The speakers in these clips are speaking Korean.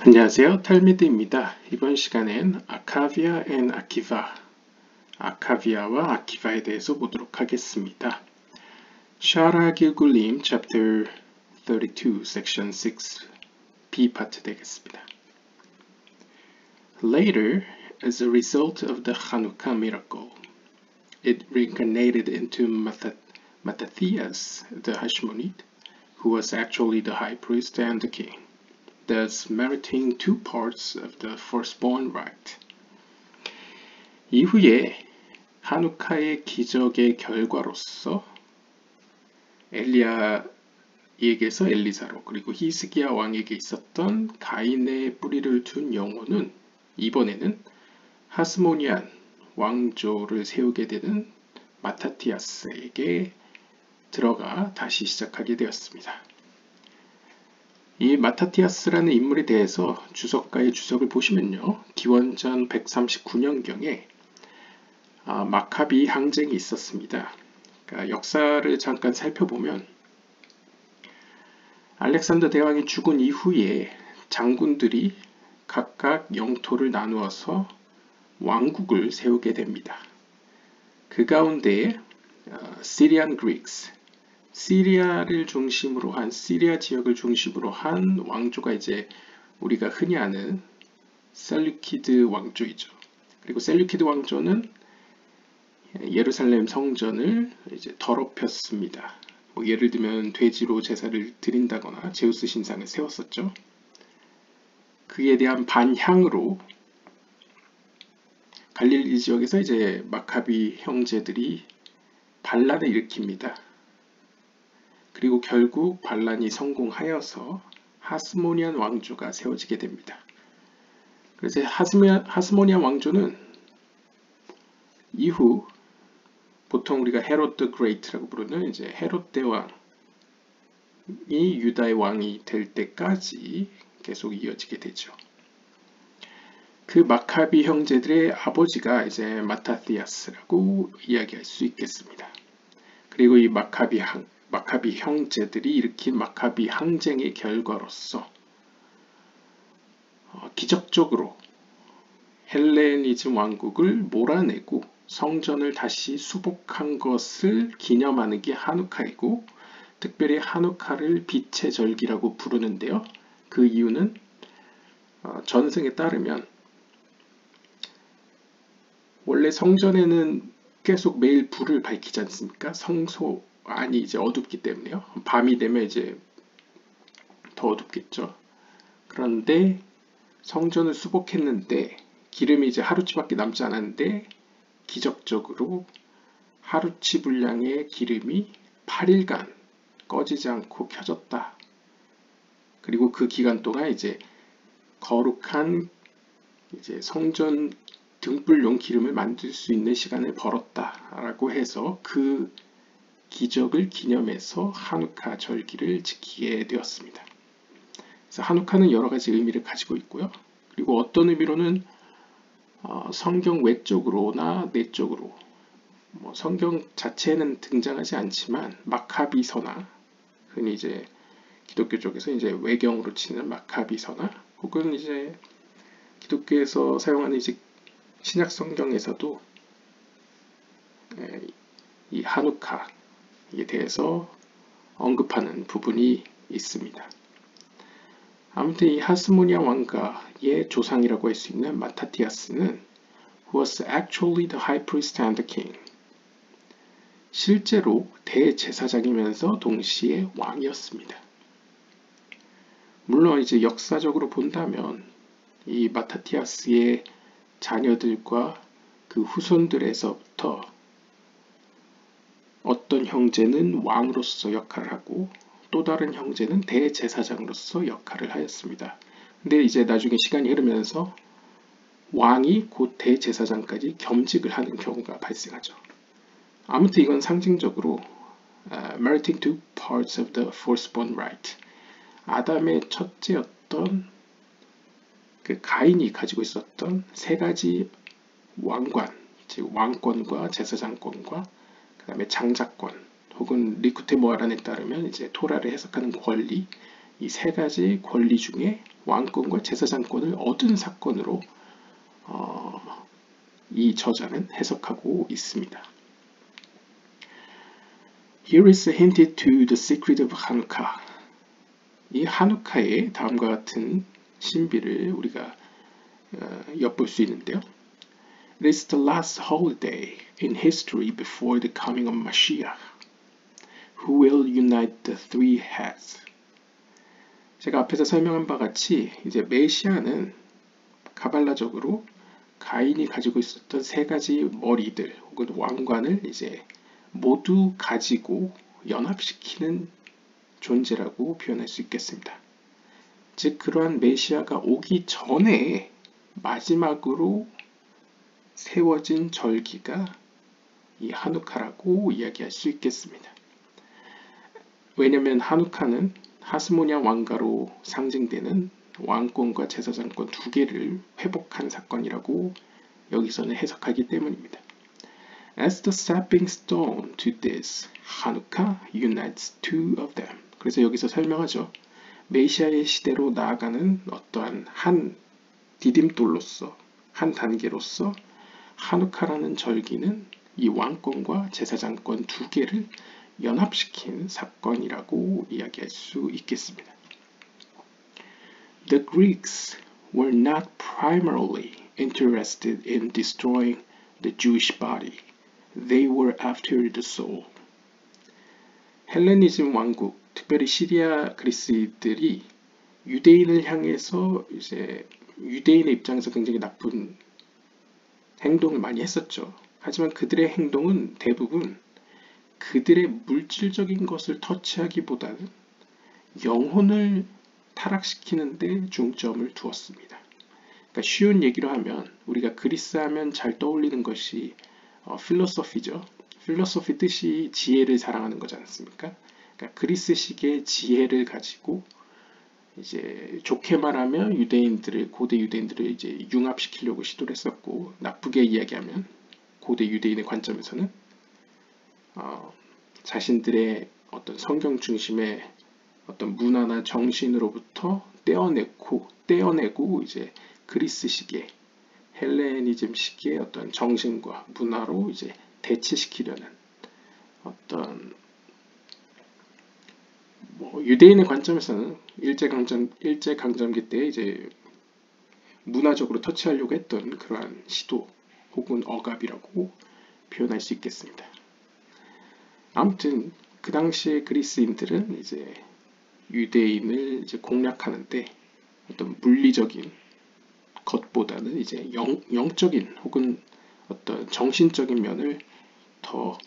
안녕하세요. 탈미드입니다. 이번 시간엔 아카비아 앤 아키바, 아카비아와 아키바에 대해서 보도록 하겠습니다. 샤라 길굴림 chapter 32, section 6, B 파트 되겠습니다. Later, as a result of the Hanukkah miracle, it reincarnated into Mattathias the Hashmonite, who was actually the high priest and the king, thus meriting two parts of the firstborn right. 이후에 하누카의 기적의 결과로서 엘리야에게서 엘리사로 그리고 히스기야 왕에게 있었던 가인의 뿌리를 둔 영혼은 이번에는 하스모니안 왕조를 세우게 되는 마타티아스에게 들어가 다시 시작하게 되었습니다. 이 마타티아스라는 인물에 대해서 주석가의 주석을 보시면요. 기원전 139년경에 마카비 항쟁이 있었습니다. 그러니까 역사를 잠깐 살펴보면 알렉산더 대왕이 죽은 이후에 장군들이 각각 영토를 나누어서 왕국을 세우게 됩니다. 그 가운데 시리안 그릭스, 시리아를 중심으로 한 시리아 지역을 중심으로 한 왕조가 이제 우리가 흔히 아는 셀류키드 왕조이죠. 그리고 셀류키드 왕조는 예루살렘 성전을 이제 더럽혔습니다. 예를 들면 돼지로 제사를 드린다거나 제우스 신상을 세웠었죠. 그에 대한 반향으로 갈릴리 지역에서 이제 마카비 형제들이 반란을 일으킵니다. 그리고 결국 반란이 성공하여서 하스모니안 왕조가 세워지게 됩니다. 그래서 하스모니안 왕조는 이후 보통 우리가 헤롯 더 그레이트라고 부르는 이제 헤롯 대왕이 유다의 왕이 될 때까지 계속 이어지게 되죠. 그 마카비 형제들의 아버지가 이제 마타티아스라고 이야기할 수 있겠습니다. 그리고 이 마카비 형제들이 일으킨 마카비 항쟁의 결과로서 기적적으로 헬레니즘 왕국을 몰아내고 성전을 다시 수복한 것을 기념하는 게 하누카이고, 특별히 하누카를 빛의 절기라고 부르는데요. 그 이유는 전승에 따르면 원래 성전에는 계속 매일 불을 밝히지 않습니까? 성소 안이 이제 어둡기 때문에요. 밤이 되면 이제 더 어둡겠죠. 그런데 성전을 수복했는데 기름이 이제 하루치밖에 남지 않았는데 기적적으로 하루치 분량의 기름이 8일간 꺼지지 않고 켜졌다. 그리고 그 기간 동안 이제 거룩한 이제 성전 등불용 기름을 만들 수 있는 시간을 벌었다라고 해서 그 기적을 기념해서 하누카 절기를 지키게 되었습니다. 그래서 하누카는 여러 가지 의미를 가지고 있고요. 그리고 어떤 의미로는 성경 외적으로나 내적으로 성경 자체에는 등장하지 않지만 마카비서나 흔히 이제 기독교 쪽에서 이제 외경으로 치는 마카비서나 혹은 이제 기독교에서 사용하는 이제 신약 성경에서도 이 하누카에 대해서 언급하는 부분이 있습니다. 아무튼 이 하스모니아 왕가의 조상이라고 할 수 있는 마타티아스는 who was actually the high priest and the king. 실제로 대제사장이면서 동시에 왕이었습니다. 물론 이제 역사적으로 본다면 이 마타티아스의 자녀들과 그 후손들에서부터 어떤 형제는 왕으로서 역할을 하고 또 다른 형제는 대제사장으로서 역할을 하였습니다. 근데 이제 나중에 시간이 흐르면서 왕이 곧 대제사장까지 겸직을 하는 경우가 발생하죠. 아무튼 이건 상징적으로 meriting two parts of the firstborn right. 아담의 첫째였던 그 가인이 가지고 있었던 세 가지 왕관, 즉 왕권과 제사장권과 그 다음에 장자권 혹은 리쿠테모아란에 따르면 이제 토라를 해석하는 권리, 이 세 가지 권리 중에 왕권과 제사장권을 얻은 사건으로 이 저자는 해석하고 있습니다. Here is a hint to the secret of Hanukkah. 이 하누카의 다음과 같은 신비를 우리가 엿볼 수 있는데요. It is the last holiday in history before the coming of Mashiach, who will unite the three heads. 제가 앞에서 설명한 바 같이 이제 메시아는 가발라적으로 가인이 가지고 있었던 세 가지 머리들 혹은 왕관을 이제 모두 가지고 연합시키는 존재라고 표현할 수 있겠습니다. 즉 그러한 메시아가 오기 전에 마지막으로 세워진 절기가 이 하누카라고 이야기할 수 있겠습니다. 왜냐하면 하누카는 하스모니아 왕가로 상징되는 왕권과 제사장권 두 개를 회복한 사건이라고 여기서는 해석하기 때문입니다. As the stepping stone to this, Hanukkah unites two of them. 그래서 여기서 설명하죠. 메시아의 시대로 나아가는 어떠한 한 디딤돌로서, 한 단계로서 하누카라는 절기는 이 왕권과 제사장권 두 개를 연합시킨 사건이라고 이야기할 수 있겠습니다. The Greeks were not primarily interested in destroying the Jewish body. They were after the soul. 헬레니즘 왕국, 특별히 시리아 그리스들이 유대인을 향해서 이제 유대인의 입장에서 굉장히 나쁜 행동을 많이 했었죠. 하지만 그들의 행동은 대부분 그들의 물질적인 것을 터치하기보다는 영혼을 타락시키는 데 중점을 두었습니다. 그러니까 쉬운 얘기로 하면 우리가 그리스 하면 잘 떠올리는 것이 필로소피죠. 필로소피 뜻이 지혜를 자랑하는 거지 않습니까? 그러니까 그리스식의 지혜를 가지고 이제 좋게 말하면 유대인들을 고대 유대인들을 이제 융합시키려고 시도를 했었고 나쁘게 이야기하면 고대 유대인의 관점에서는 자신들의 어떤 성경 중심의 어떤 문화나 정신으로부터 떼어내고 이제 그리스식의 헬레니즘식의 어떤 정신과 문화로 이제 대체시키려는 어떤 유대인의 관점에서는 일제강점기 때 이제 문화적으로 터치하려고 했던 그러한 시도 혹은 억압이라고 표현할 수 있겠습니다. 아무튼 그 당시에 그리스인들은 이제 유대인을 이제 공략하는데 어떤 물리적인 것보다는 이제 영적인 혹은 어떤 정신적인 면을 더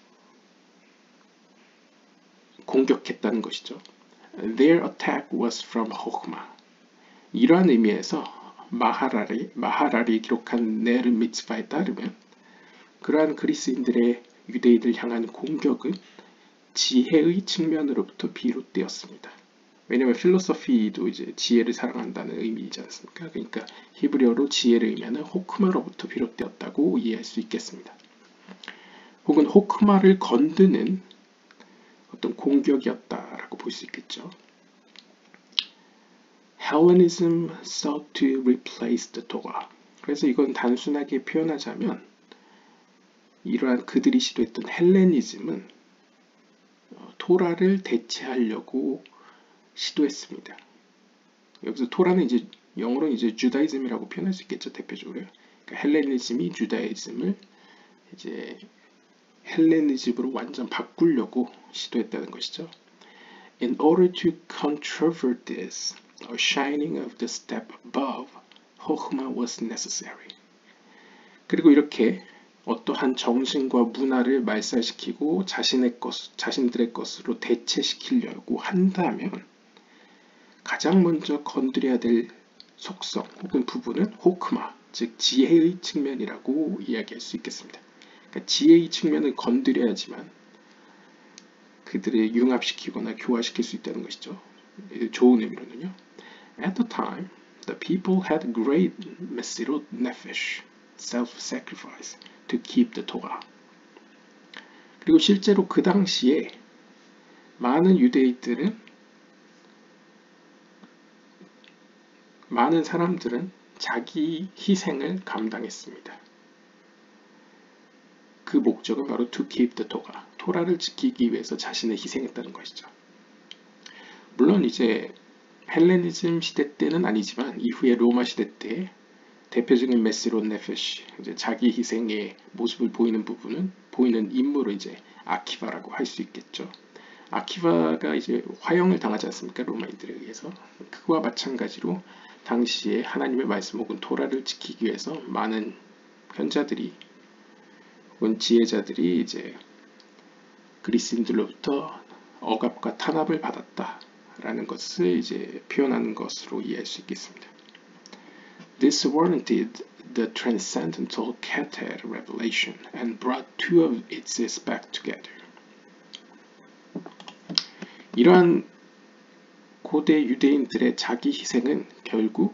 공격했다는 것이죠. Their attack was from Chokhmah. 이러한 의미에서 마하랄이 기록한 네르 미츠바에 따르면 그러한 그리스인들의 유대인을 향한 공격은 지혜의 측면으로부터 비롯되었습니다. 왜냐하면 필로소피도 이제 지혜를 사랑한다는 의미이지 않습니까? 그러니까 히브리어로 지혜를 의미하는 호크마로부터 비롯되었다고 이해할 수 있겠습니다. 혹은 호크마를 건드는 어떤 공격이었다라고 볼 수 있겠죠. Hellenism sought to replace the Torah. 그래서 이건 단순하게 표현하자면 이러한 그들이 시도했던 헬레니즘은 토라를 대체하려고 시도했습니다. 여기서 토라는 이제 영어로는 이제 주다이즘이라고 표현할 수 있겠죠, 대표적으로. 그러니까 헬레니즘이 주다이즘을 이제 헬레니즘으로 완전 바꾸려고 시도했다는 것이죠. In order to controvert this, a shining of the step above, Chokhmah was necessary. 그리고 이렇게 어떠한 정신과 문화를 말살시키고 자신들의 것으로 대체시키려고 한다면 가장 먼저 건드려야 될 속성 혹은 부분은 호크마, 즉 지혜의 측면이라고 이야기할 수 있겠습니다. 그러니까 지혜의 측면을 건드려야지만 그들을 융합시키거나 교화시킬 수 있다는 것이죠. 좋은 의미로는요. At the time, the people had great mesirut nefesh, self-sacrifice, to keep the Torah. 그리고 실제로 그 당시에 많은 유대인들은 많은 사람들은 자기 희생을 감당했습니다. 그 목적은 바로 to keep the Torah, 토라를 지키기 위해서 자신을 희생했다는 것이죠. 물론 이제 헬레니즘 시대 때는 아니지만 이후에 로마 시대 때 대표적인 메시론 네페시, 이제 자기 희생의 모습을 보이는 인물을 이제 아키바라고 할 수 있겠죠. 아키바가 이제 화형을 당하지 않습니까? 로마인들에 의해서. 그와 마찬가지로 당시에 하나님의 말씀 혹은 토라를 지키기 위해서 많은 현자들이 혹은 지혜자들이 이제 그리스인들로부터 억압과 탄압을 받았다라는 것을 이제 표현하는 것으로 이해할 수 있겠습니다. This warranted the transcendental Keter revelation and brought two of its aspects together. 이러한 고대 유대인들의 자기 희생은 결국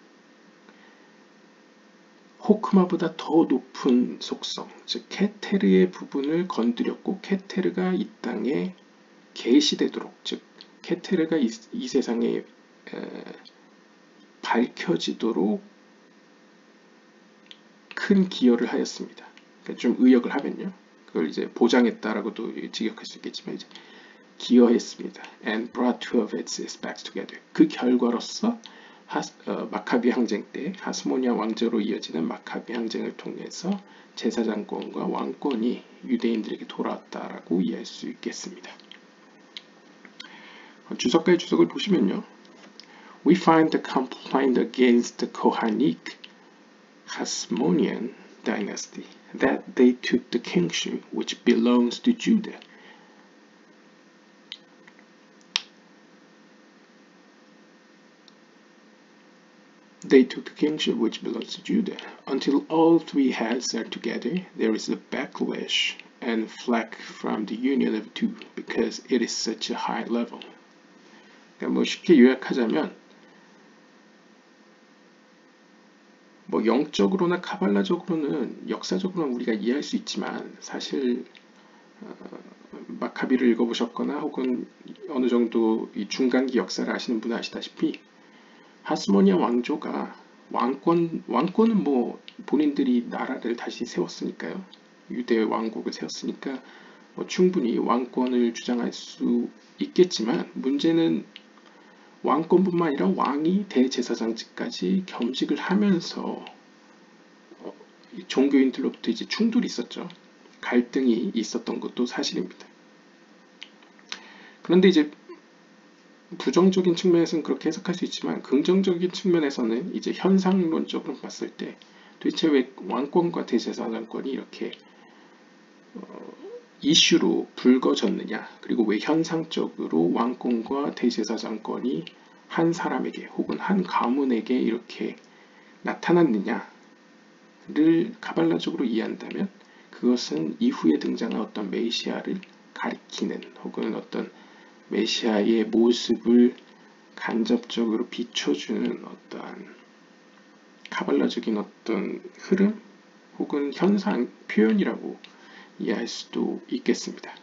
호크마보다 더 높은 속성, 즉 케테르의 부분을 건드렸고 케테르가 이 땅에 계시되도록, 즉 케테르가 이 세상에 밝혀지도록 큰 기여를 하였습니다. 그러니까 좀 의역을 하면요, 그걸 이제 보장했다라고도 직역할 수 있겠지만 이제 기여했습니다. And brought two of its aspects together. 그 결과로서 마카비 항쟁 때 하스모니아 왕조로 이어지는 마카비 항쟁을 통해서 제사장권과 왕권이 유대인들에게 돌아왔다라고 이해할 수 있겠습니다. 주석가의 주석을 보시면요, We find the complaint against the Kohanic Hasmonean dynasty that they took the kingship which belongs to Judah. They took the kingship which belongs to Judah. Until all three heads are together, there is a backlash and flack from the union of two, because it is such a high level. 그러니까 뭐 쉽게 요약하자면, 뭐 영적으로나 카발라적으로는 역사적으로는 우리가 이해할 수 있지만 사실 마카비를 읽어보셨거나 혹은 어느 정도 이 중간기 역사를 아시는 분은 아시다시피 하스모니아 왕조가 왕권은 뭐 본인들이 나라를 다시 세웠으니까요. 유대 왕국을 세웠으니까 뭐 충분히 왕권을 주장할 수 있겠지만 문제는 왕권뿐만 아니라 왕이 대제사장직까지 겸직을 하면서 종교인들로부터 이제 충돌이 있었죠. 갈등이 있었던 것도 사실입니다. 그런데 이제 부정적인 측면에서는 그렇게 해석할 수 있지만 긍정적인 측면에서는 이제 현상론적으로 봤을 때 도대체 왜 왕권과 대제사장권이 이렇게 이슈로 불거졌느냐, 그리고 왜 현상적으로 왕권과 대제사장권이 한 사람에게 혹은 한 가문에게 이렇게 나타났느냐를 카발라적으로 이해한다면 그것은 이후에 등장한 어떤 메시아를 가리키는 혹은 어떤 메시아의 모습을 간접적으로 비춰주는 어떠한 카발라적인 어떤 흐름 혹은 현상 표현이라고 이해할 수도 있겠습니다.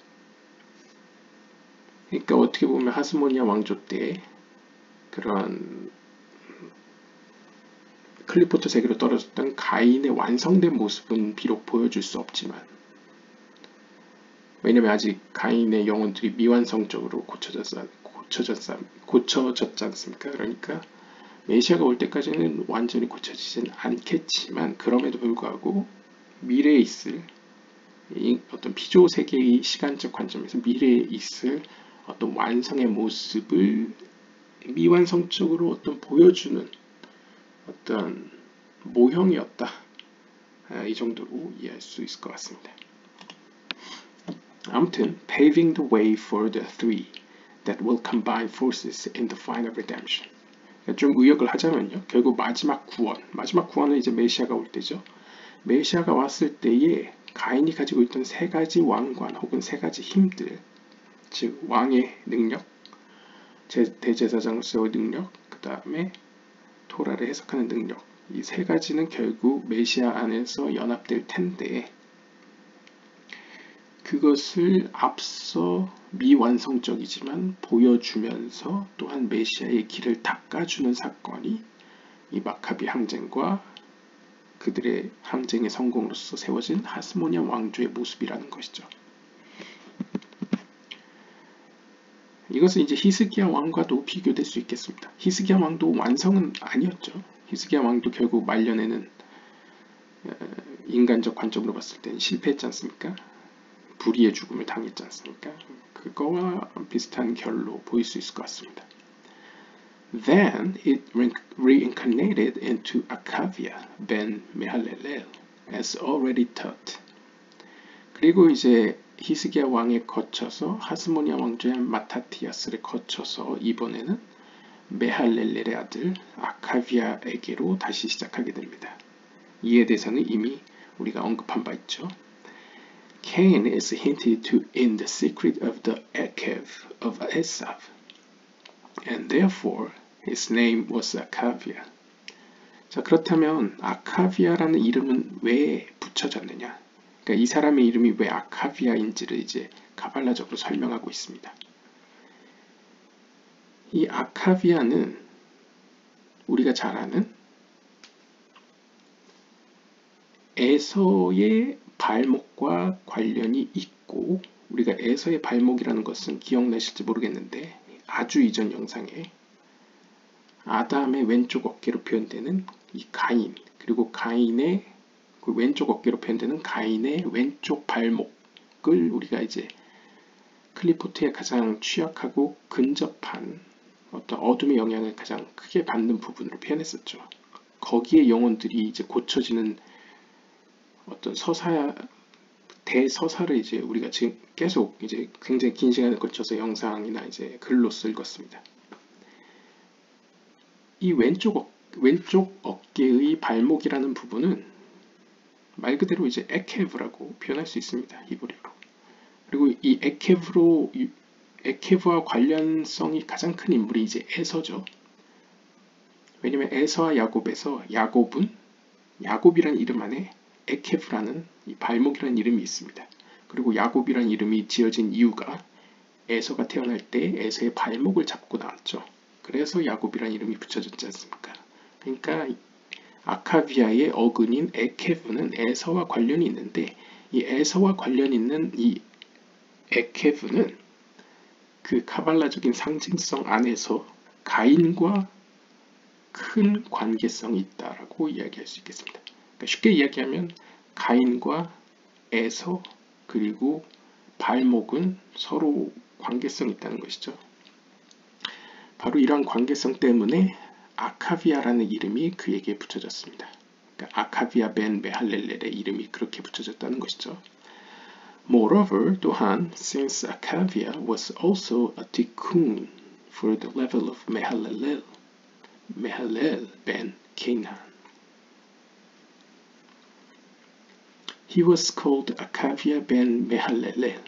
그러니까 어떻게 보면 하스모니아 왕조 때 그런 클리포트 세계로 떨어졌던 가인의 완성된 모습은 비록 보여줄 수 없지만, 왜냐면 아직 가인의 영혼들이 미완성적으로 고쳐졌지 않습니까? 그러니까 메시아가 올 때까지는 완전히 고쳐지진 않겠지만 그럼에도 불구하고 미래에 있을 어떤 피조 세계의 시간적 관점에서 미래에 있을 어떤 완성의 모습을 미완성적으로 어떤 보여주는 어떤 모형이었다. 이 정도로 이해할 수 있을 것 같습니다. 아무튼 paving the way for the three that will combine forces in the final redemption. 좀 의역을 하자면요, 결국 마지막 구원은 이제 메시아가 올 때죠. 메시아가 왔을 때에 가인이 가지고 있던 세 가지 왕관 혹은 세 가지 힘들, 즉 왕의 능력, 대제사장으로서의 능력, 그 다음에 토라를 해석하는 능력, 이 세 가지는 결국 메시아 안에서 연합될 텐데 그것을 앞서 미완성적이지만 보여주면서 또한 메시아의 길을 닦아주는 사건이 이 마카비 항쟁과 그들의 항쟁의 성공으로서 세워진 하스모니아 왕조의 모습이라는 것이죠. 이것은 이제 히스기야 왕과도 비교될 수 있겠습니다. 히스기야 왕도 완성은 아니었죠. 히스기야 왕도 결국 말년에는 인간적 관점으로 봤을 때는 실패했지 않습니까? 불의의 죽음을 당했지 않습니까? 그거와 비슷한 결로 보일 수 있을 것 같습니다. Then it reincarnated into Akavia ben Mehalelel, as already taught. 그리고 이제 히스기야 왕에 거쳐서 하스모니아 왕조의 마타티아스를 거쳐서 이번에는 메할렐렐의 아들 아카비아에게로 다시 시작하게 됩니다. 이에 대해서는 이미 우리가 언급한 바 있죠. Cain is hinted to in the secret of the Akev of Esav, and therefore his name was Akavia. 자, 그렇다면 아카비아라는 이름은 왜 붙여졌느냐? 그러니까 이 사람의 이름이 왜 아카비아인지를 이제 가발라적으로 설명하고 있습니다. 이 아카비아는 우리가 잘 아는 에서의 발목과 관련이 있고, 우리가 에서의 발목이라는 것은 기억나실지 모르겠는데 아주 이전 영상에 아담의 왼쪽 어깨로 표현되는 이 가인, 그리고 가인의 그 왼쪽 어깨로 표현되는 가인의 왼쪽 발목을 우리가 이제 클리포트에 가장 취약하고 근접한 어떤 어둠의 영향을 가장 크게 받는 부분으로 표현했었죠. 거기에 영혼들이 이제 고쳐지는 어떤 대서사를 이제 우리가 지금 계속 이제 굉장히 긴 시간을 거쳐서 영상이나 이제 글로 읽었습니다. 이 왼쪽 어깨의 발목이라는 부분은 말 그대로 이제 에케브라고 표현할 수 있습니다. 히브리어로. 그리고 이 에케브와 관련성이 가장 큰 인물이 이제 에서죠. 왜냐면 에서와 야곱에서 야곱이라는 이름 안에 에케브라는 이 발목이라는 이름이 있습니다. 그리고 야곱이라는 이름이 지어진 이유가 에서가 태어날 때 에서의 발목을 잡고 나왔죠. 그래서 야곱이라는 이름이 붙여졌지 않습니까? 그러니까 아카비아의 어근인 에케브는 에서와 관련이 있는데, 이 에서와 관련 있는 이 에케브는 그 카발라적인 상징성 안에서 가인과 큰 관계성이 있다라고 이야기할 수 있겠습니다. 그러니까 쉽게 이야기하면 가인과 에서 그리고 발목은 서로 관계성이 있다는 것이죠. 바로 이러한 관계성 때문에 아카비아라는 이름이 그에게 붙여졌습니다. 그러니까 아카비아 벤 메할렐렐의 이름이 그렇게 붙여졌다는 것이죠. Moreover, 또한 since Akavia was also a tikkun for the level of Mehalel ben Canaan, he was called Akavia ben Mehalel.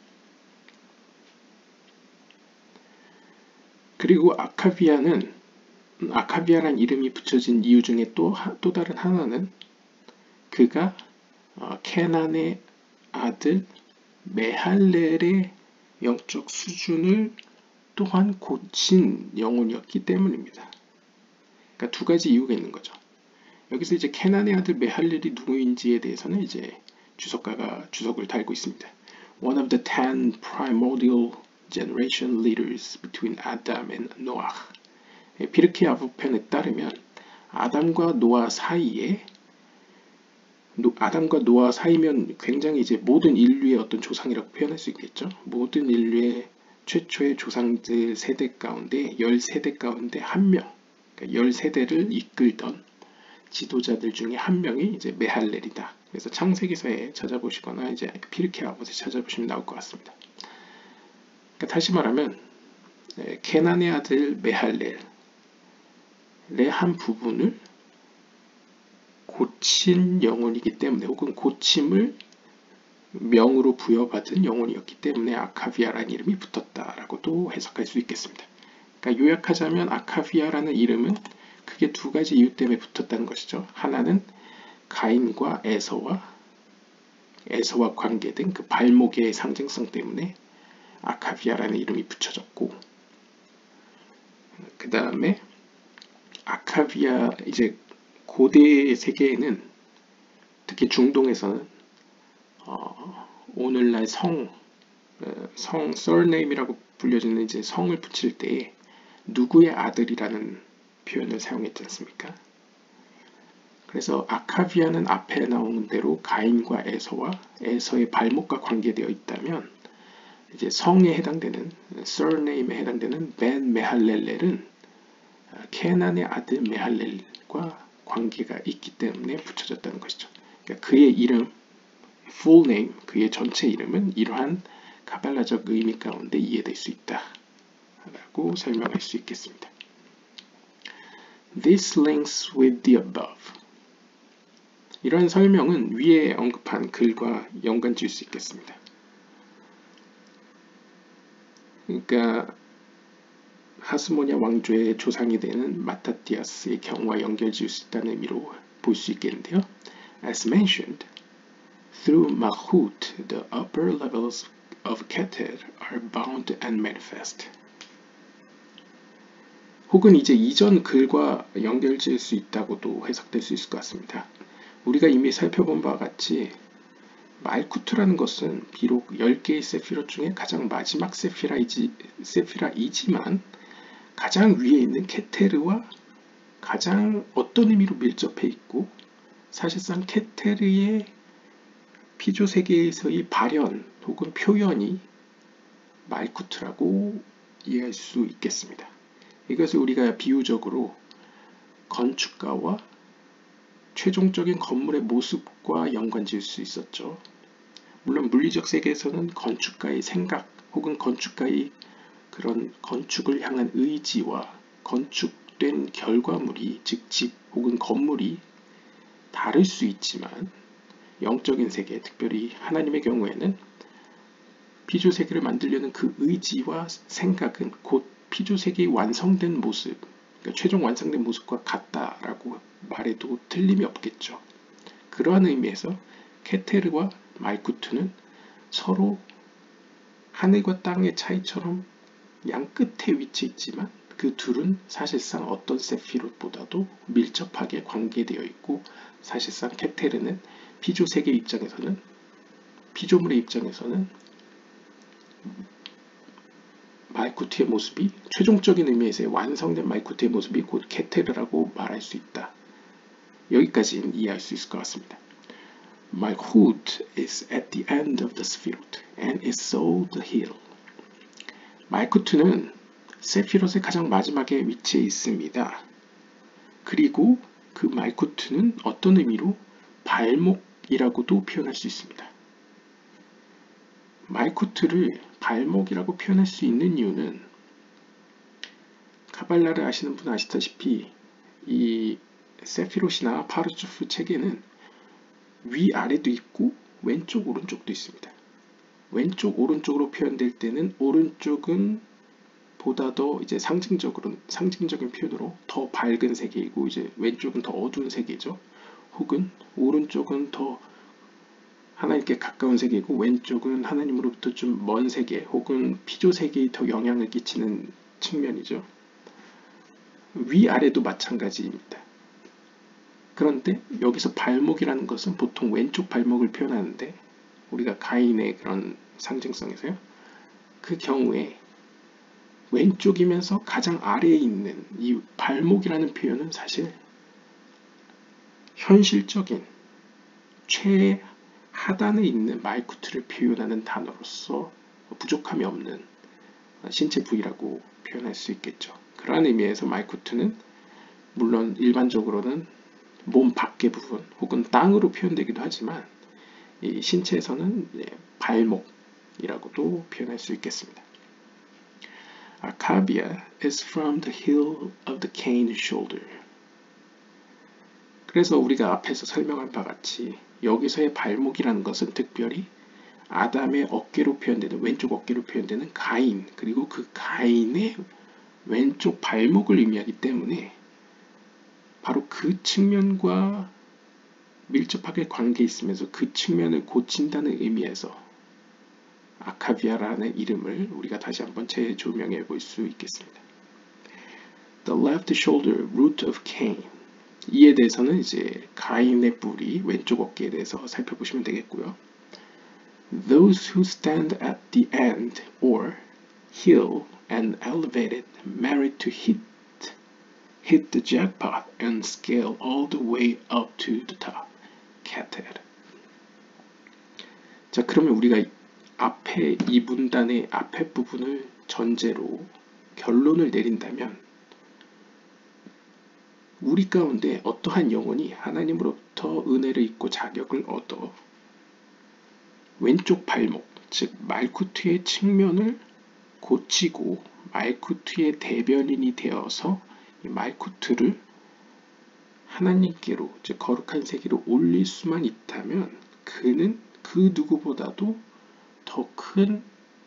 그리고 아카비아란 이름이 붙여진 이유 중에 또 다른 하나는 그가 케난의 아들 메할렐의 영적 수준을 또한 고친 영혼이었기 때문입니다. 그러니까 두 가지 이유가 있는 거죠. 여기서 이제 케난의 아들 메할렐이 누구인지에 대해서는 이제 주석가가 주석을 달고 있습니다. One of the 10 primordial generation leaders between Adam and Noah. 피르케 아부편에 따르면 아담과 노아 사이면 굉장히 이제 모든 인류의 어떤 조상이라고 표현할 수 있겠죠. 모든 인류의 최초의 조상들 세대 가운데 10세대 가운데 한 명, 그러니까 10세대를 이끌던 지도자들 중에 한 명이 이제 메할렐이다. 그래서 창세기서에 찾아보시거나 이제 피르케 아봇에 찾아보시면 나올 것 같습니다. 그러니까 다시 말하면 케난의 아들 메할렐의 한 부분을 고친 영혼이기 때문에, 혹은 고침을 명으로 부여받은 영혼이었기 때문에 아카비아라는 이름이 붙었다라고도 해석할 수 있겠습니다. 그러니까 요약하자면 아카비아라는 이름은 크게 두 가지 이유 때문에 붙었다는 것이죠. 하나는 가인과 에서와 관계된 그 발목의 상징성 때문에 아카비아라는 이름이 붙여졌고, 그 다음에 아카비아 이제 고대 세계에는 특히 중동에서는 오늘날 성 surname이라고 불려지는 이제 성을 붙일 때 누구의 아들이라는 표현을 사용했지 않습니까? 그래서 아카비아는 앞에 나온 대로 가인과 에서의 발목과 관계되어 있다면 이제 성에 해당되는 surname에 해당되는 벤 메할렐렐은 케난의 아들 메할렐과 관계가 있기 때문에 붙여졌다는 것이죠. 그러니까 그의 이름, full name, 그의 전체 이름은 이러한 카발라적 의미 가운데 이해될 수 있다 라고 설명할 수 있겠습니다. This links with the above. 이런 설명은 위에 언급한 글과 연관 지을 수 있겠습니다. 그러니까 하스모니아 왕조의 조상이 되는 마타티아스의 경우와 연결 지을 수 있다는 의미로 볼 수 있겠는데요. As mentioned, through Mahut, the upper levels of Keter are bound and manifest. 혹은 이제 이전 글과 연결 지을 수 있다고도 해석될 수 있을 것 같습니다. 우리가 이미 살펴본 바와 같이 말쿠트라는 것은 비록 10개의 세피롯 중에 가장 마지막 세피라이지만 가장 위에 있는 케테르와 가장 어떤 의미로 밀접해 있고 사실상 케테르의 피조 세계에서의 발현 혹은 표현이 말쿠트라고 이해할 수 있겠습니다. 이것을 우리가 비유적으로 건축가와 최종적인 건물의 모습과 연관 지을 수 있었죠. 물론 물리적 세계에서는 건축가의 생각 혹은 건축가의 그런 건축을 향한 의지와 건축된 결과물이 즉 집 혹은 건물이 다를 수 있지만 영적인 세계, 특별히 하나님의 경우에는 피조 세계를 만들려는 그 의지와 생각은 곧 피조 세계의 완성된 모습, 그러니까 최종 완성된 모습과 같다라고 말해도 틀림이 없겠죠. 그러한 의미에서 케테르와 말쿠트는 서로 하늘과 땅의 차이처럼 양 끝에 위치해 있지만 그 둘은 사실상 어떤 세피롯보다도 밀접하게 관계되어 있고 사실상 케테르는 피조 세계 입장에서는 피조물의 입장에서는 말쿠트의 모습이 최종적인 의미에서의 완성된 말쿠트의 모습이 곧 케테르라고 말할 수 있다. 여기까지는 이해할 수 있을 것 같습니다. Malchut is at the end of the Sefirot and is so the heel. 말쿠트는 세피롯의 가장 마지막에 위치해 있습니다. 그리고 그 말쿠트는 어떤 의미로 발목이라고도 표현할 수 있습니다. 말쿠트를 발목이라고 표현할 수 있는 이유는 카발라를 아시는 분은 아시다시피 이 세피롯이나 파르츠프 책에는 위아래도 있고 왼쪽 오른쪽도 있습니다. 왼쪽 오른쪽으로 표현될 때는 오른쪽은 보다 더 이제 상징적인 표현으로 더 밝은 세계이고 이제 왼쪽은 더 어두운 세계죠. 혹은 오른쪽은 더 하나님께 가까운 세계이고 왼쪽은 하나님으로부터 좀 먼 세계 혹은 피조 세계에 더 영향을 끼치는 측면이죠. 위아래도 마찬가지입니다. 그런데 여기서 발목이라는 것은 보통 왼쪽 발목을 표현하는데 우리가 가인의 그런 상징성에서요. 그 경우에 왼쪽이면서 가장 아래에 있는 이 발목이라는 표현은 사실 현실적인 최하단에 있는 말쿠트를 표현하는 단어로서 부족함이 없는 신체 부위라고 표현할 수 있겠죠. 그러한 의미에서 말쿠트는 물론 일반적으로는 몸 밖의 부분 혹은 땅으로 표현되기도 하지만 이 신체에서는 발목이라고도 표현할 수 있겠습니다. Arcabia is from the heel of the cane shoulder. 그래서 우리가 앞에서 설명한 바 같이 여기서의 발목이라는 것은 특별히 아담의 어깨로 표현되는 왼쪽 어깨로 표현되는 가인 그리고 그 가인의 왼쪽 발목을 의미하기 때문에 바로 그 측면과 밀접하게 관계 있으면서 그 측면을 고친다는 의미에서 아카비아라는 이름을 우리가 다시 한번 재조명해 볼 수 있겠습니다. The left shoulder root of Cain. 이에 대해서는 이제 가인의 뿌리, 왼쪽 어깨에 대해서 살펴보시면 되겠고요. Those who stand at the end or heel and elevated merit to hit the jackpot and scale all the way up to the top. Keter. 자, 그러면 우리가 앞에 이 문단의 앞에 부분을 전제로 결론을 내린다면 우리 가운데 어떠한 영혼이 하나님으로부터 은혜를 입고 자격을 얻어 왼쪽 발목, 즉 말쿠트의 측면을 고치고 말쿠트의 대변인이 되어서 이 말쿠트를 하나님께로, 즉 거룩한 세계로 올릴 수만 있다면 그는 그 누구보다도 더 큰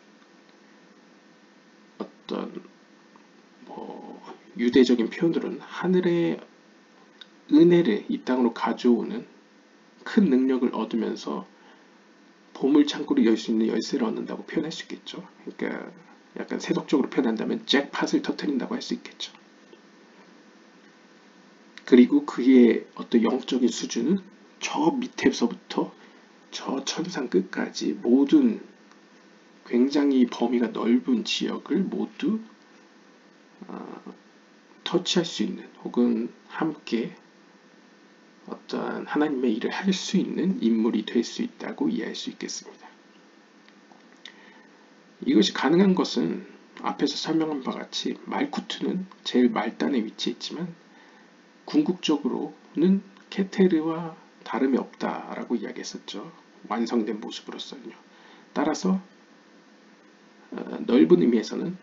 어떤 유대적인 표현으로는 하늘의 은혜를 이 땅으로 가져오는 큰 능력을 얻으면서 보물창고를 열 수 있는 열쇠를 얻는다고 표현할 수 있겠죠. 그러니까 약간 세속적으로 표현한다면 잭팟을 터뜨린다고 할 수 있겠죠. 그리고 그의 어떤 영적인 수준은 저 밑에서부터 저 천상 끝까지 모든 굉장히 범위가 넓은 지역을 모두 터치할 수 있는 혹은 함께 어떤 하나님의 일을 할 수 있는 인물이 될 수 있다고 이해할 수 있겠습니다. 이것이 가능한 것은 앞에서 설명한 바와 같이 말쿠트는 제일 말단에 위치했지만 궁극적으로는 케테르와 다름이 없다라고 이야기했었죠. 완성된 모습으로서는요. 따라서 넓은 의미에서는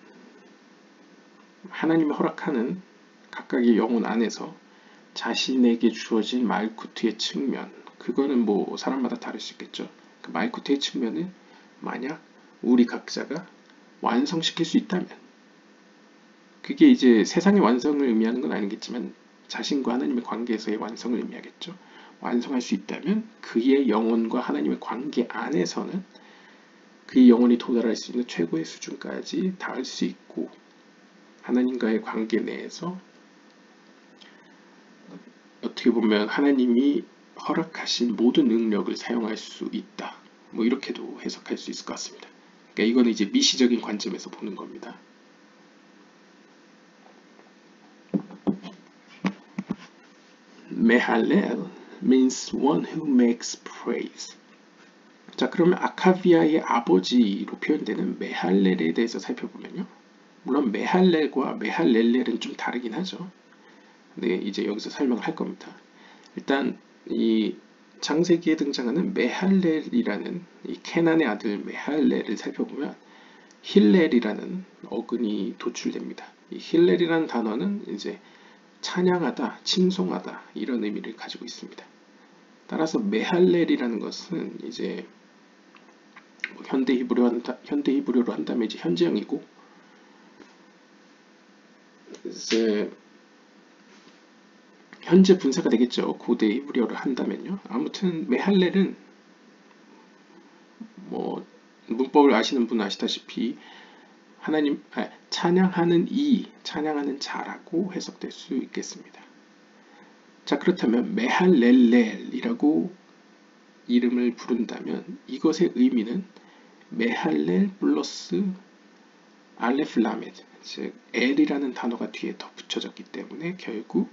하나님이 허락하는 각각의 영혼 안에서 자신에게 주어진 말쿠트의 측면, 그거는 뭐 사람마다 다를 수 있겠죠. 그 말쿠트의 측면을 만약 우리 각자가 완성시킬 수 있다면, 그게 이제 세상의 완성을 의미하는 건 아니겠지만 자신과 하나님의 관계에서의 완성을 의미하겠죠. 완성할 수 있다면 그의 영혼과 하나님의 관계 안에서는 그의 영혼이 도달할 수 있는 최고의 수준까지 닿을 수 있고 하나님과의 관계 내에서 어떻게 보면 하나님이 허락하신 모든 능력을 사용할 수 있다. 뭐 이렇게도 해석할 수 있을 것 같습니다. 그러니까 이거는 이제 미시적인 관점에서 보는 겁니다. 메할렐 means one who makes praise. 자, 그러면 아카비아의 아버지로 표현되는 메할렐에 대해서 살펴보면요. 물론 메할렐과 메할렐렐은 좀 다르긴 하죠. 네, 이제 여기서 설명을 할 겁니다. 일단 이 창세기에 등장하는 메할렐이라는 이 케난의 아들 메할렐을 살펴보면 힐렐이라는 어근이 도출됩니다. 이 힐렐이라는 단어는 이제 찬양하다, 칭송하다 이런 의미를 가지고 있습니다. 따라서 메할렐이라는 것은 이제 뭐 현대 히브리어로 한다면 이제 현재형이고 이제 현재 분사가 되겠죠. 고대 히브리어를 한다면요. 아무튼 메할렐은 뭐 문법을 아시는 분은 아시다시피 하나님 찬양하는 찬양하는 자라고 해석될 수 있겠습니다. 자, 그렇다면 메할렐렐이라고 이름을 부른다면 이것의 의미는 메할렐 플러스 알레프 라메드, 즉 엘이라는 단어가 뒤에 더 붙여졌기 때문에 결국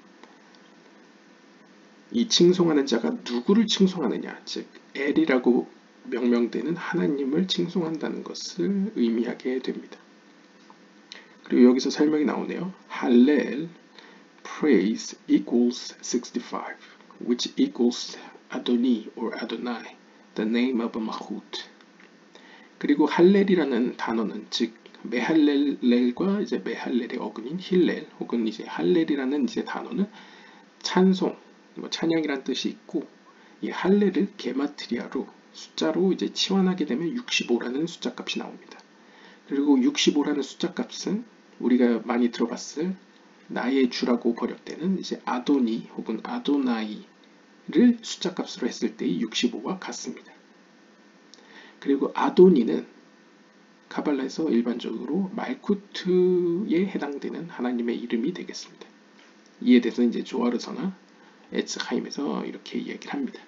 이 칭송하는 자가 누구를 칭송하느냐, 즉 엘이라고 명명되는 하나님을 칭송한다는 것을 의미하게 됩니다. 그리고 여기서 설명이 나오네요. 할렐 praise equals 65, which equals Adoni or Adonai, the name of Mahut. 그리고 할렐이라는 단어는 즉 메할렐과 이제 메할렐의 어근인 힐렐 혹은 이제 할렐이라는 이제 단어는 찬송, 뭐 찬양이란 뜻이 있고 이 할렐을 게마트리아로 숫자로 이제 치환하게 되면 65라는 숫자 값이 나옵니다. 그리고 65라는 숫자 값은 우리가 많이 들어봤을 나의 주라고 번역되는 이제 아도니 혹은 아도나이를 숫자 값으로 했을 때의 65와 같습니다. 그리고 아도니는 카발라에서 일반적으로 말쿠트에 해당되는 하나님의 이름이 되겠습니다. 이에 대해서 이제 조아르서나 에츠하임에서 이렇게 이야기를 합니다.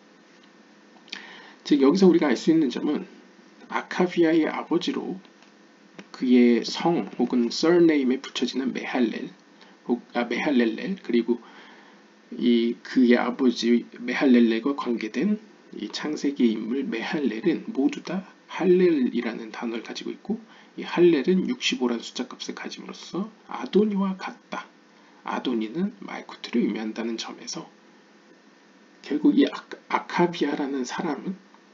즉 여기서 우리가 알 수 있는 점은 아카비아의 아버지로 그의 성 혹은 surname에 붙여지는 메할렐렐 그리고 이 그의 아버지 메할렐렐과 관계된 이 창세기의 인물 메할렐은 모두 다 할렐이라는 단어를 가지고 있고 이 할렐은 65라는 숫자값을 가짐으로써 아도니와 같다. 아도니는 말쿠트를 의미한다는 점에서 결국 이 아카비아라는 사람은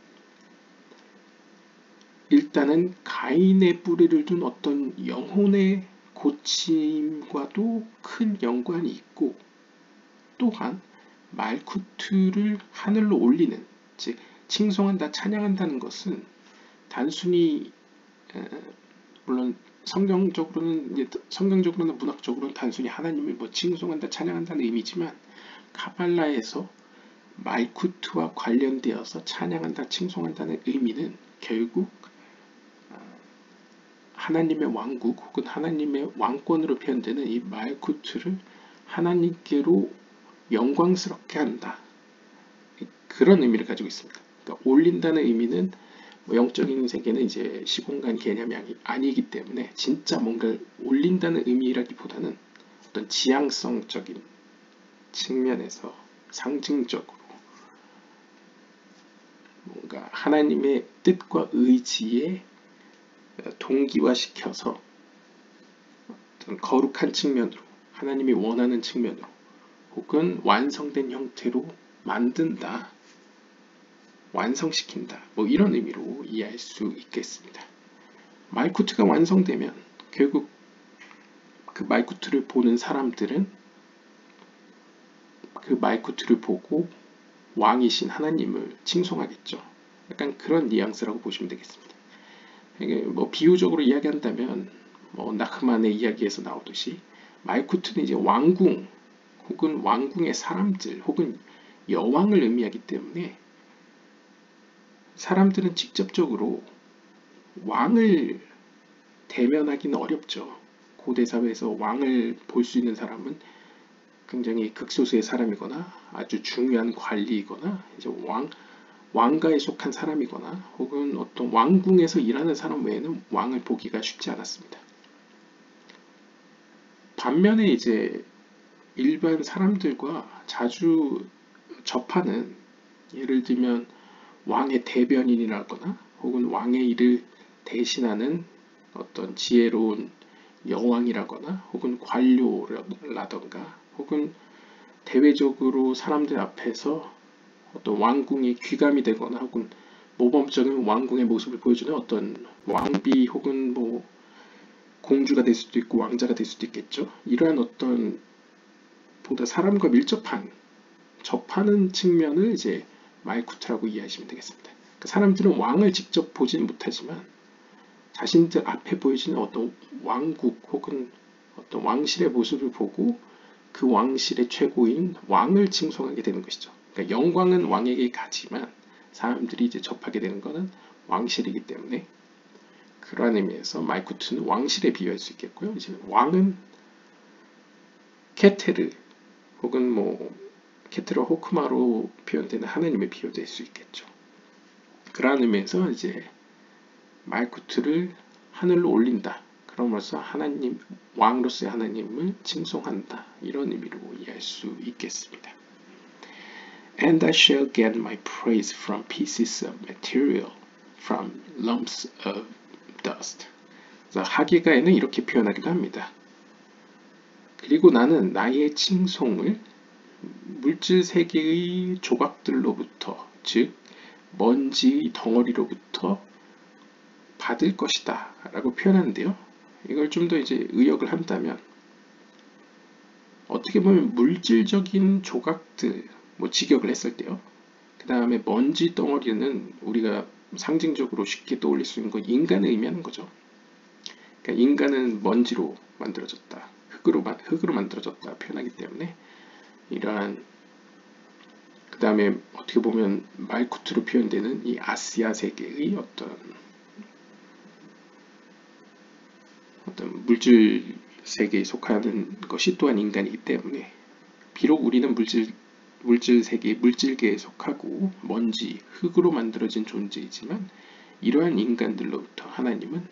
일단은 가인의 뿌리를 둔 어떤 영혼의 고침과도 큰 연관이 있고 또한 말쿠트를 하늘로 올리는 즉 칭송한다 찬양한다는 것은 단순히 물론 성경적으로는 문학적으로는 단순히 하나님을 뭐 칭송한다 찬양한다는 의미지만 카발라에서 말쿠트와 관련되어서 찬양한다 칭송한다는 의미는 결국 하나님의 왕국 혹은 하나님의 왕권으로 표현되는 이 말쿠트를 하나님께로 영광스럽게 한다. 그런 의미를 가지고 있습니다. 그러니까 올린다는 의미는 영적인 세계는 이제 시공간 개념이 아니기 때문에 진짜 뭔가를 올린다는 의미라기보다는 어떤 지향성적인 측면에서 상징적으로 뭔가 하나님의 뜻과 의지에 동기화시켜서 어떤 거룩한 측면으로 하나님이 원하는 측면으로 혹은 완성된 형태로 만든다, 완성시킨다, 뭐 이런 의미로 이해할 수 있겠습니다. 말쿠트가 완성되면 결국 그 말쿠트를 보는 사람들은 그 말쿠트를 보고 왕이신 하나님을 칭송하겠죠. 약간 그런 뉘앙스라고 보시면 되겠습니다. 이게 뭐 비유적으로 이야기한다면 뭐 나흐만의 이야기에서 나오듯이 말쿠트는 이제 왕궁 혹은 왕궁의 사람들 혹은 여왕을 의미하기 때문에 사람들은 직접적으로 왕을 대면하기는 어렵죠. 고대 사회에서 왕을 볼 수 있는 사람은 굉장히 극소수의 사람이거나 아주 중요한 관리이거나 이제 왕가에 속한 사람이거나 혹은 어떤 왕궁에서 일하는 사람 외에는 왕을 보기가 쉽지 않았습니다. 반면에 이제 일반 사람들과 자주 접하는 예를 들면 왕의 대변인이라거나 혹은 왕의 일을 대신하는 어떤 지혜로운 여왕이라거나 혹은 관료라던가 혹은 대외적으로 사람들 앞에서 어떤 왕궁이 귀감이 되거나 혹은 모범적인 왕궁의 모습을 보여주는 어떤 왕비 혹은 뭐 공주가 될 수도 있고 왕자가 될 수도 있겠죠. 이러한 어떤 보다 사람과 밀접한 접하는 측면을 이제 말쿠트라고 이해하시면 되겠습니다. 그러니까 사람들은 왕을 직접 보지는 못하지만 자신들 앞에 보여지는 어떤 왕국 혹은 어떤 왕실의 모습을 보고 그 왕실의 최고인 왕을 칭송하게 되는 것이죠. 그러니까 영광은 왕에게 가지만 사람들이 이제 접하게 되는 것은 왕실이기 때문에 그러한 의미에서 말쿠트는 왕실에 비유할 수 있겠고요. 이제 왕은 케테르 혹은 뭐 케테르 호크마로 표현되는 하나님의 비유될 수 있겠죠. 그러한 의미에서 이제 말쿠트를 하늘로 올린다. 그럼으로써 하나님, 왕으로서의 하나님을 칭송한다. 이런 의미로 이해할 수 있겠습니다. And I shall get my praise from pieces of material, from lumps of dust. 하계가에는 이렇게 표현하기도 합니다. 그리고 나는 나의 칭송을 물질 세계의 조각들로부터, 즉 먼지 덩어리로부터 받을 것이다 라고 표현하는데요. 이걸 좀 더 이제 의역을 한다면 어떻게 보면 물질적인 조각들, 뭐 직역을 했을 때요. 그 다음에 먼지 덩어리는 우리가 상징적으로 쉽게 떠올릴 수 있는 건 인간을 의미하는 거죠. 그러니까 인간은 먼지로 만들어졌다, 흙으로 만들어졌다 표현하기 때문에 이러한 그 다음에 어떻게 보면 말쿠트로 표현되는 이 아시아 세계의 어떤 물질 세계에 속하는 것이 또한 인간이기 때문에 비록 우리는 물질 세계, 물질계에 속하고 먼지, 흙으로 만들어진 존재이지만 이러한 인간들로부터 하나님은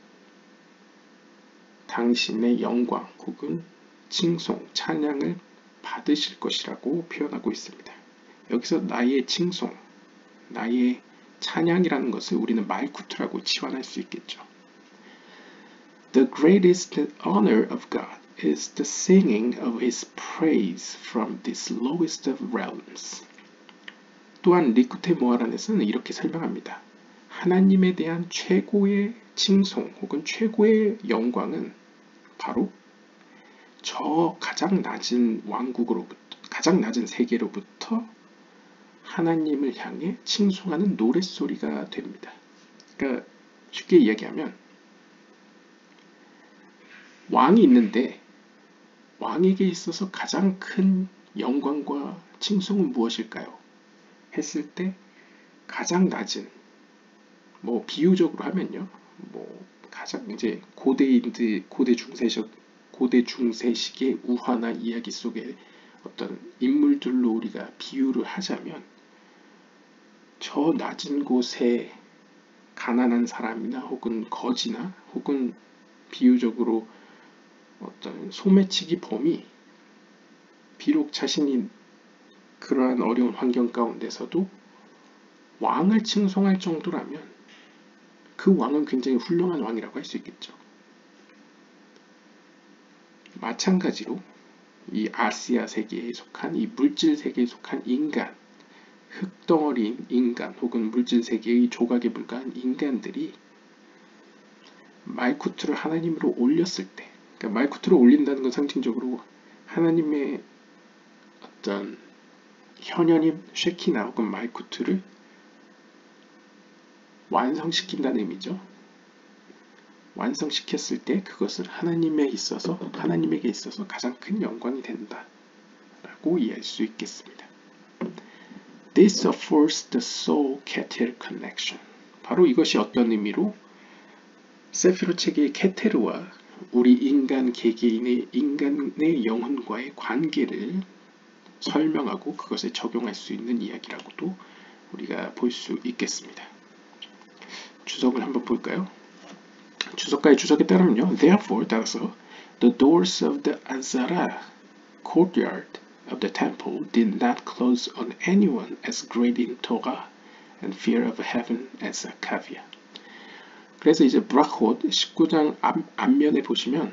당신의 영광 혹은 칭송, 찬양을 받으실 것이라고 표현하고 있습니다. 여기서 나의 칭송, 나의 찬양이라는 것을 우리는 말쿠트라고 치환할 수 있겠죠. The greatest honor of God is the singing of His praise from this lowest of realms. 또한 리쿠테 모아란에서는 이렇게 설명합니다. 하나님에 대한 최고의 칭송 혹은 최고의 영광은 바로 저 가장 낮은 왕국으로부터, 가장 낮은 세계로부터 하나님을 향해 칭송하는 노랫소리가 됩니다. 그러니까 쉽게 이야기하면 왕이 있는데 왕에게 있어서 가장 큰 영광과 칭송은 무엇일까요? 했을 때 가장 낮은, 뭐 비유적으로 하면요, 뭐 가장 이제 고대 중세식의 우화나 이야기 속에 어떤 인물들로 우리가 비유를 하자면 저 낮은 곳에 가난한 사람이나 혹은 거지나 혹은 비유적으로 어떤 소매치기 범이 비록 자신이 그러한 어려운 환경 가운데서도 왕을 칭송할 정도라면 그 왕은 굉장히 훌륭한 왕이라고 할 수 있겠죠. 마찬가지로 이 아시아 세계에 속한 이 물질 세계에 속한 인간, 흙덩어리인 인간 혹은 물질 세계의 조각에 불과한 인간들이 말쿠트를 하나님으로 올렸을 때, 그러니까 말쿠트를 올린다는 건 상징적으로 하나님의 어떤 현현임 쉐키나 혹은 말쿠트를 완성시킨다는 의미죠. 완성시켰을 때 그것을 하나님에게 있어서 가장 큰 영광이 된다 라고 이해할 수 있겠습니다. This affords the soul keter connection. 바로 이것이 어떤 의미로 세피로 체계의 케테르와 우리 인간 개개인의 인간의 영혼과의 관계를 설명하고 그것에 적용할 수 있는 이야기라고도 우리가 볼 수 있겠습니다. 주석을 한번 볼까요? 주석가의 주석에 따르면요. Therefore, 따라서 the doors of the Azara courtyard of the temple did not close on anyone as great in Torah and fear of heaven as Akavia. 그래서 이제 브라콧 19장 앞면에 보시면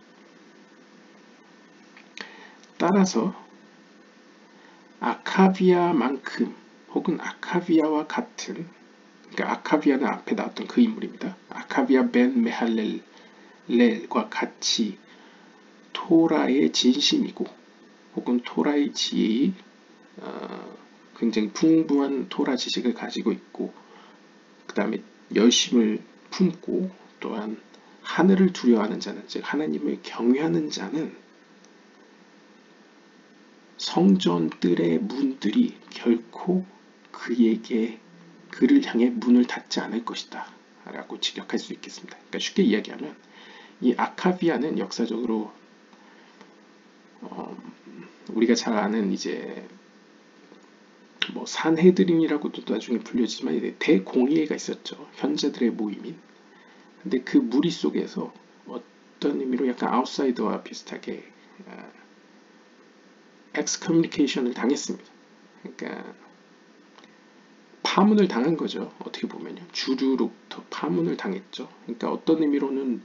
따라서 아카비아만큼 혹은 아카비아와 같은, 그러니까 아카비아는 앞에 나왔던 그 인물입니다. 아카비아 벤 메할렐과 같이 토라의 진심이고 혹은 토라의 지혜의 굉장히 풍부한 토라 지식을 가지고 있고 그 다음에 열심을 품고 또한 하늘을 두려워하는 자는, 즉 하나님을 경외하는 자는 성전 뜰의 문들이 결코 그를 향해 문을 닫지 않을 것이다 라고 직역할 수 있겠습니다. 그러니까 쉽게 이야기하면 이 아카비아는 역사적으로 우리가 잘 아는 이제 뭐 산헤드린이라고도 나중에 불려지지만 대공의회가 있었죠. 현자들의 모임인. 근데 그 무리 속에서 어떤 의미로 약간 아웃사이더와 비슷하게 엑스커뮤니케이션을 당했습니다. 그러니까 파문을 당한 거죠. 어떻게 보면요. 주류로부터 파문을 당했죠. 그러니까 어떤 의미로는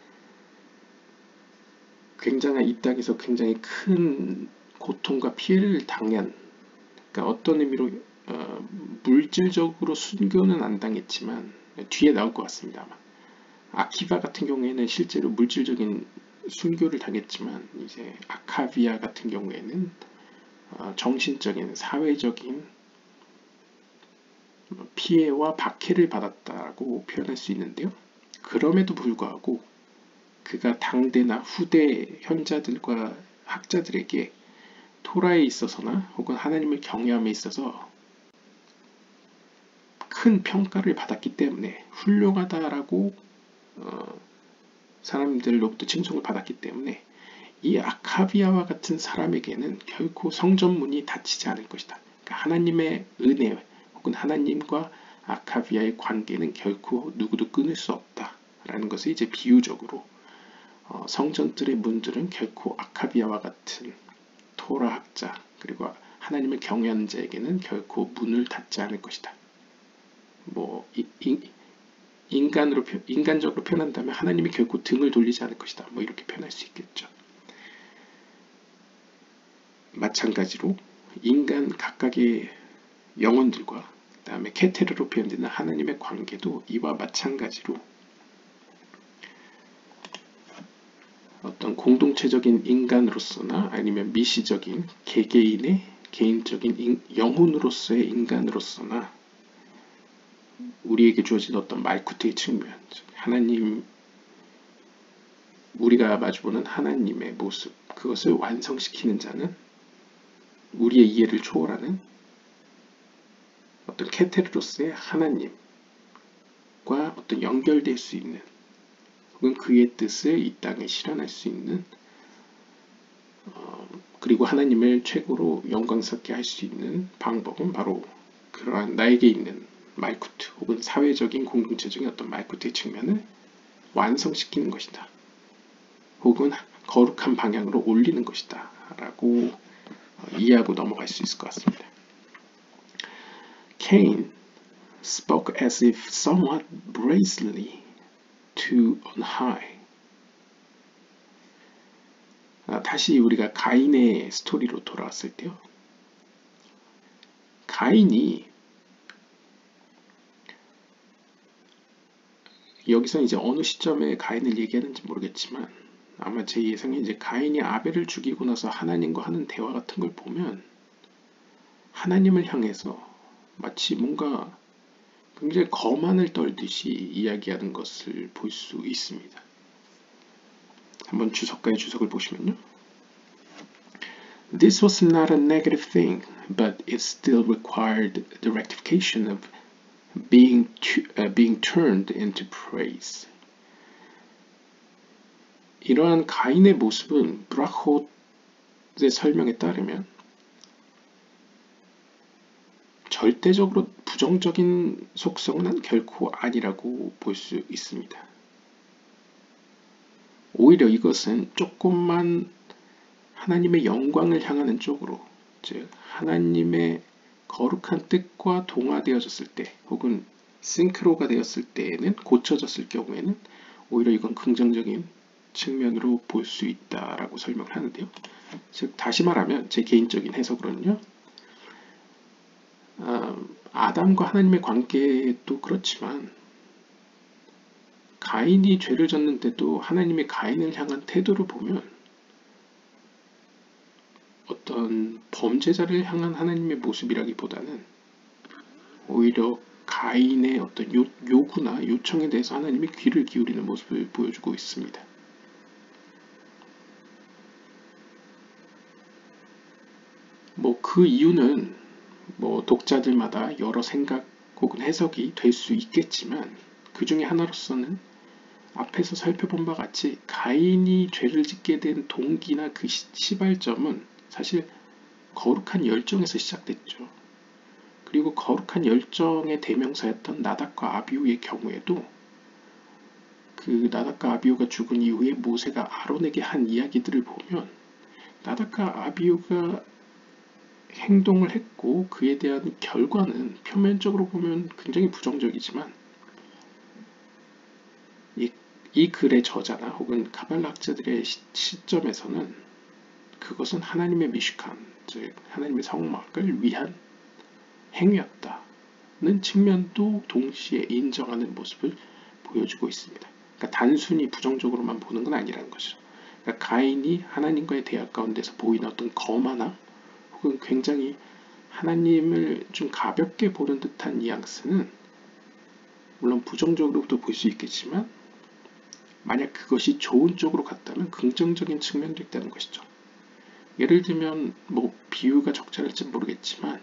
이 땅에서 굉장히 큰 고통과 피해를 당한, 그러니까 어떤 의미로 물질적으로 순교는 안 당했지만 뒤에 나올 것 같습니다. 아마. 아키바 같은 경우에는 실제로 물질적인 순교를 당했지만 이제 아카비아 같은 경우에는 정신적인 사회적인 피해와 박해를 받았다고 표현할 수 있는데요. 그럼에도 불구하고 그가 당대나 후대 현자들과 학자들에게 토라에 있어서나 혹은 하나님을 경외함에 있어서 큰 평가를 받았기 때문에 훌륭하다라고 사람들로부터 칭송을 받았기 때문에 이 아카비아와 같은 사람에게는 결코 성전문이 닫히지 않을 것이다. 그러니까 하나님의 은혜 혹은 하나님과 아카비아의 관계는 결코 누구도 끊을 수 없다라는 것을 이제 비유적으로 성전들의 문들은 결코 아카비아와 같은 토라학자 그리고 하나님을 경외하는 자에게는 결코 문을 닫지 않을 것이다. 뭐 인간적으로 표현한다면 하나님이 결코 등을 돌리지 않을 것이다. 뭐 이렇게 표현할 수 있겠죠. 마찬가지로 인간 각각의 영혼들과 그 다음에 케테르로 표현되는 하나님의 관계도 이와 마찬가지로 어떤 공동체적인 인간으로서나 아니면 미시적인 개개인의 개인적인 영혼으로서의 인간으로서나 우리에게 주어진 어떤 말쿠트의 측면, 하나님, 우리가 마주보는 하나님의 모습, 그것을 완성시키는 자는 우리의 이해를 초월하는 어떤 케테르로서의 하나님과 어떤 연결될 수 있는 혹은 그의 뜻을 이 땅에 실현할 수 있는 그리고 하나님을 최고로 영광스럽게 할 수 있는 방법은 바로 그러한 나에게 있는 말쿠트 혹은 사회적인 공동체적인 어떤 말쿠트의 측면을 완성시키는 것이다. 혹은 거룩한 방향으로 올리는 것이다. 라고 이해하고 넘어갈 수 있을 것 같습니다. Cain spoke as if somewhat brazenly to on high. 다시 우리가 가인의 스토리로 돌아왔을 때요. 가인이 여기서 이제 어느 시점에 가인을 얘기하는지 모르겠지만 아마 제 예상에 이제 가인이 아벨을 죽이고 나서 하나님과 하는 대화 같은 걸 보면 하나님을 향해서 마치 뭔가 굉장히 거만을 떨듯이 이야기하는 것을 볼 수 있습니다. 한번 주석가의 주석을 보시면요. This was not a negative thing, but it still required the rectification of being turned into praise. 이러한 가인의 모습은 브라톳의 설명에 따르면 절대적으로 부정적인 속성은 결코 아니라고 볼 수 있습니다. 오히려 이것은 조금만 하나님의 영광을 향하는 쪽으로, 즉 하나님의 거룩한 뜻과 동화되어졌을 때 혹은 싱크로가 되었을 때에는 고쳐졌을 경우에는 오히려 이건 긍정적인 측면으로 볼 수 있다라고 설명을 하는데요. 즉 다시 말하면 제 개인적인 해석으로는요. 아담과 하나님의 관계도 그렇지만 가인이 죄를 졌는데도 하나님의 가인을 향한 태도를 보면 어떤 범죄자를 향한 하나님의 모습이라기보다는 오히려 가인의 어떤 요구나 요청에 대해서 하나님이 귀를 기울이는 모습을 보여주고 있습니다. 뭐 그 이유는 뭐 독자들마다 여러 생각 혹은 해석이 될 수 있겠지만 그 중에 하나로서는 앞에서 살펴본 바와 같이 가인이 죄를 짓게 된 동기나 그 시발점은 사실 거룩한 열정에서 시작됐죠. 그리고 거룩한 열정의 대명사였던 나답과 아비후의 경우에도 그 나답과 아비후가 죽은 이후에 모세가 아론에게 한 이야기들을 보면 나답과 아비후가 행동을 했고 그에 대한 결과는 표면적으로 보면 굉장히 부정적이지만 이 글의 저자나 혹은 카발라 학자들의 시점에서는 그것은 하나님의 미식함, 즉 하나님의 성막을 위한 행위였다는 측면도 동시에 인정하는 모습을 보여주고 있습니다. 그러니까 단순히 부정적으로만 보는 건 아니라는 거죠. 그러니까 가인이 하나님과의 대화 가운데서 보이는 어떤 거만함 혹은 굉장히 하나님을 좀 가볍게 보는 듯한 뉘앙스는 물론 부정적으로도 볼 수 있겠지만 만약 그것이 좋은 쪽으로 갔다면 긍정적인 측면도 있다는 것이죠. 예를 들면 뭐 비유가 적절할지 모르겠지만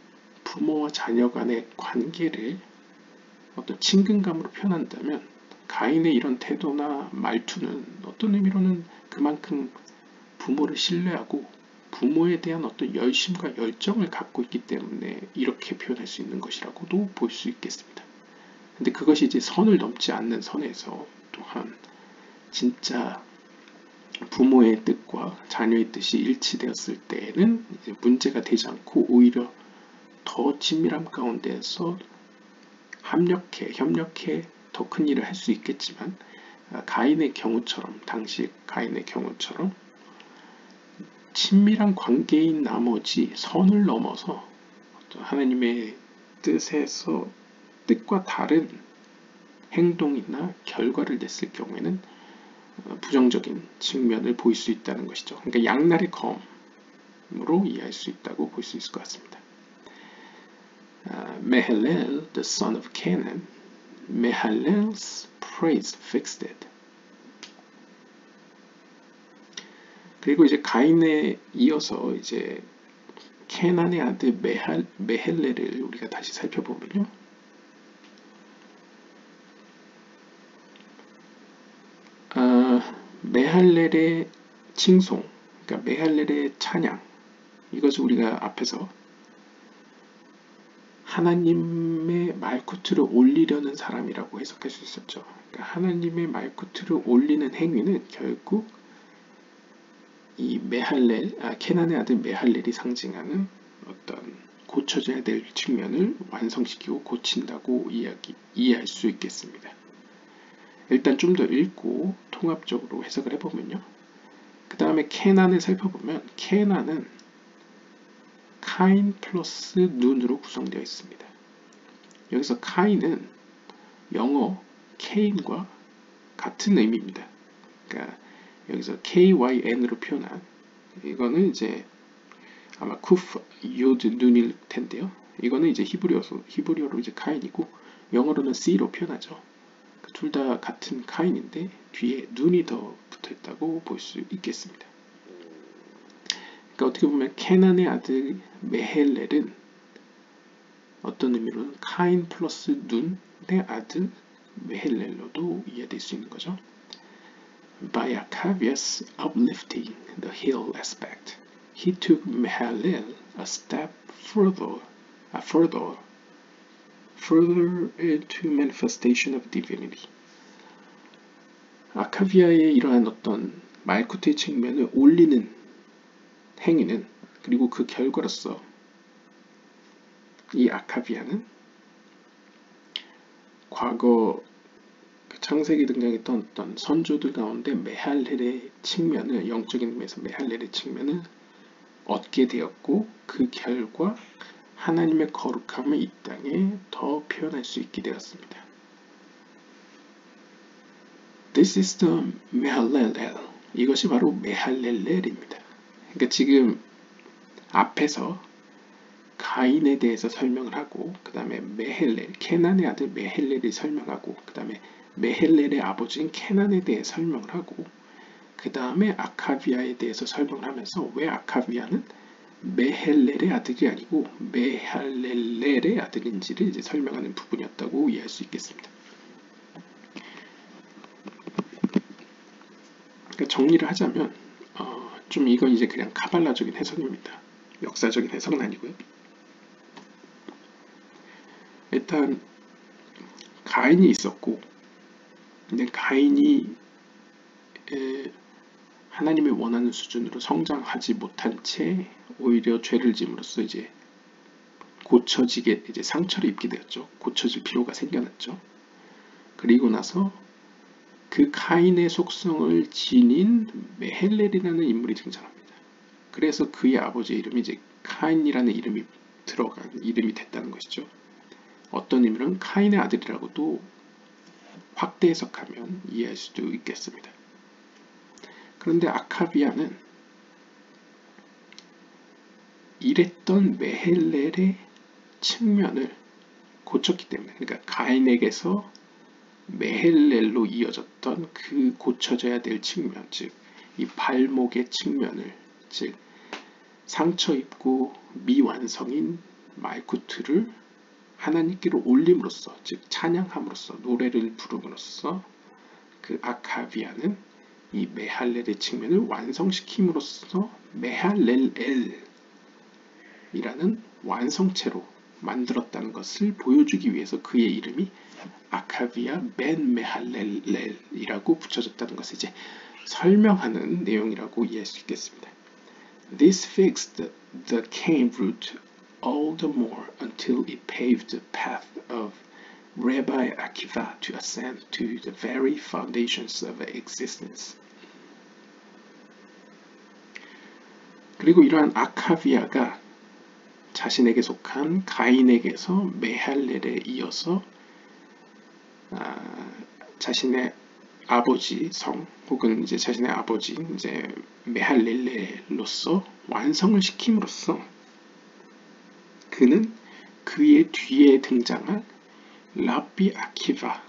부모와 자녀 간의 관계를 어떤 친근감으로 표현한다면 가인의 이런 태도나 말투는 어떤 의미로는 그만큼 부모를 신뢰하고 부모에 대한 어떤 열심과 열정을 갖고 있기 때문에 이렇게 표현할 수 있는 것이라고도 볼 수 있겠습니다. 근데 그것이 이제 선을 넘지 않는 선에서 또한 진짜 부모의 뜻과 자녀의 뜻이 일치되었을 때에는 이제 문제가 되지 않고 오히려 더 친밀함 가운데서 협력해 더 큰 일을 할 수 있겠지만 가인의 경우처럼 당시 가인의 경우처럼 친밀한 관계인 나머지 선을 넘어서 하나님의 뜻과 다른 행동이나 결과를 냈을 경우에는 부정적인 측면을 보일 수 있다는 것이죠. 그러니까 양날의 검으로 이해할 수 있다고 볼 수 있을 것 같습니다. Mehalel, the son of Canaan, Mehalel's praise fixed it. 그리고 이제 가인에 이어서 이제 케난의 아들 메헬렐을 우리가 다시 살펴보면요. 메할렐의 칭송, 그러니까 메할렐의 찬양, 이것을 우리가 앞에서 하나님의 말쿠트를 올리려는 사람이라고 해석할 수 있었죠. 그러니까 하나님의 말쿠트를 올리는 행위는 결국 이 케난의 아들 메할렐이 상징하는 어떤 고쳐져야 될 측면을 완성시키고 고친다고 이해할 수 있겠습니다. 일단 좀 더 읽고 통합적으로 해석을 해보면요. 그 다음에 케난을 살펴보면 케난은 카인 플러스 눈으로 구성되어 있습니다. 여기서 카인은 영어 케인과 같은 의미입니다. 그러니까 여기서 KYN으로 표현한 이거는 이제 아마 쿠프 요드 눈일 텐데요. 이거는 이제 히브리어로 이제 카인이고 영어로는 C로 표현하죠. 둘 다 같은 카인인데 뒤에 눈이 더 붙어있다고 볼 수 있겠습니다. 그러니까 어떻게 보면 케난의 아들 메헬렐은 어떤 의미로는 카인 플러스 눈의 아들 메헬렐로도 이해될 수 있는 거죠. By Achavias uplifting the hill aspect, he took Mehalel a step further into manifestation of divinity. 아카비아의 이러한 어떤 말쿠트의 측면을 올리는 행위는 그리고 그 결과로서 이 아카비아는 과거 창세기 등장했던 어떤 선조들 가운데 메할렐의 측면을 영적인 의미에서 메할렐의 측면을 얻게 되었고 그 결과 하나님의 거룩함을 이 땅에 더 표현할 수 있게 되었습니다. This is the 메할렐. 이것이 바로 메할렐렐입니다. 그러니까 지금 앞에서 가인에 대해서 설명을 하고 그 다음에 메헬렐, 케난의 아들 메헬렐을 설명하고 그 다음에 메헬렐의 아버지인 케난에 대해 설명을 하고 그 다음에 아카비아에 대해서 설명을 하면서 왜 아카비아는 메헬렐의 아들이 아니고 메할렐렐의 아들인지를 이제 설명하는 부분이었다고 이해할 수 있겠습니다. 그러니까 정리를 하자면 좀 이건 이제 그냥 카발라적인 해석입니다. 역사적인 해석은 아니고요. 일단 가인이 있었고 근데 가인이 하나님이 원하는 수준으로 성장하지 못한 채 오히려 죄를 지음으로써 이제 고쳐지게 이제 상처를 입게 되었죠. 고쳐질 필요가 생겨났죠. 그리고 나서 그 카인의 속성을 지닌 메헬렐이라는 인물이 등장합니다. 그래서 그의 아버지의 이름이 이제 카인이라는 이름이 들어간 이름이 됐다는 것이죠. 어떤 의미로는 카인의 아들이라고도 확대 해석하면 이해할 수도 있겠습니다. 그런데 아카비아는 이랬던 메헬렐의 측면을 고쳤기 때문에 그러니까 가인에게서 메헬렐로 이어졌던 그 고쳐져야 될 측면, 즉 이 발목의 측면을, 즉 상처 입고 미완성인 말쿠트를 하나님께로 올림으로써, 즉 찬양함으로써, 노래를 부름으로써 그 아카비아는 이 메할렐의 측면을 완성시킴으로써 메할렐엘이라는 완성체로 만들었다는 것을 보여주기 위해서 그의 이름이 아카비아 벤 메할렐이라고 붙여졌다는 것을 이제 설명하는 내용이라고 이해할 수 있겠습니다. This fixed the cave route all the more until it paved the path of Rabbi Akiva to ascend to the very foundations of existence. 그리고 이러한 아카비아가 자신에게 속한 가인에게서 메할렐에 이어서 자신의 아버지 성 혹은 이제 자신의 아버지 이제 메할렐레로서 완성을 시킴으로써 그는 그의 뒤에 등장할 라비 아키바가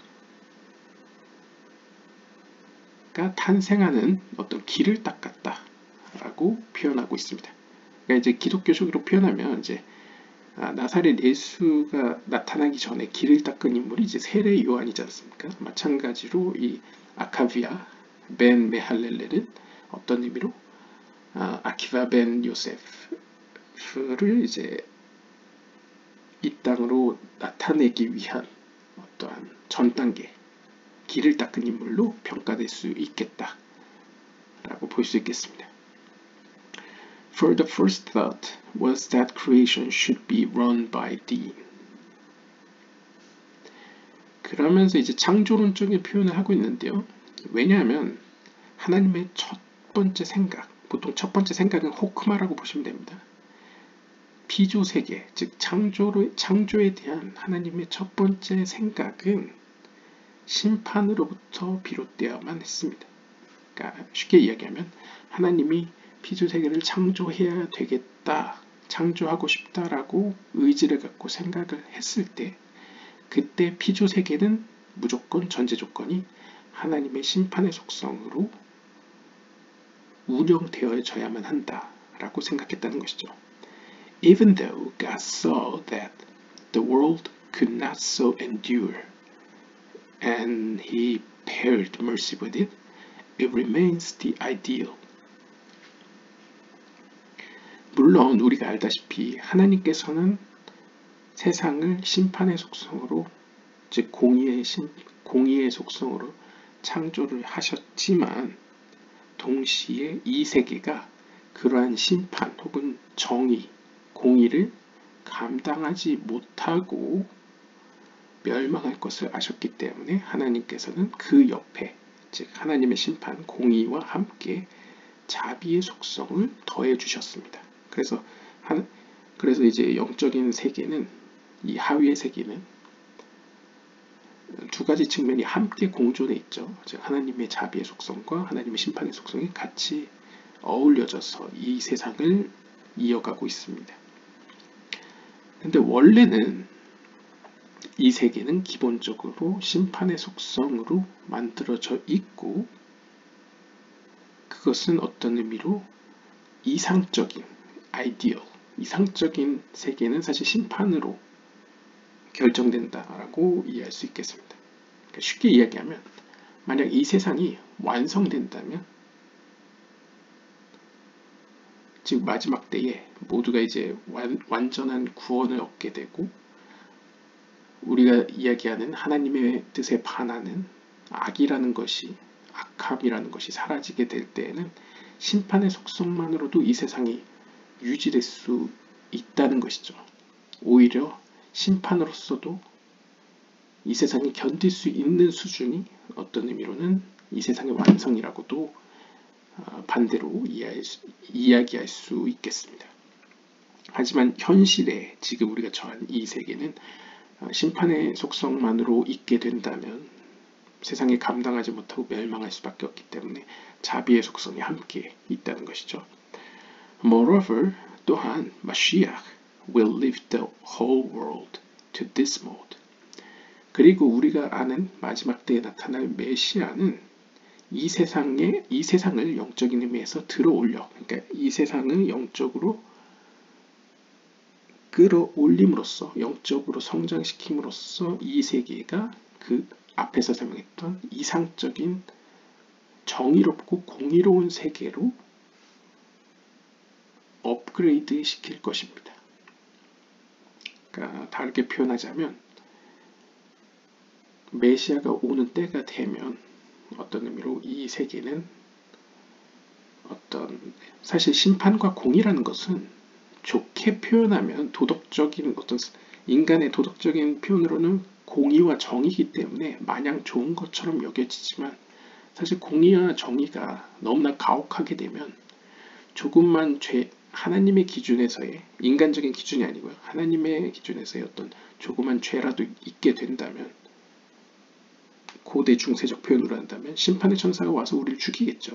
탄생하는 어떤 길을 닦았다라고 표현하고 있습니다. 그러니까 이제 기독교적으로 표현하면 이제 나사렛 예수가 나타나기 전에 길을 닦은 인물이 이제 세례 요한이지 않습니까? 마찬가지로 이 아카비아 벤 메할렐레는 어떤 의미로 아키바 벤 요세프를 이제 이 땅으로 나타내기 위한 어떠한 전 단계 길을 닦은 인물로 평가될 수 있겠다라고 볼 수 있겠습니다. For the first thought was that creation should be run by thee. 그러면서 이제 창조론적인 표현을 하고 있는데요. 왜냐하면 하나님의 첫 번째 생각, 보통 첫 번째 생각은 호크마라고 보시면 됩니다. 피조세계, 즉 창조에 대한 하나님의 첫 번째 생각은 심판으로부터 비롯되어야만 했습니다. 그러니까 쉽게 이야기하면 하나님이 피조세계를 창조해야 되겠다, 창조하고 싶다라고 의지를 갖고 생각을 했을 때 그때 피조세계는 무조건 전제 조건이 하나님의 심판의 속성으로 운영되어져야만 한다라고 생각했다는 것이죠. Even though God saw that the world could not so endure and He paired mercy with it, it remains the ideal. 물론 우리가 알다시피 하나님께서는 세상을 심판의 속성으로, 즉 공의의 속성으로 창조를 하셨지만 동시에 이 세계가 그러한 심판 혹은 정의, 공의를 감당하지 못하고 멸망할 것을 아셨기 때문에 하나님께서는 그 옆에, 즉 하나님의 심판, 공의와 함께 자비의 속성을 더해 주셨습니다. 그래서 이제 영적인 세계는, 이 하위의 세계는 두 가지 측면이 함께 공존해 있죠. 즉 하나님의 자비의 속성과 하나님의 심판의 속성이 같이 어울려져서 이 세상을 이어가고 있습니다. 근데 원래는 이 세계는 기본적으로 심판의 속성으로 만들어져 있고, 그것은 어떤 의미로 이상적인, 아이디얼, 이상적인 세계는 사실 심판으로 결정된다라고 이해할 수 있겠습니다. 그러니까 쉽게 이야기하면 만약 이 세상이 완성된다면, 즉 마지막 때에 모두가 이제 완전한 구원을 얻게 되고 우리가 이야기하는 하나님의 뜻에 반하는 악이라는 것이, 악함이라는 것이 사라지게 될 때에는 심판의 속성만으로도 이 세상이 유지될 수 있다는 것이죠. 오히려 심판으로서도 이 세상이 견딜 수 있는 수준이 어떤 의미로는 이 세상의 완성이라고도 반대로 이야기할 수 있겠습니다. 하지만 현실에 지금 우리가 처한 이 세계는 심판의 속성만으로 있게 된다면 세상에 감당하지 못하고 멸망할 수밖에 없기 때문에 자비의 속성이 함께 있다는 것이죠. Moreover, 또한 Mashiach will lift the whole world to this mode. 그리고 우리가 아는 마지막 때에 나타날 메시아는 이 세상을 영적인 의미에서 들어올려, 그러니까 이 세상을 영적으로 끌어올림으로써, 영적으로 성장시킴으로써 이 세계가 그 앞에서 설명했던 이상적인 정의롭고 공의로운 세계로 업그레이드 시킬 것입니다. 그러니까 다르게 표현하자면 메시아가 오는 때가 되면 어떤 의미로 이 세계는 사실 심판과 공의라는 것은 좋게 표현하면 도덕적인 인간의 도덕적인 표현으로는 공의와 정의이기 때문에 마냥 좋은 것처럼 여겨지지만 사실 공의와 정의가 너무나 가혹하게 되면 조금만 하나님의 기준에서의 인간적인 기준이 아니고요. 하나님의 기준에서의 어떤 조그만 죄라도 있게 된다면 고대 중세적 표현으로 한다면 심판의 천사가 와서 우리를 죽이겠죠.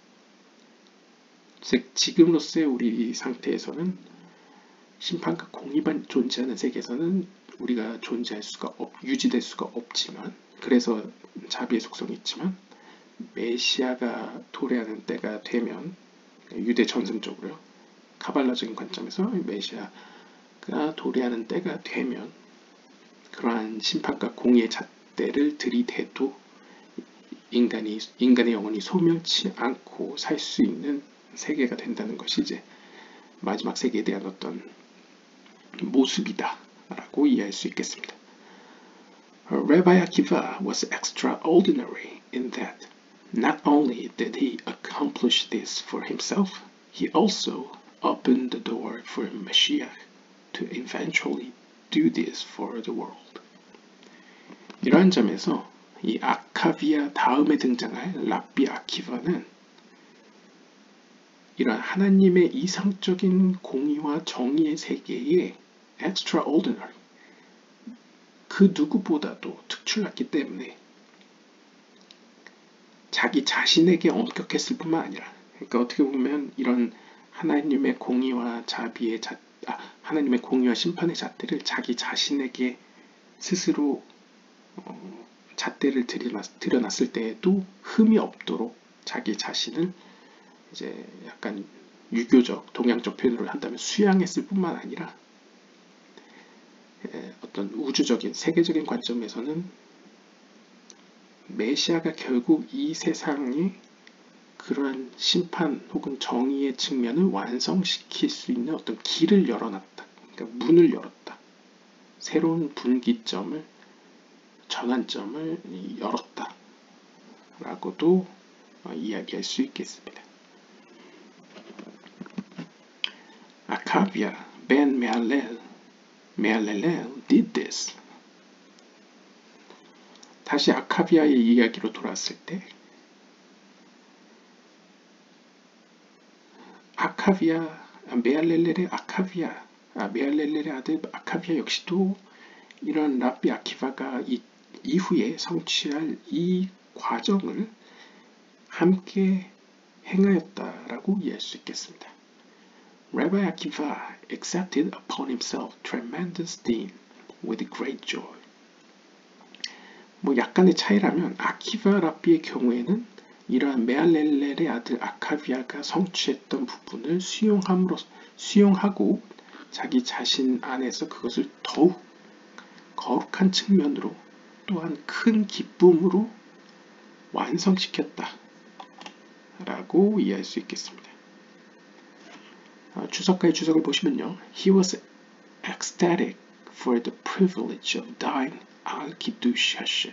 즉 지금으로서의 우리 상태에서는 심판과 공의만 존재하는 세계에서는 우리가 유지될 수가 없지만 그래서 자비의 속성이 있지만 메시아가 도래하는 때가 되면 유대 전승적으로요. 카발라적인 관점에서 메시아가 도래하는 때가 되면 그러한 심판과 공의의 잣대를 들이대도 인간의 영혼이 소멸치 않고 살 수 있는 세계가 된다는 것이 이제 마지막 세계에 대한 어떤 모습이다 라고 이해할 수 있겠습니다. Rabbi Akiva was extraordinary in that not only did he accomplish this for himself, he also opened the door for Mashiach to eventually do this for the world. 이러한 점에서 이 아카비아 다음에 등장할 랍비 아키바는 이런 하나님의 이상적인 공의와 정의의 세계에 extraordinary, 그 누구보다도 특출났기 때문에 자기 자신에게 엄격했을 뿐만 아니라, 그러니까 어떻게 보면 이런 하나님의 공의와 하나님의 공의와 심판의 잣대를 자기 자신에게 스스로 잣대를 들여놨을 때에도 흠이 없도록 자기 자신을 이제 약간 유교적, 동양적 표현으로 한다면 수양했을 뿐만 아니라 어떤 우주적인, 세계적인 관점에서는 메시아가 결국 이 세상에 그러한 심판 혹은 정의의 측면을 완성시킬 수 있는 어떤 길을 열어놨다. 그러니까 문을 열었다. 새로운 분기점을, 전환점을 열었다. 라고도 이야기할 수 있겠습니다. Akavia ben Mehalelel did this. 다시 아카비아의 이야기로 돌아왔을 때 메할렐렐의 아들 아카비아 역시도 이런 랍비 아키바가 이후에 성취할 이 과정을 함께 행하였다라고 이해할 수 있겠습니다. Rabbi Akiva accepted upon himself tremendous sin with great joy. 약간의 차이라면 아키바 랍비의 경우에는 이러한 메할렐렐의 아들 아카비아가 성취했던 부분을 수용하고 자기 자신 안에서 그것을 더욱 거룩한 측면으로 또한 큰 기쁨으로 완성시켰다 라고 이해할 수 있겠습니다. 주석가의 주석을 보시면요. He was ecstatic for the privilege of dying al-Kiddush Hashem,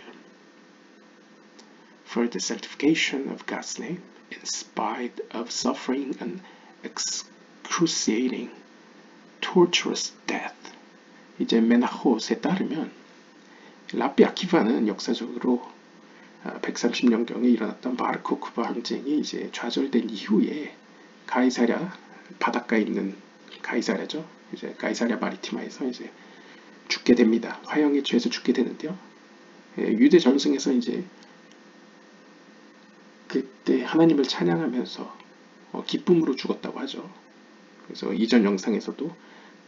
for the sanctification of God's name, in spite of suffering an excruciating, torturous death. 이제 메나톳에 따르면 랍비 아키바는 역사적으로 130년경에 일어났던 바르코크바 항쟁이 이제 좌절된 이후에 가이사랴 바닷가에 있는 가이사랴죠. 이제 가이사랴 마리티마에서 이제 죽게 됩니다. 화형에 취해서 죽게 되는데요. 유대 전승에서 이제 그때 하나님을 찬양하면서 기쁨으로 죽었다고 하죠. 그래서 이전 영상에서도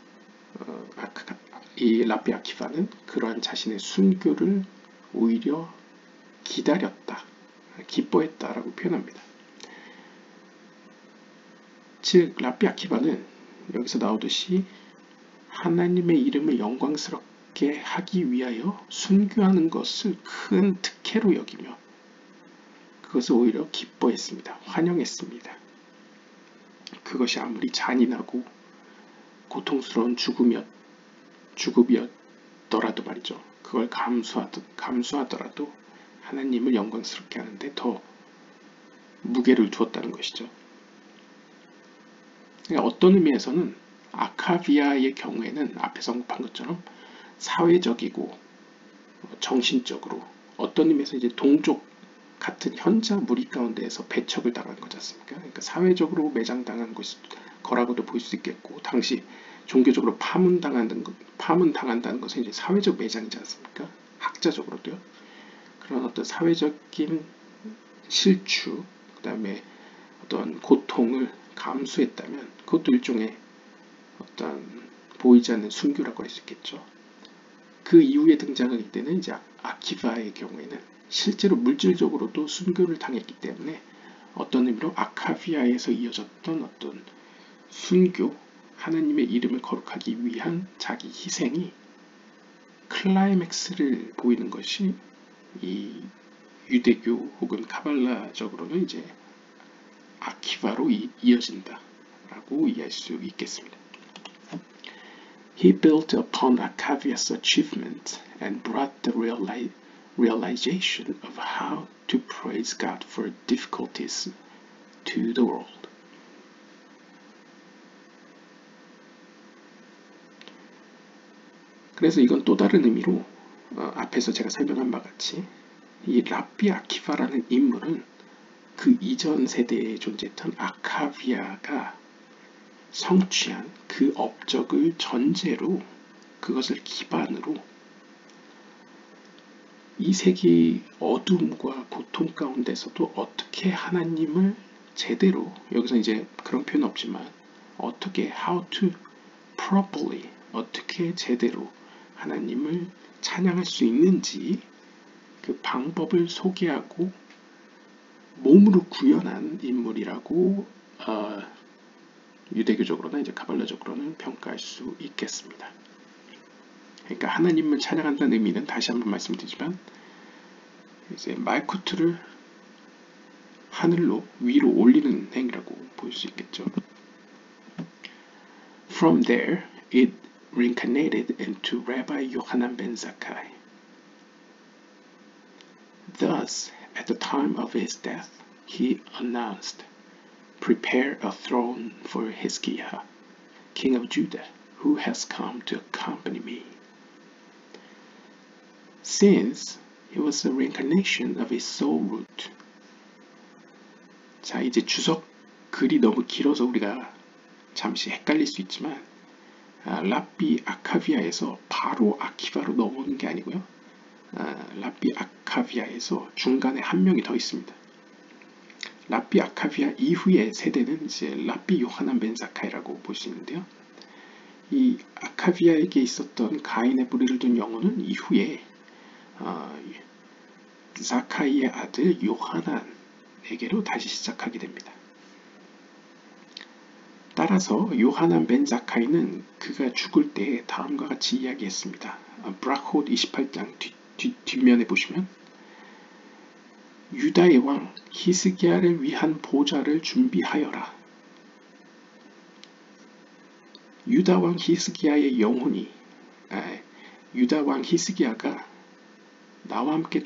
이 랍비 아키바는 그러한 자신의 순교를 오히려 기다렸다, 기뻐했다라고 표현합니다. 즉 랍비 아키바는 여기서 나오듯이 하나님의 이름을 영광스럽게 거룩하게 하기 위하여 순교하는 것을 큰 특혜로 여기며 그것을 오히려 기뻐했습니다. 환영했습니다. 그것이 아무리 잔인하고 고통스러운 죽음이었더라도 말이죠. 그걸 감수하더라도 하나님을 영광스럽게 하는데 더 무게를 두었다는 것이죠. 그러니까 어떤 의미에서는 아카비아의 경우에는 앞에서 언급한 것처럼 사회적이고 정신적으로 어떤 의미에서 이제 동족 같은 현자 무리 가운데에서 배척을 당한 거지 않습니까? 그러니까 사회적으로 매장당한 거라고도 볼 수 있겠고 당시 종교적으로 파문당한다는 것은 이제 사회적 매장이지 않습니까? 학자적으로도요. 그런 어떤 사회적인 실추, 그 다음에 어떤 고통을 감수했다면 그것도 일종의 어떤 보이지 않는 순교라고 할 수 있겠죠. 그 이후에 등장하게 되는 이제 아키바의 경우에는 실제로 물질적으로도 순교를 당했기 때문에 어떤 의미로 아카비아에서 이어졌던 어떤 순교, 하나님의 이름을 거룩하기 위한 자기 희생이 클라이맥스를 보이는 것이 이 유대교 혹은 카발라적으로는 이제 아키바로 이어진다라고 이해할 수 있겠습니다. He built upon Achavia's achievement and brought the realization of how to praise God for difficulties to the world. 그래서 이건 또 다른 의미로 앞에서 제가 설명한 바 같이 이 랍비 아키바라는 인물은 그 이전 세대에 존재했던 아카비아가 성취한 그 업적을 전제로 그것을 기반으로 이 세계의 어둠과 고통 가운데서도 어떻게 하나님을 제대로 여기서 이제 그런 표현 없지만 어떻게 how to properly 어떻게 제대로 하나님을 찬양할 수 있는지 그 방법을 소개하고 몸으로 구현한 인물이라고 유대교적으로나 이제 카발라적으로는 평가할 수 있겠습니다. 그러니까 하나님을 찬양한다는 의미는 다시 한번 말씀드리지만 이제 말코트를 하늘로 위로 올리는 행위라고 볼 수 있겠죠. From there, it reincarnated into Rabbi Yochanan ben Zakkai. Thus, at the time of his death, he announced, "Prepare a throne for Hezekiah, king of Judah, who has come to accompany me." Since he was a reincarnation of his soul root. 자, 이제 주석 글이 너무 길어서 우리가 잠시 헷갈릴 수 있지만 랍비 아카비아에서 바로 아키바로 넘어오는 게 아니고요. 랍비 아카비아에서 중간에 한 명이 더 있습니다. 랍비 아카비아 이후의 세대는 이제 랍비 요하난 벤 사카이라고 볼 수 있는데요. 이 아카비아에게 있었던 가인의 뿌리를 둔 영혼은 이후에 사카이의 아들 요하난에게로 다시 시작하게 됩니다. 따라서 요하난 벤 자카이는 그가 죽을 때 다음과 같이 이야기했습니다. 브라콧 28장 뒷면에 보시면 유다의 왕 히스기야를 위한 보좌를 준비하여라. 유다 왕 히스기야의 영혼이 유다 왕 히스기야가 나와 함께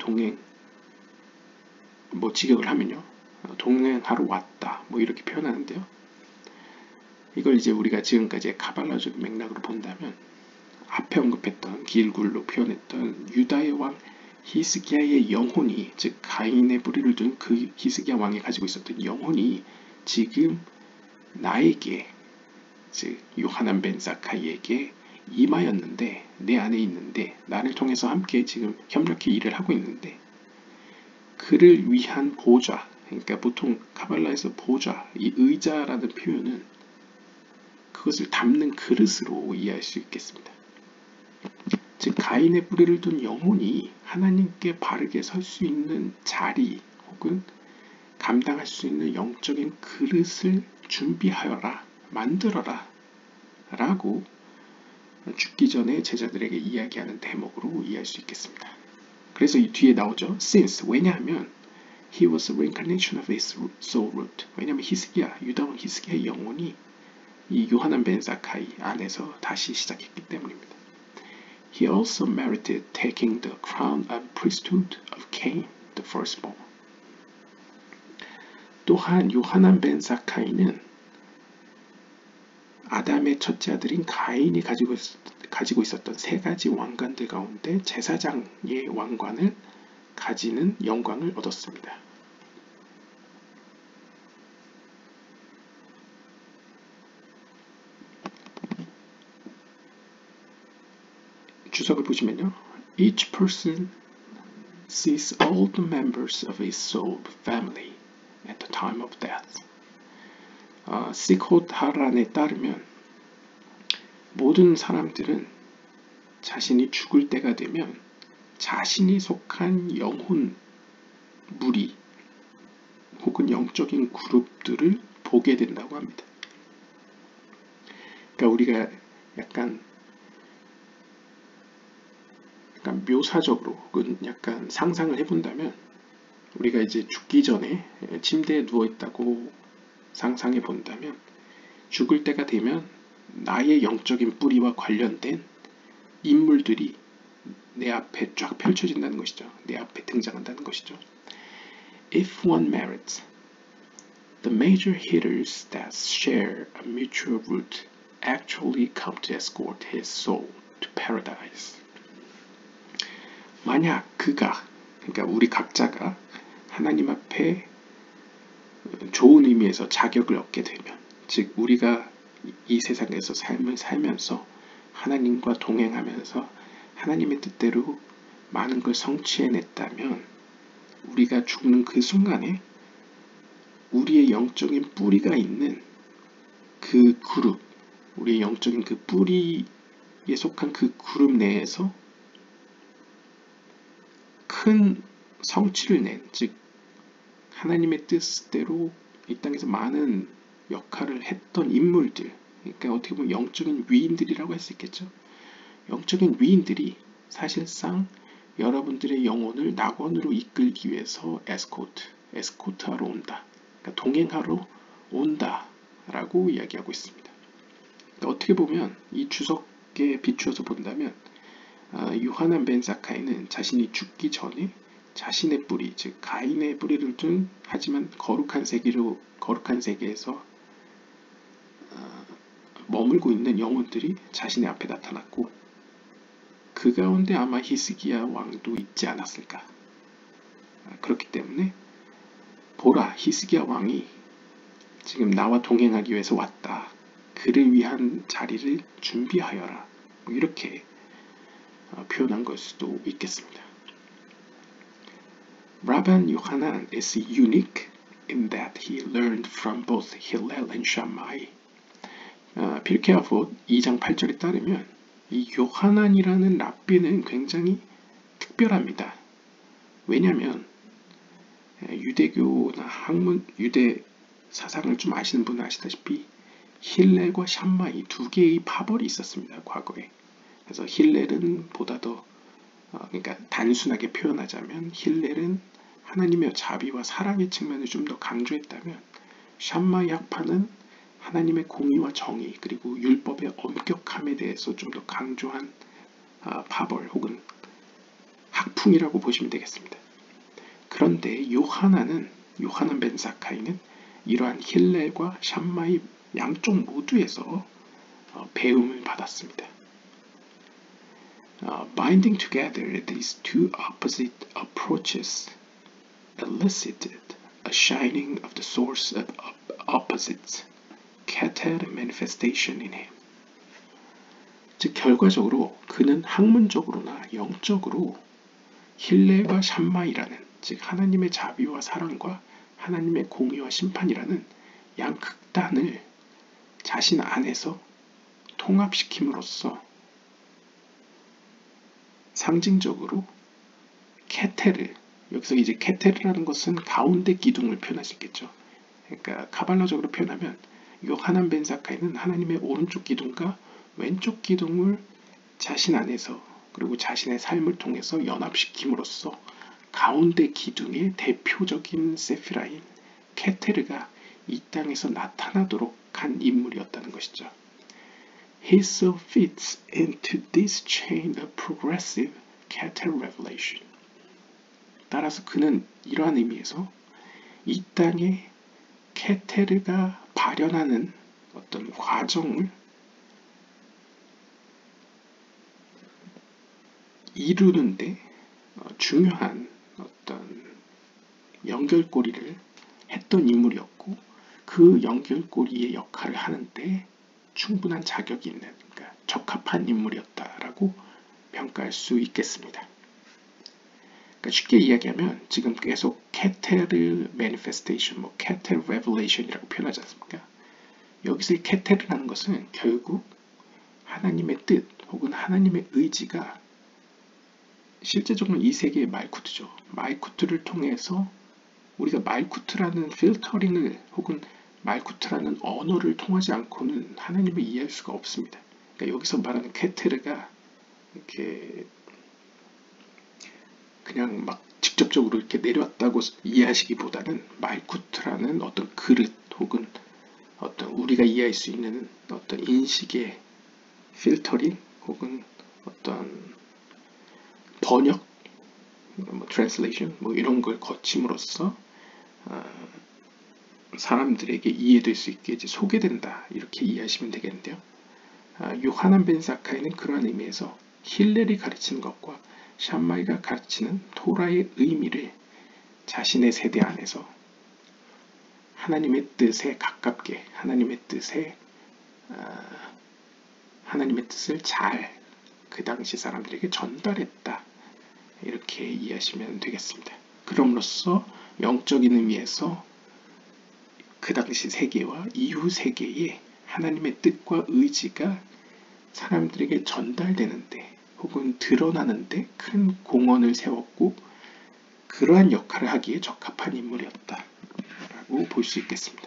직역을 하면요. 동행하러 왔다. 이렇게 표현하는데요. 이걸 이제 우리가 지금까지 카발라적 맥락으로 본다면 앞에 언급했던 길굴로 표현했던 유다의 왕 히스기야의 영혼이 즉 가인의 뿌리를 둔 그 히스기야 왕이 가지고 있었던 영혼이 지금 나에게 즉 요하난 벤 사카이에게 임하였는데 내 안에 있는데 나를 통해서 함께 지금 협력해 일을 하고 있는데 그를 위한 보좌 그러니까 보통 카발라에서 보좌 이 의자라는 표현은 그것을 담는 그릇으로 이해할 수 있겠습니다. 즉 가인의 뿌리를 둔 영혼이 하나님께 바르게 설 수 있는 자리 혹은 감당할 수 있는 영적인 그릇을 준비하여라 만들어라 라고 죽기 전에 제자들에게 이야기하는 대목으로 이해할 수 있겠습니다. 그래서 이 뒤에 나오죠. Since, 왜냐하면 He was a reincarnation of his soul root. 왜냐하면 히스기야, 유다왕 히스기야의 영혼이 이 요하난 벤 사카이 안에서 다시 시작했기 때문입니다. He also merited taking the crown of priesthood of Cain, the firstborn. 또한 요하난 벤 사카이는 아담의 첫째 아들인 가인이 가지고 있었던 세 가지 왕관들 가운데 제사장의 왕관을 가지는 영광을 얻었습니다. 주석을 보시면요. Each person sees all the members of his soul family at the time of death. 시콧 하란에 따르면 모든 사람들은 자신이 죽을 때가 되면 자신이 속한 영혼 무리 혹은 영적인 그룹들을 보게 된다고 합니다. 그러니까 우리가 약간 묘사적으로 혹은 약간 상상을 해본다면 우리가 이제 죽기 전에 침대에 누워있다고 상상해 본다면 죽을 때가 되면 나의 영적인 뿌리와 관련된 인물들이 내 앞에 쫙 펼쳐진다는 것이죠. 내 앞에 등장한다는 것이죠. If one merits, the major hitters that share a mutual root actually come to escort his soul to paradise. 만약 그가, 그러니까 우리 각자가 하나님 앞에 좋은 의미에서 자격을 얻게 되면, 즉 우리가 이 세상에서 삶을 살면서 하나님과 동행하면서 하나님의 뜻대로 많은 걸 성취해냈다면 우리가 죽는 그 순간에 우리의 영적인 뿌리가 있는 그 그룹, 우리의 영적인 그 뿌리에 속한 그 그룹 내에서 큰 성취를 낸, 즉 하나님의 뜻대로 이 땅에서 많은 역할을 했던 인물들, 그러니까 어떻게 보면 영적인 위인들이라고 할 수 있겠죠. 영적인 위인들이 사실상 여러분들의 영혼을 낙원으로 이끌기 위해서 에스코트하러 온다. 그러니까 동행하러 온다라고 이야기하고 있습니다. 그러니까 어떻게 보면 이 주석에 비추어서 본다면 요하난 벤 사카이는 자신이 죽기 전에 자신의 뿌리, 즉 가인의 뿌리를 둔 하지만 거룩한 세계에서 머물고 있는 영혼들이 자신의 앞에 나타났고 그 가운데 아마 히스기야 왕도 있지 않았을까. 그렇기 때문에 보라, 히스기야 왕이 지금 나와 동행하기 위해서 왔다. 그를 위한 자리를 준비하여라. 이렇게 표현한 걸 수도 있겠습니다. Rabban Yochanan is unique in that he learned from both Hillel and Shammai. pirkei avot 2장 8절에 따르면 이 요하난이라는 랍비는 굉장히 특별합니다. 왜냐하면 유대교나 유대 사상을 좀 아시는 분은 아시다시피 힐렐과 샴마이 두 개의 파벌이 있었습니다. 과거에. 그래서 힐렐은 보다 더 그러니까 단순하게 표현하자면 힐렐은 하나님의 자비와 사랑의 측면을 좀 더 강조했다면 샴마이 학파는 하나님의 공의와 정의 그리고 율법의 엄격함에 대해서 좀 더 강조한 파벌 혹은 학풍이라고 보시면 되겠습니다. 그런데 요하난 벤 사카이는 이러한 힐렐과 샴마이 양쪽 모두에서 배움을 받았습니다. Binding together these two opposite approaches elicited a shining of the source of opposites, Keter manifestation in him. 즉 결과적으로 그는 학문적으로나 영적으로 힐렐과 샴마이라는 즉 하나님의 자비와 사랑과 하나님의 공의와 심판이라는 양 극단을 자신 안에서 통합시킴으로써 상징적으로 케테르, 여기서 이제 케테르라는 것은 가운데 기둥을 표현할 수 있겠죠. 그러니까 카발라적으로 표현하면 요하난 벤 사카이는 하나님의 오른쪽 기둥과 왼쪽 기둥을 자신 안에서 그리고 자신의 삶을 통해서 연합시킴으로써 가운데 기둥의 대표적인 세피라인 케테르가 이 땅에서 나타나도록 한 인물이었다는 것이죠. He so fits into this chain of progressive Keter revelation. 따라서 그는 이러한 의미에서 이 땅에 케테르가 발현하는 어떤 과정을 이루는데 중요한 어떤 연결고리를 했던 인물이었고 그 연결고리의 역할을 하는데 충분한 자격이 있는 그러니까 적합한 인물이었다라고 평가할 수 있겠습니다. 그러니까 쉽게 이야기하면 지금 계속 케테르 매니페스테이션, 뭐 케테르 레벨레이션이라고 표현하지 않습니까? 여기서의 케테르라는 것은 결국 하나님의 뜻 혹은 하나님의 의지가 실제적으로 이 세계의 말쿠트죠. 말쿠트를 통해서 우리가 말쿠트라는 필터링을 혹은 말쿠트라는 언어를 통하지 않고는 하나님을 이해할 수가 없습니다. 그러니까 여기서 말하는 케테르가 이렇게 그냥 막 직접적으로 이렇게 내려왔다고 이해하시기보다는 말쿠트라는 어떤 그릇 혹은 어떤 우리가 이해할 수 있는 어떤 인식의 필터링 혹은 어떤 번역, 뭐 translation, 뭐 이런 걸 거침으로써 사람들에게 이해될 수 있게 이제 소개된다 이렇게 이해하시면 되겠는데요. 요하난 벤 사카이는 그러한 의미에서 힐렐이 가르치는 것과 샴마이가 가르치는 토라의 의미를 자신의 세대 안에서 하나님의 뜻에 가깝게 하나님의 뜻을 잘 그 당시 사람들에게 전달했다. 이렇게 이해하시면 되겠습니다. 그럼으로써 영적인 의미에서 그 당시 세계와 이후 세계의 하나님의 뜻과 의지가 사람들에게 전달되는데 혹은 드러나는데 큰 공헌을 세웠고 그러한 역할을 하기에 적합한 인물이었다라고 볼 수 있겠습니다.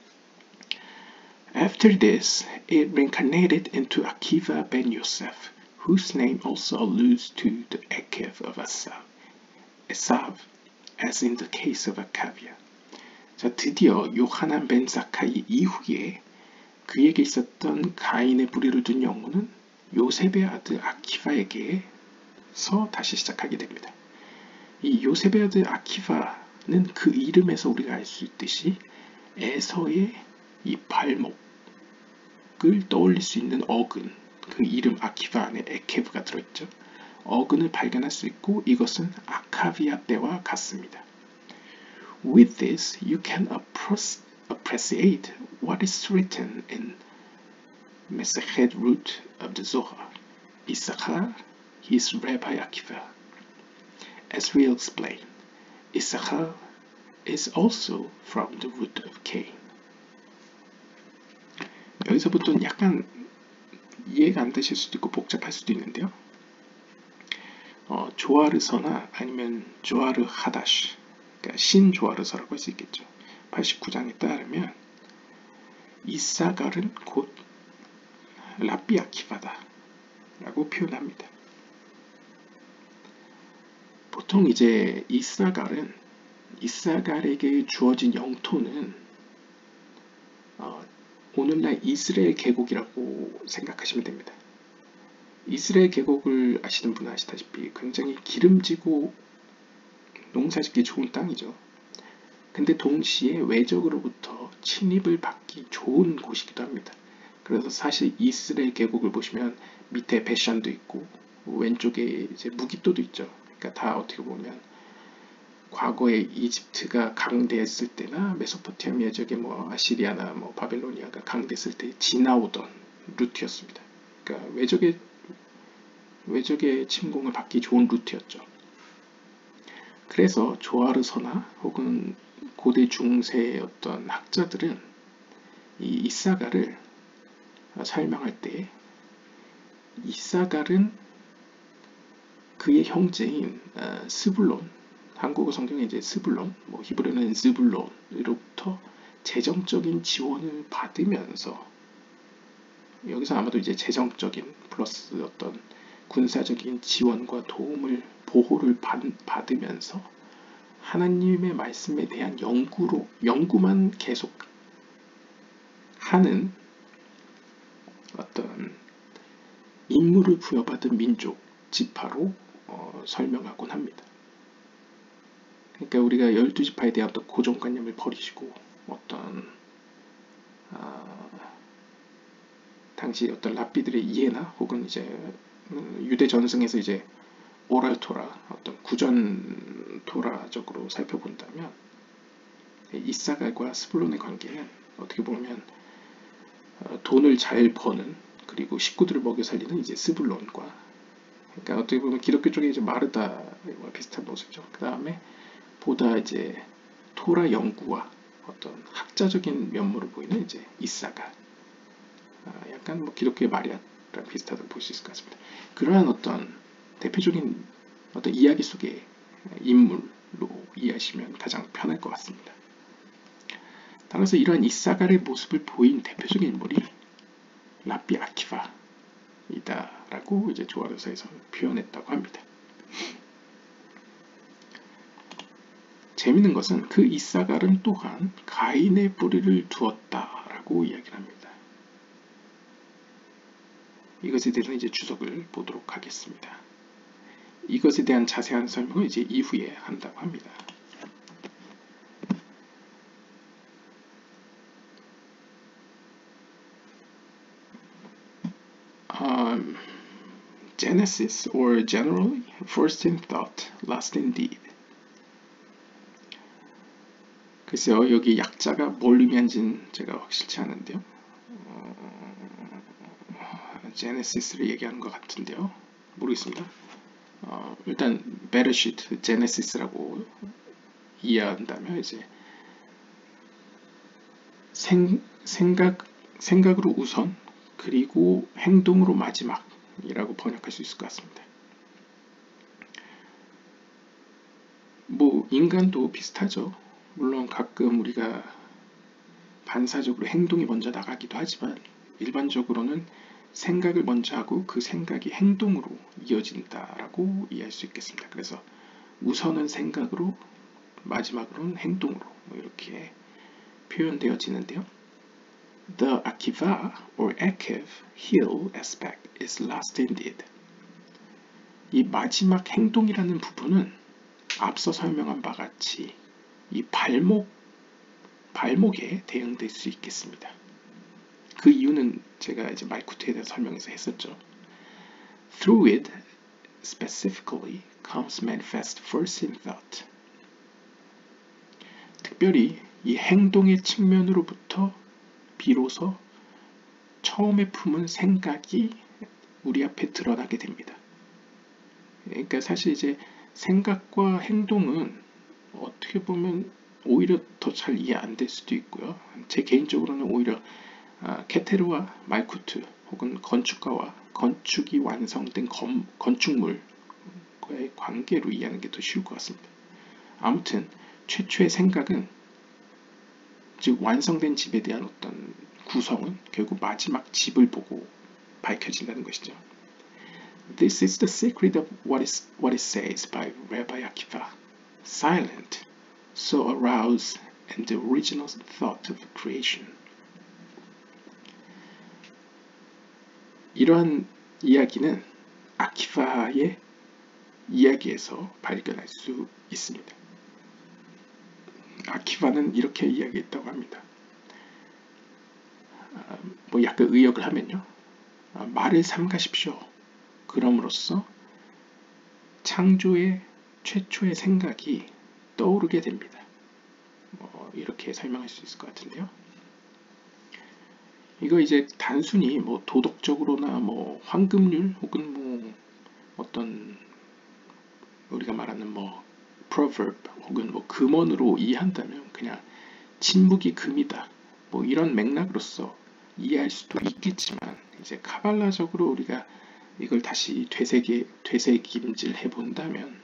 After this, it reincarnated into Akiva ben Yosef, whose name also alludes to the Ekev of Esav, as in the case of Akavia. 자, 드디어 요하난 벤 사카이 이후에 그에게 있었던 가인의 뿌리를 둔 영혼은 요셉의 아들 아키바에게서 다시 시작하게 됩니다. 이 요셉의 아들 아키바는 그 이름에서 우리가 알 수 있듯이 에서의 이 발목을 떠올릴 수 있는 어근, 그 이름 아키바 안에 에케브가 들어있죠. 어근을 발견할 수 있고 이것은 아카비아 때와 같습니다. With this, you can appreciate what is written in Mesechet root of the Zohar. Issachar, his Rabbi Akiva. As we'll explain, Issachar is also from the root of Cain. 여기서부터는 약간 이해가 안 되실 수도 있고 복잡할 수도 있는데요. 조아르서나 아니면 조아르 하다시, 그러니까 신조아르서라고 할 수 있겠죠. 89장에 따르면 이사갈은 곧 라비 아키바다 라고 표현합니다. 보통 이제 이사갈에게 주어진 영토는 오늘날 이스라엘 계곡이라고 생각하시면 됩니다. 이스라엘 계곡을 아시는 분은 아시다시피 굉장히 기름지고 농사짓기 좋은 땅이죠. 근데 동시에 외적으로부터 침입을 받기 좋은 곳이기도 합니다. 그래서 사실 이스라엘 계곡을 보시면 밑에 베샨도 있고 왼쪽에 이제 무기또도 있죠. 그러니까 다 어떻게 보면 과거에 이집트가 강대했을 때나 메소포타미아 쪽에 뭐 아시리아나 뭐 바벨로니아가 강대했을 때 지나오던 루트였습니다. 그러니까 외적의 침공을 받기 좋은 루트였죠. 그래서 조아르서나 혹은 고대 중세의 어떤 학자들은 이 이사갈을 설명할 때 이사갈은 그의 형제인 스불론, 한국어 성경에 이제 스불론, 뭐 히브리어는 스불론으로부터 재정적인 지원을 받으면서 여기서 아마도 이제 재정적인 플러스 어떤 군사적인 지원과 도움을 보호를 받으면서 하나님의 말씀에 대한 연구만 계속 하는 어떤 임무를 부여받은 민족 지파로 설명하곤 합니다. 그러니까 우리가 12지파에 대한 어떤 고정관념을 버리시고 어떤 당시 어떤 랍비들의 이해나 혹은 이제 유대 전승에서 이제 오랄 토라, 어떤 구전 토라적으로 살펴본다면 이사갈과 스불론의 관계는 어떻게 보면 돈을 잘 버는 그리고 식구들을 먹여 살리는 이제 스불론과, 그러니까 어떻게 보면 기독교 쪽에 이제 마르다와 비슷한 모습이죠. 그 다음에 보다 이제 토라 연구와 어떤 학자적인 면모를 보이는 이제 이사갈, 약간 뭐 기독교의 마리아랑 비슷하다고 볼 수 있을 것 같습니다. 그러한 어떤 대표적인 어떤 이야기 속의 인물로 이해하시면 가장 편할 것 같습니다. 따라서 이러한 이사갈의 모습을 보인 대표적인 인물이 랍비 아키바이다라고 이제 조아르서에서 표현했다고 합니다. 재밌는 것은 그 이사갈은 또한 가인의 뿌리를 두었다라고 이야기를 합니다. 이것에 대해서 이제 주석을 보도록 하겠습니다. 이것에 대한 자세한 설명을 이제 이후에 한다고 합니다. Genesis or generally, first in thought, last in deed. 글쎄요, 여기 약자가 뭘 의미한지는 제가 확실치 않은데요. 제네시스를 얘기하는 것 같은데요. 모르겠습니다. 일단 베르시트, 제네시스라고 이해한다면 이제 생각으로 우선 그리고 행동으로 마지막이라고 번역할 수 있을 것 같습니다. 뭐 인간도 비슷하죠. 물론 가끔 우리가 반사적으로 행동이 먼저 나가기도 하지만 일반적으로는 생각을 먼저 하고 그 생각이 행동으로 이어진다라고 이해할 수 있겠습니다. 그래서 우선은 생각으로 마지막으로는 행동으로 이렇게 표현되어지는데요. The akiva or akev heel aspect is last indeed. 이 마지막 행동이라는 부분은 앞서 설명한 바와 같이 이 발목에 대응될 수 있겠습니다. 그 이유는 제가 이제 말쿠트에 대해서 설명해서 했었죠. Through it specifically comes manifest first in thought. 특별히 이 행동의 측면으로부터 비로소 처음에 품은 생각이 우리 앞에 드러나게 됩니다. 그러니까 사실 이제 생각과 행동은 어떻게 보면 오히려 더 잘 이해 안 될 수도 있고요. 제 개인적으로는 오히려 케테르와 말쿠트 혹은 건축가와 건축이 완성된 건축물과의 관계로 이해하는 게 더 쉬울 것 같습니다. 아무튼 최초의 생각은, 즉 완성된 집에 대한 어떤 구성은 결국 마지막 집을 보고 밝혀진다는 것이죠. This is the secret of what it says by Rabbi Akiva. Silent, so arouse and the original thought of creation. 이러한 이야기는 아키바의 이야기에서 발견할 수 있습니다. 아키바는 이렇게 이야기했다고 합니다. 뭐 약간 의역을 하면요. 말을 삼가십시오. 그럼으로써 창조의 최초의 생각이 떠오르게 됩니다. 이렇게 설명할 수 있을 것 같은데요. 이거 이제 단순히 뭐 도덕적으로나 뭐 황금률 혹은 뭐 어떤 우리가 말하는 뭐 proverb 혹은 뭐 금언으로 이해한다면 그냥 침묵이 금이다 뭐 이런 맥락으로서 이해할 수도 있겠지만, 이제 카발라적으로 우리가 이걸 다시 되새김질 해본다면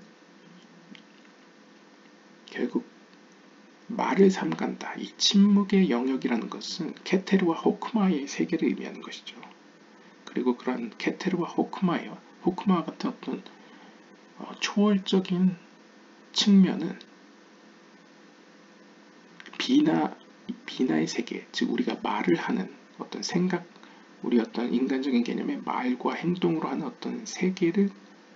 결국 말을 삼간다, 이 침묵의 영역이라는 것은 케테르와 호크마의 세계를 의미하는 것이죠. 그리고 그런 케테르와 호크마와 호크마와 같은 어떤 초월적인 측면은 비나의 세계, 즉 우리가 말을 하는 어떤 생각, 우리 어떤 인간적인 개념의 말과 행동으로 하는 어떤 세계를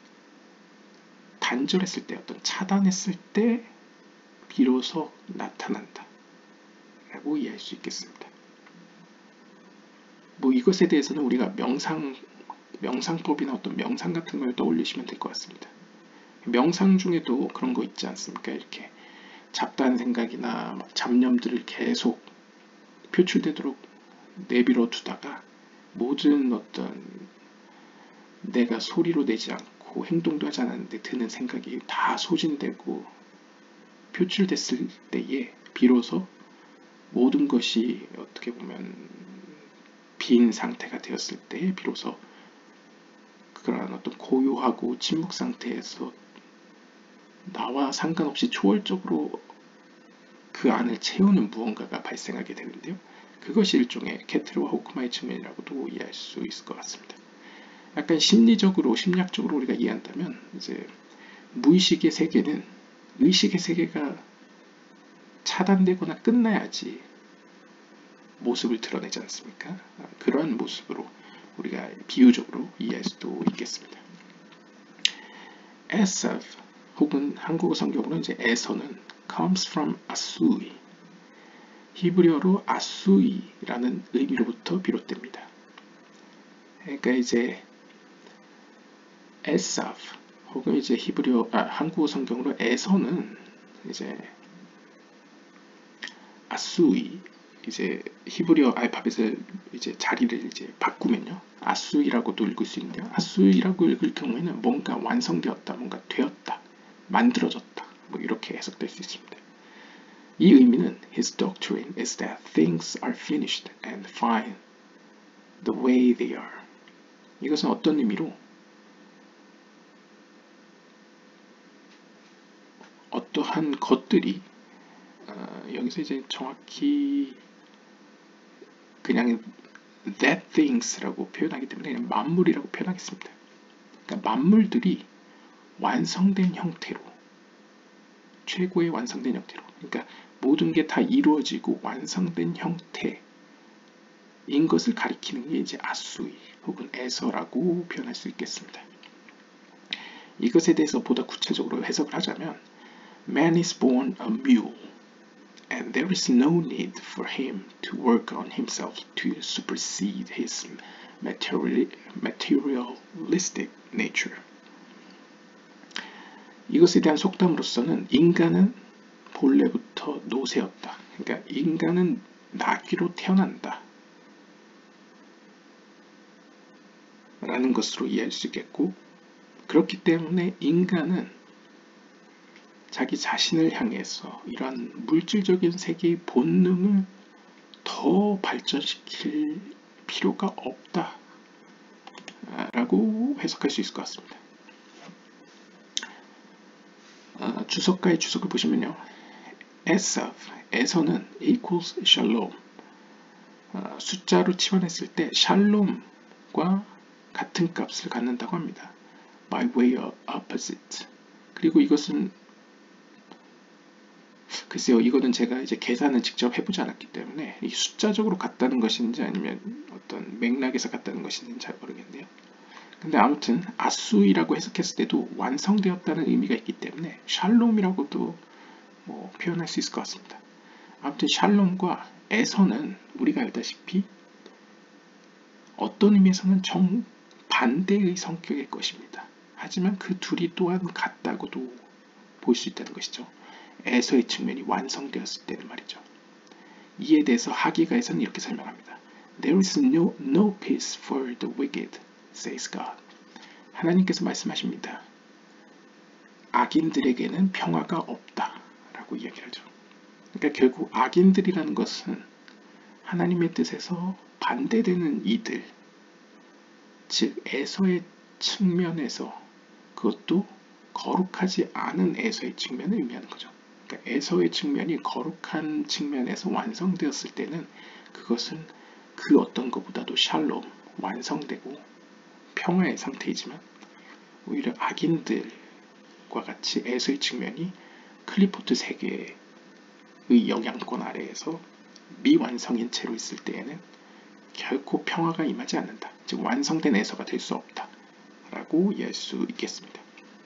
단절했을 때, 어떤 차단했을 때 비로소 나타난다 라고 이해할 수 있겠습니다. 뭐 이것에 대해서는 우리가 명상법이나 어떤 명상 같은 걸 떠올리시면 될 것 같습니다. 명상 중에도 그런 거 있지 않습니까? 이렇게 잡다한 생각이나 잡념들을 계속 표출되도록 내버려 두다가 모든 어떤 내가 소리로 내지 않고 행동도 하지 않았는데 드는 생각이 다 소진되고 표출됐을 때에 비로소 모든 것이 어떻게 보면 빈 상태가 되었을 때에 비로소 그러한 어떤 고요하고 침묵 상태에서 나와 상관없이 초월적으로 그 안을 채우는 무언가가 발생하게 되는데요. 그것이 일종의 케트르와 호크마의 측면이라고도 이해할 수 있을 것 같습니다. 약간 심리적으로, 심리학적으로 우리가 이해한다면 이제 무의식의 세계는 의식의 세계가 차단되거나 끝나야지 모습을 드러내지 않습니까? 그러한 모습으로 우리가 비유적으로 이해할 수도 있겠습니다. 에사프 혹은 한국어 성경으로 이제 에서는 comes from 아수이, 히브리어로 아수이라는 의미로부터 비롯됩니다. 그러니까 이제 에사프 혹은 이제 한국어 성경으로 에서는 이제 아수이, 이제 히브리어 알파벳을 이제 자리를 이제 바꾸면요, 아수이라고도 읽을 수 있는데요. 아수이라고 읽을 경우에는 뭔가 완성되었다, 뭔가 되었다, 만들어졌다, 뭐 이렇게 해석될 수 있습니다. 이 의미는 His doctrine is that things are finished and fine the way they are. 이것은 어떤 의미로 어떠한 것들이 여기서 이제 정확히 그냥 that things라고 표현하기 때문에 그냥 만물이라고 표현하겠습니다. 그러니까 만물들이 완성된 형태로, 최고의 완성된 형태로, 그러니까 모든 게 다 이루어지고 완성된 형태인 것을 가리키는 게 이제 아수이 혹은 에서라고 표현할 수 있겠습니다. 이것에 대해서 보다 구체적으로 해석을 하자면 Man is born a mule and there is no need for him to work on himself to supersede his materialistic nature. 이것에 대한 속담으로서는 인간은 본래부터 노새였다. 그러니까 인간은 나귀로 태어난다 라는 것으로 이해할 수 있겠고, 그렇기 때문에 인간은 자기 자신을 향해서 이러한 물질적인 세계의 본능을 더 발전시킬 필요가 없다 라고 해석할 수 있을 것 같습니다. 주석가의 주석을 보시면요, 에서는 equals shalom, 숫자로 치환했을 때 샬롬과 같은 값을 갖는다고 합니다. by way of opposite. 그리고 이것은 글쎄요, 이거는 제가 이제 계산을 직접 해보지 않았기 때문에 이 숫자적으로 같다는 것인지 아니면 어떤 맥락에서 같다는 것인지는 잘 모르겠네요. 근데 아무튼 아수이라고 해석했을 때도 완성되었다는 의미가 있기 때문에 샬롬이라고도 뭐 표현할 수 있을 것 같습니다. 아무튼 샬롬과 에서는 우리가 알다시피 어떤 의미에서는 정반대의 성격일 것입니다. 하지만 그 둘이 또한 같다고도 볼 수 있다는 것이죠. 에서의 측면이 완성되었을 때는 말이죠. 이에 대해서 하기가에서는 이렇게 설명합니다. There is no peace for the wicked, says God. 하나님께서 말씀하십니다. 악인들에게는 평화가 없다 라고 이야기하죠. 그러니까 결국 악인들이라는 것은 하나님의 뜻에서 반대되는 이들, 즉 에서의 측면에서, 그것도 거룩하지 않은 에서의 측면을 의미하는 거죠. 그러니까 에서의 측면이 거룩한 측면에서 완성되었을 때는 그것은 그 어떤 것보다도 샬롬, 완성되고 평화의 상태이지만, 오히려 악인들과 같이 에서의 측면이 클리포트 세계의 영향권 아래에서 미완성인 채로 있을 때에는 결코 평화가 임하지 않는다. 즉 완성된 에서가 될 수 없다. 라고 이해할 수 있겠습니다.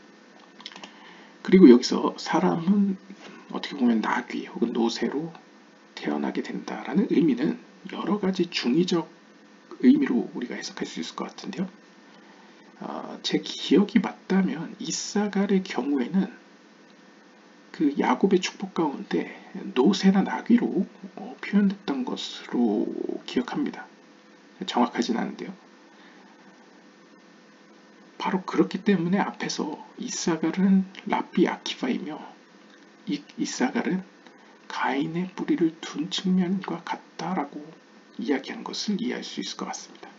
그리고 여기서 사람은 어떻게 보면 나귀 혹은 노새로 태어나게 된다라는 의미는 여러 가지 중의적 의미로 우리가 해석할 수 있을 것 같은데요. 제 기억이 맞다면 이사갈의 경우에는 그 야곱의 축복 가운데 노새나 나귀로 표현됐던 것으로 기억합니다. 정확하진 않은데요. 바로 그렇기 때문에 앞에서 이사갈은 랍비 아키바이며 이사갈은 가인의 뿌리를 둔 측면과 같다라고 이야기한 것을 이해할 수 있을 것 같습니다.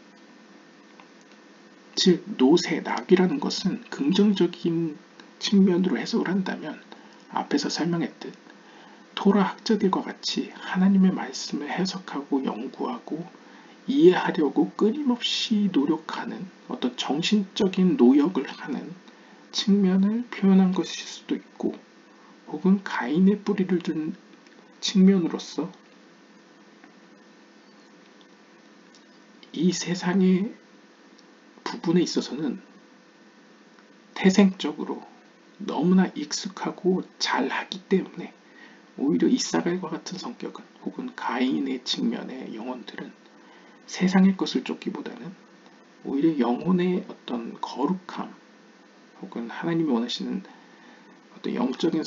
즉 노새, 낙이라는 것은 긍정적인 측면으로 해석을 한다면 앞에서 설명했듯 토라 학자들과 같이 하나님의 말씀을 해석하고 연구하고 이해하려고 끊임없이 노력하는 어떤 정신적인 노력을 하는 측면을 표현한 것일 수도 있고, 혹은 가인의 뿌리를 둔 측면으로서 이 세상의 부분에 있어서는 태생적으로 너무나 익숙하고 잘하기 때문에 오히려 이사갈과 같은 성격은, 혹은 가인의 측면의 영혼들은 세상의 것을 쫓기보다는 오히려 영혼의 어떤 거룩함 혹은 하나님이 원하시는 어떤 영적인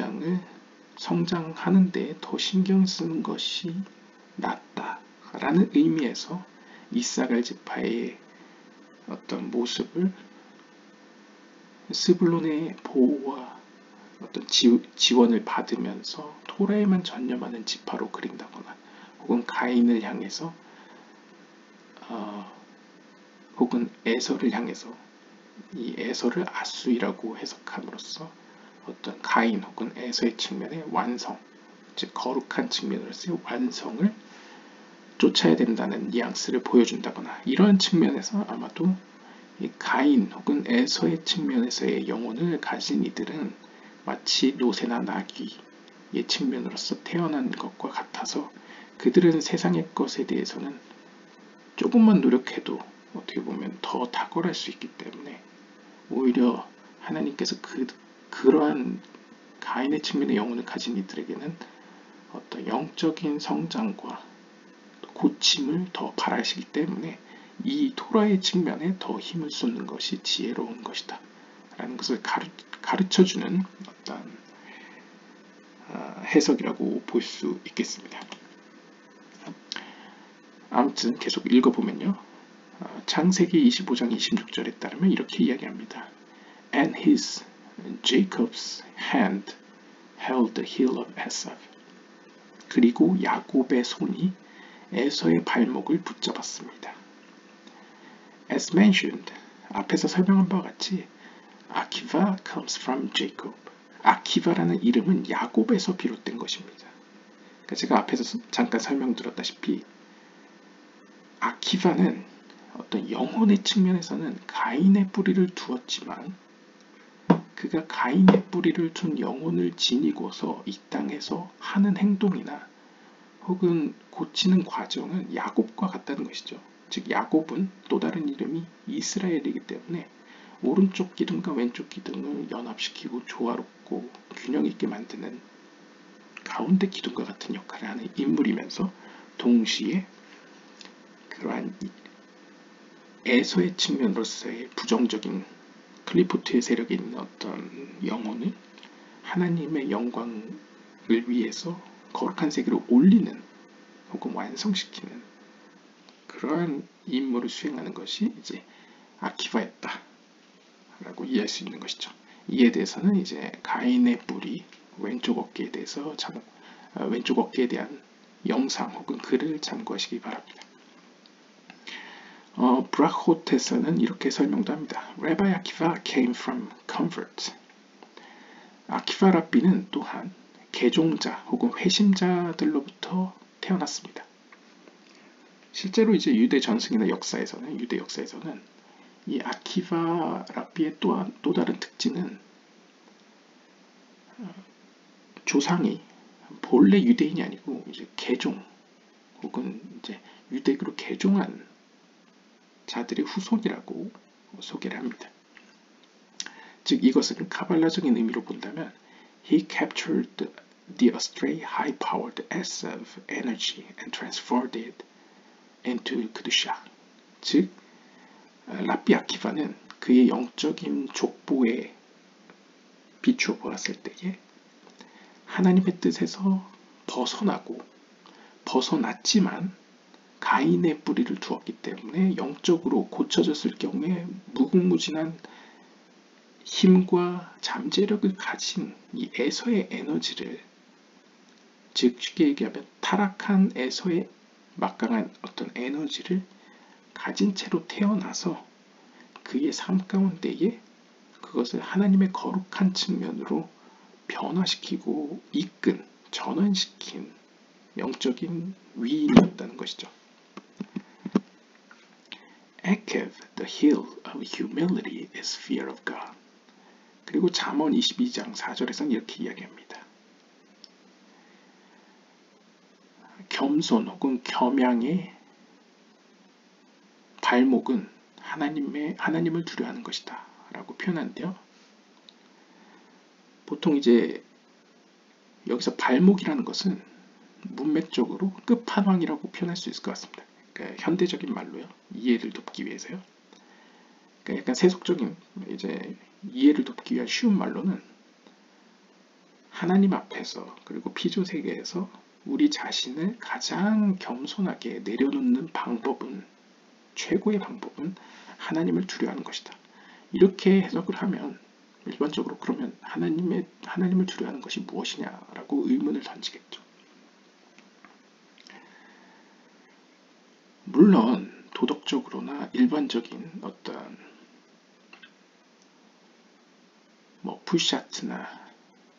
성장하는 데 더 신경 쓰는 것이 낫다라는 의미에서 이사갈 지파의 어떤 모습을 스불론의 보호와 어떤 지원을 받으면서 토라에만 전념하는 지파로 그린다거나, 혹은 가인을 향해서 혹은 에서를 향해서 이 에서를 아수이라고 해석함으로써 어떤 가인 혹은 에서의 측면의 완성, 즉 거룩한 측면으로서의 완성을 쫓아야 된다는 뉘앙스를 보여준다거나, 이러한 측면에서 아마도 이 가인 혹은 에서의 측면에서의 영혼을 가진 이들은 마치 노새나 나귀의 측면으로서 태어난 것과 같아서 그들은 세상의 것에 대해서는 조금만 노력해도 어떻게 보면 더 탁월할 수 있기 때문에 오히려 하나님께서 그러한 가인의 측면의 영혼을 가진 이들에게는 어떤 영적인 성장과 고침을 더 바라시기 때문에 이 토라의 측면에 더 힘을 쏟는 것이 지혜로운 것이다 라는 것을 가르쳐주는 어떤 해석이라고 볼 수 있겠습니다. 아무튼 계속 읽어보면요. 창세기 25장 26절에 따르면 이렇게 이야기합니다. And his Jacob's hand held the heel of Esau. 그리고 야곱의 손이 에서의 발목을 붙잡았습니다. As mentioned, 앞에서 설명한 바와 같이 아키바 comes from Jacob. 아키바라는 이름은 야곱에서 비롯된 것입니다. 그러니까 제가 앞에서 잠깐 설명드렸다시피 아키바는 어떤 영혼의 측면에서는 가인의 뿌리를 두었지만 그가 가인의 뿌리를 둔 영혼을 지니고서 이 땅에서 하는 행동이나 혹은 고치는 과정은 야곱과 같다는 것이죠. 즉 야곱은 또 다른 이름이 이스라엘이기 때문에 오른쪽 기둥과 왼쪽 기둥을 연합시키고 조화롭고 균형 있게 만드는 가운데 기둥과 같은 역할을 하는 인물이면서 동시에 그러한 에서의 측면으로서의 부정적인 클리포트의 세력에 있는 어떤 영혼을 하나님의 영광을 위해서 거룩한 세계로 올리는 혹은 완성시키는 그러한 임무를 수행하는 것이 이제 아키바였다 라고 이해할 수 있는 것이죠. 이에 대해서는 이제 가인의 뿌리 왼쪽 어깨에 대해서 왼쪽 어깨에 대한 영상 혹은 글을 참고하시기 바랍니다. 브라호트에서는 이렇게 설명도 합니다. Rabbi Akiva came from convert. 아키바 랍비는 또한 개종자 혹은 회심자들로부터 태어났습니다. 실제로 이제 유대 전승이나 유대 역사에서는 이 아키바 랍비의 또 다른 특징은 조상이 본래 유대인이 아니고 이제 개종 혹은 이제 유대교로 개종한 자들의 후손이라고 소개를 합니다. 즉 이것은 카발라적인 의미로 본다면 He captured the astray high-powered essence of energy and transferred it into Kedusha. 즉 랍비 아키바는 그의 영적인 족보에 비추어 보았을 때에 하나님의 뜻에서 벗어났지만 가인의 뿌리를 두었기 때문에 영적으로 고쳐졌을 경우에 무궁무진한 힘과 잠재력을 가진 이 에서의 에너지를, 즉 쉽게 얘기하면 타락한 에서의 막강한 어떤 에너지를 가진 채로 태어나서 그의 삶 가운데에 그것을 하나님의 거룩한 측면으로 변화시키고 이끈, 전환시킨 영적인 위인이었다는 것이죠. Akev, the hill of humility is fear of God. 그리고 잠언 22장 4절에서는 이렇게 이야기합니다. 겸손 혹은 겸양의 발목은 하나님을 두려워하는 것이다 라고 표현한대요. 보통 이제 여기서 발목이라는 것은 문맥적으로 끝판왕이라고 표현할 수 있을 것 같습니다. 그러니까 현대적인 말로요. 이해를 돕기 위해서요. 그러니까 약간 세속적인 이제 이해를 돕기 위한 쉬운 말로는 하나님 앞에서 그리고 피조 세계에서 우리 자신을 가장 겸손하게 내려놓는 방법은, 최고의 방법은 하나님을 두려워하는 것이다. 이렇게 해석을 하면 일반적으로 그러면 하나님을 두려워하는 것이 무엇이냐라고 의문을 던지겠죠. 물론 도덕적으로나 일반적인 어떤 푸샤트나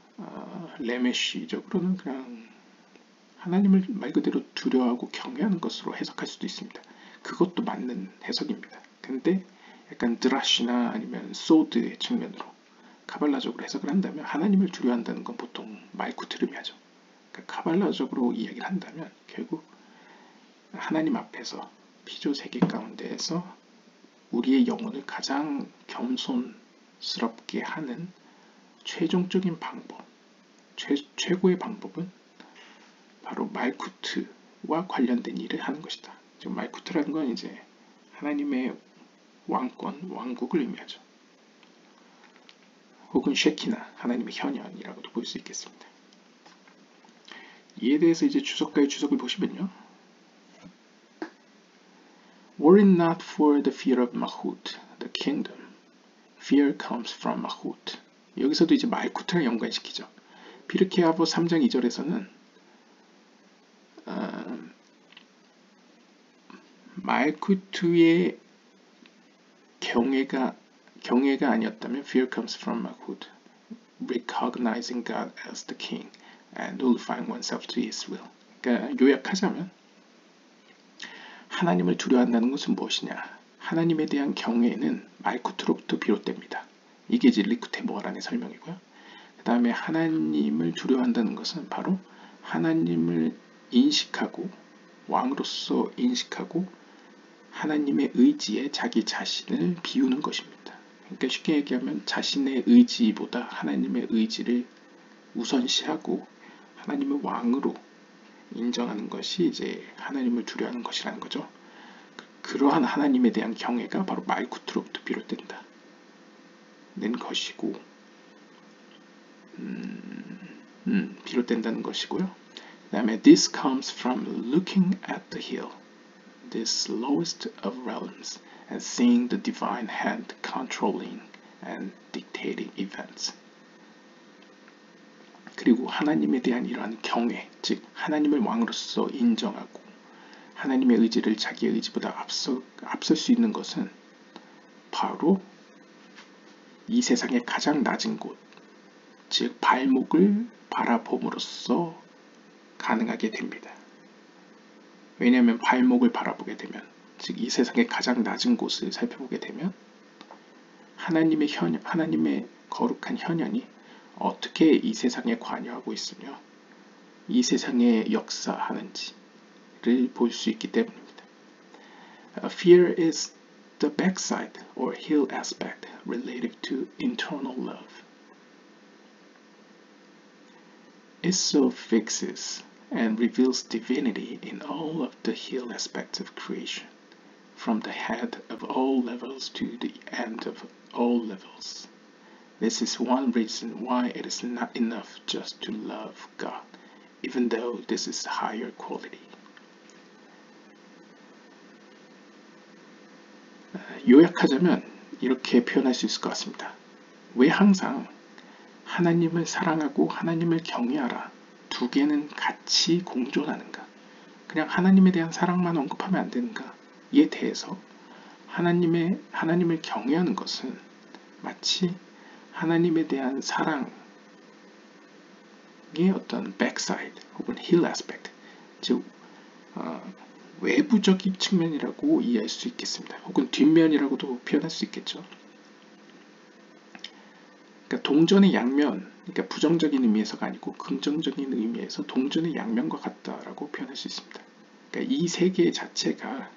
레메쉬적으로는 그냥 하나님을 말 그대로 두려워하고 경외하는 것으로 해석할 수도 있습니다. 그것도 맞는 해석입니다. 근데 약간 드라시나 아니면 소드의 측면으로 카발라적으로 해석을 한다면 하나님을 두려워한다는 건 보통 말쿠트를 의미하죠. 그러니까 카발라적으로 이야기를 한다면 결국 하나님 앞에서 피조 세계 가운데에서 우리의 영혼을 가장 겸손스럽게 하는 최종적인 방법, 최고의 방법은 바로 말쿠트와 관련된 일을 하는 것이다. 지금 말쿠트라는 건 이제 하나님의 왕권, 왕국을 의미하죠. 혹은 쉐키나, 하나님의 현현이라고도 볼 수 있겠습니다. 이에 대해서 이제 주석가의 주석을 보시면요. Were it not for the fear of Malchut, the kingdom, fear comes from Malchut. 여기서도 이제 말쿠트랑 연관시키죠. 피르케아보 3장 2절에서는 말쿠트의 경외가 아니었다면 fear comes from Malchut, recognizing God as the king and nullifying oneself to his will. 그러니까 요약하자면 하나님을 두려워한다는 것은 무엇이냐? 하나님에 대한 경외는 말쿠트로부터 비롯됩니다. 이게 이제 리쿠테 모아란의 설명이고요. 그 다음에 하나님을 두려워한다는 것은 바로 하나님을 인식하고 왕으로서 인식하고 하나님의 의지에 자기 자신을 비우는 것입니다. 그러니까 쉽게 얘기하면 자신의 의지보다 하나님의 의지를 우선시하고 하나님을 왕으로 인정하는 것이 이제 하나님을 두려워하는 것이라는 거죠. 그러한 하나님에 대한 경외가 바로 말쿠트로부터 비롯된다는 것이고, 비롯된다는 것이고요. 그 다음에 this comes from looking at the hill, this lowest of realms, and seeing the divine hand controlling and dictating events. 그리고 하나님에 대한 이러한 경외, 즉 하나님을 왕으로서 인정하고 하나님의 의지를 자기의 의지보다 앞설 수 있는 것은 바로 이 세상의 가장 낮은 곳, 즉 발목을 바라봄으로써 가능하게 됩니다. 왜냐하면 발목을 바라보게 되면, 즉 이 세상의 가장 낮은 곳을 살펴보게 되면 하나님의 거룩한 현현이 어떻게 이 세상에 관여하고 있으며 이 세상에 역사하는지를 볼 수 있기 때문입니다. Fear is the backside or heel aspect related to internal love. It so fixes and reveals divinity in all of the heel aspects of creation, from the head of all levels to the end of all levels. This is one reason why it is not enough just to love God, even though this is higher quality. 요약하자면 이렇게 표현할 수 있을 것 같습니다. 왜 항상 하나님을 사랑하고 하나님을 경외하라 두 개는 같이 공존하는가? 그냥 하나님에 대한 사랑만 언급하면 안 되는가에 대해서 하나님을 경외하는 것은 마치 하나님에 대한 사랑의 어떤 backside 혹은 heel aspect, 즉 외부적인 측면이라고 이해할 수 있겠습니다. 혹은 뒷면이라고도 표현할 수 있겠죠. 그러니까 동전의 양면, 그러니까 부정적인 의미에서가 아니고 긍정적인 의미에서 동전의 양면과 같다라고 표현할 수 있습니다. 그러니까 이 세계 자체가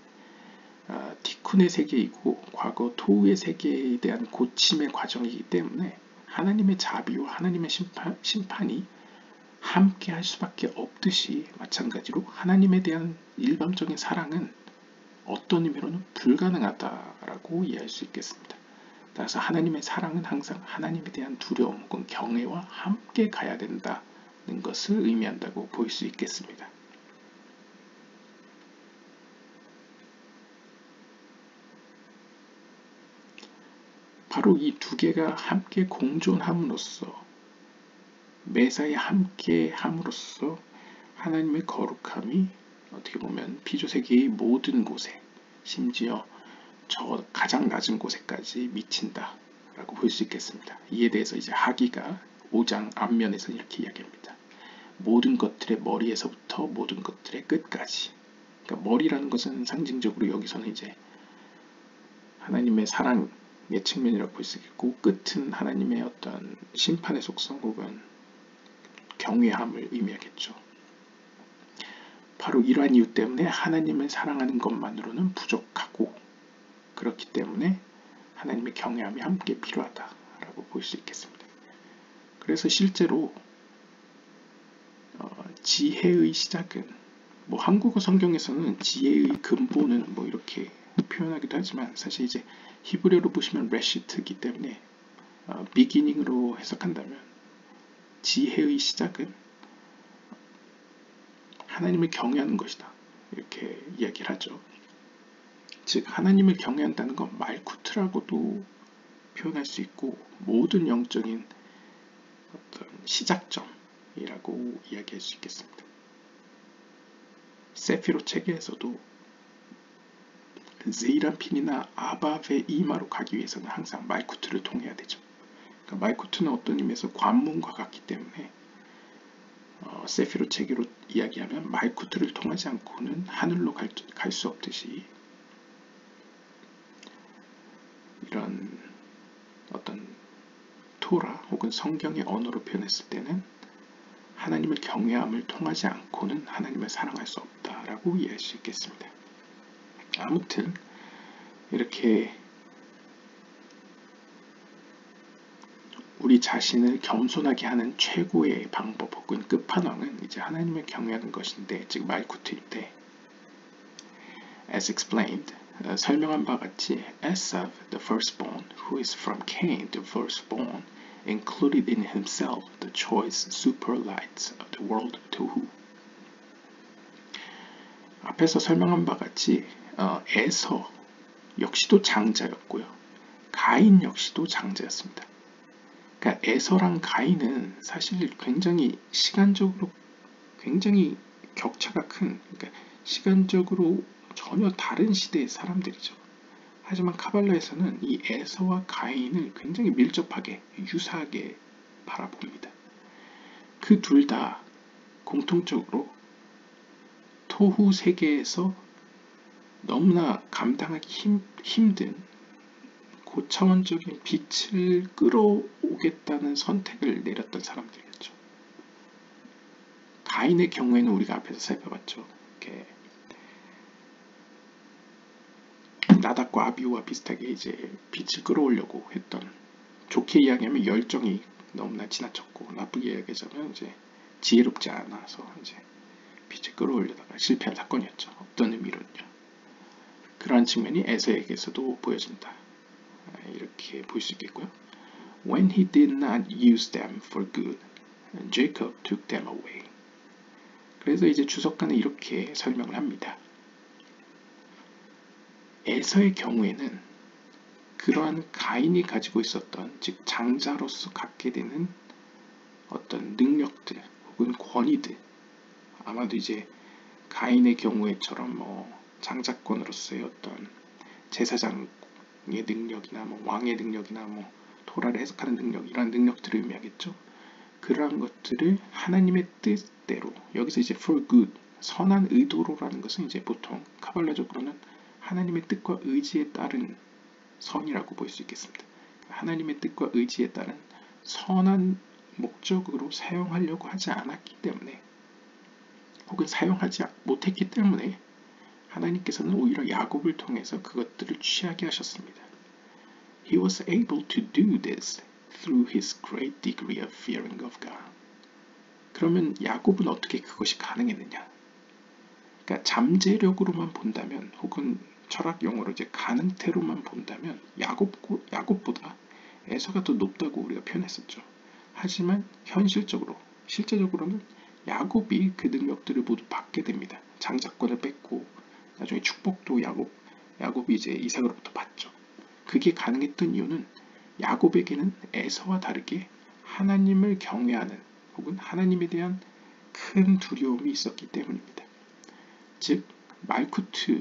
티쿤의 세계이고 과거 토우의 세계에 대한 고침의 과정이기 때문에 하나님의 자비와 하나님의 심판이 함께 할 수밖에 없듯이 마찬가지로 하나님에 대한 일방적인 사랑은 어떤 의미로는 불가능하다라고 이해할 수 있겠습니다. 따라서 하나님의 사랑은 항상 하나님에 대한 두려움 혹은 경외와 함께 가야 된다는 것을 의미한다고 볼 수 있겠습니다. 바로 이 두 개가 함께 공존함으로써 매사에 함께 함으로써 하나님의 거룩함이 어떻게 보면 피조세계의 모든 곳에 심지어 저 가장 낮은 곳에까지 미친다라고 볼 수 있겠습니다. 이에 대해서 이제 하기가 5장 앞면에서 이렇게 이야기합니다. 모든 것들의 머리에서부터 모든 것들의 끝까지. 그러니까 머리라는 것은 상징적으로 여기서는 이제 하나님의 사랑의 측면이라고 볼 수 있고 끝은 하나님의 어떤 심판의 속성 혹은 경외함을 의미하겠죠. 바로 이러한 이유 때문에 하나님을 사랑하는 것만으로는 부족하고 그렇기 때문에 하나님의 경외함이 함께 필요하다라고 볼 수 있겠습니다. 그래서 실제로 지혜의 시작은 한국어 성경에서는 지혜의 근본은 이렇게 표현하기도 하지만 사실 이제 히브리어로 보시면 레시트이기 때문에 beginning으로 해석한다면 지혜의 시작은 하나님을 경외하는 것이다. 이렇게 이야기를 하죠. 즉 하나님을 경외한다는 건 말쿠트라고도 표현할 수 있고 모든 영적인 어떤 시작점이라고 이야기할 수 있겠습니다. 세피로 체계에서도 제이란핀이나 아바베 이마로 가기 위해서는 항상 말쿠트를 통해야 되죠. 그러니까 말쿠트는 어떤 의미에서 관문과 같기 때문에 세피로 체계로 이야기하면 말쿠트를 통하지 않고는 하늘로 갈 수 없듯이 이런 어떤 토라 혹은 성경의 언어로 표현했을 때는 하나님을 경외함을 통하지 않고는 하나님을 사랑할 수 없다라고 이해할 수 있겠습니다. 아무튼 이렇게 우리 자신을 겸손하게 하는 최고의 방법 혹은 끝판왕은 이제 하나님을 경외하는 것인데 즉 말쿠트인데 as explained 설명한 바와 같이 Esav the firstborn who is from Cain the firstborn included in himself the choice superlights of the world tohu. 앞에서 설명한 바와 같이 에서 역시도 장자였고요. 가인 역시도 장자였습니다. 그러니까 에서랑 가인은 사실 굉장히 시간적으로 굉장히 격차가 큰, 그러니까 시간적으로 전혀 다른 시대의 사람들이죠. 하지만 카발라에서는 이 에서와 가인을 굉장히 밀접하게 유사하게 바라봅니다. 그 둘 다 공통적으로 토후 세계에서 너무나 감당하기 힘든 고차원적인 빛을 끌어오겠다는 선택을 내렸던 사람들이었죠. 가인의 경우에는 우리가 앞에서 살펴봤죠. 이렇게 나답과 아비후와 비슷하게 이제 빛을 끌어오려고 했던, 좋게 이야기하면 열정이 너무나 지나쳤고, 나쁘게 이야기하자면 이제 지혜롭지 않아서 이제 빛을 끌어올려다가 실패한 사건이었죠. 어떤 의미로는요. 그러한 측면이 에서에게서도 보여진다. 이렇게 볼 수 있겠고요. When he did not use them for good, Jacob took them away. 그래서 이제 주석가는 이렇게 설명을 합니다. 에서의 경우에는 그러한 가인이 가지고 있었던, 즉 장자로서 갖게 되는 어떤 능력들 혹은 권위들, 아마도 이제 가인의 경우에처럼 장자권으로서의 어떤 제사장의 능력이나 왕의 능력이나 토라를 해석하는 능력, 이러한 능력들을 의미하겠죠. 그러한 것들을 하나님의 뜻대로, 여기서 이제 for good, 선한 의도로라는 것은 이제 보통 카발라적으로는 하나님의 뜻과 의지에 따른 선이라고 볼 수 있겠습니다. 하나님의 뜻과 의지에 따른 선한 목적으로 사용하려고 하지 않았기 때문에, 혹은 사용하지 못했기 때문에 하나님께서는 오히려 야곱을 통해서 그것들을 취하게 하셨습니다. He was able to do this through his great degree of fearing of God. 그러면 야곱은 어떻게 그것이 가능했느냐? 그러니까 잠재력으로만 본다면, 혹은 철학 용어로 이제 가능태로만 본다면 야곱보다 에서가 더 높다고 우리가 표현했었죠. 하지만 실제적으로는 야곱이 그 능력들을 모두 받게 됩니다. 장자권을 뺏고 나중에 축복도 야곱이 이제 이삭으로부터 받죠. 그게 가능했던 이유는 야곱에게는 에서와 다르게 하나님을 경외하는, 혹은 하나님에 대한 큰 두려움이 있었기 때문입니다. 즉 말쿠트가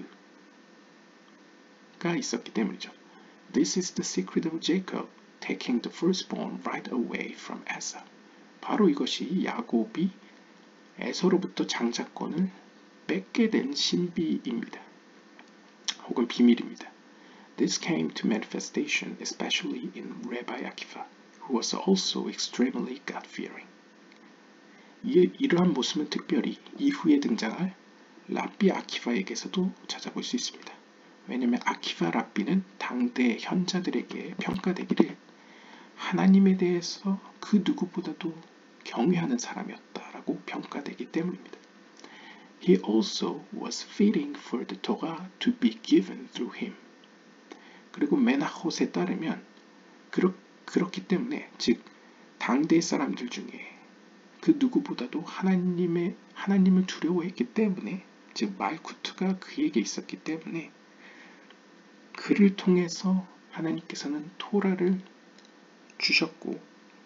있었기 때문이죠. This is the secret of Jacob taking the firstborn right away from Esau. 바로 이것이 야곱이 에서로부터 장자권을 뺏게 된 신비입니다. 혹은 비밀입니다. This came to manifestation especially in Rabbi Akiva, who was also extremely God-fearing. 이러한 모습은 특별히 이후에 등장할 랍비 아키바에게서도 찾아볼 수 있습니다. 왜냐하면 아키바 랍비는 당대 현자들에게 평가되기를 하나님에 대해서 그 누구보다도 경외하는 사람이었다라고 평가되기 때문입니다. He also was fitting for the Torah to be given through him. 그리고 메나톳에 따르면 그렇기 때문에, 즉 당대 사람들 중에 그 누구보다도 하나님을 두려워했기 때문에, 즉 말쿠트가 그에게 있었기 때문에 그를 통해서 하나님께서는 토라를 주셨고,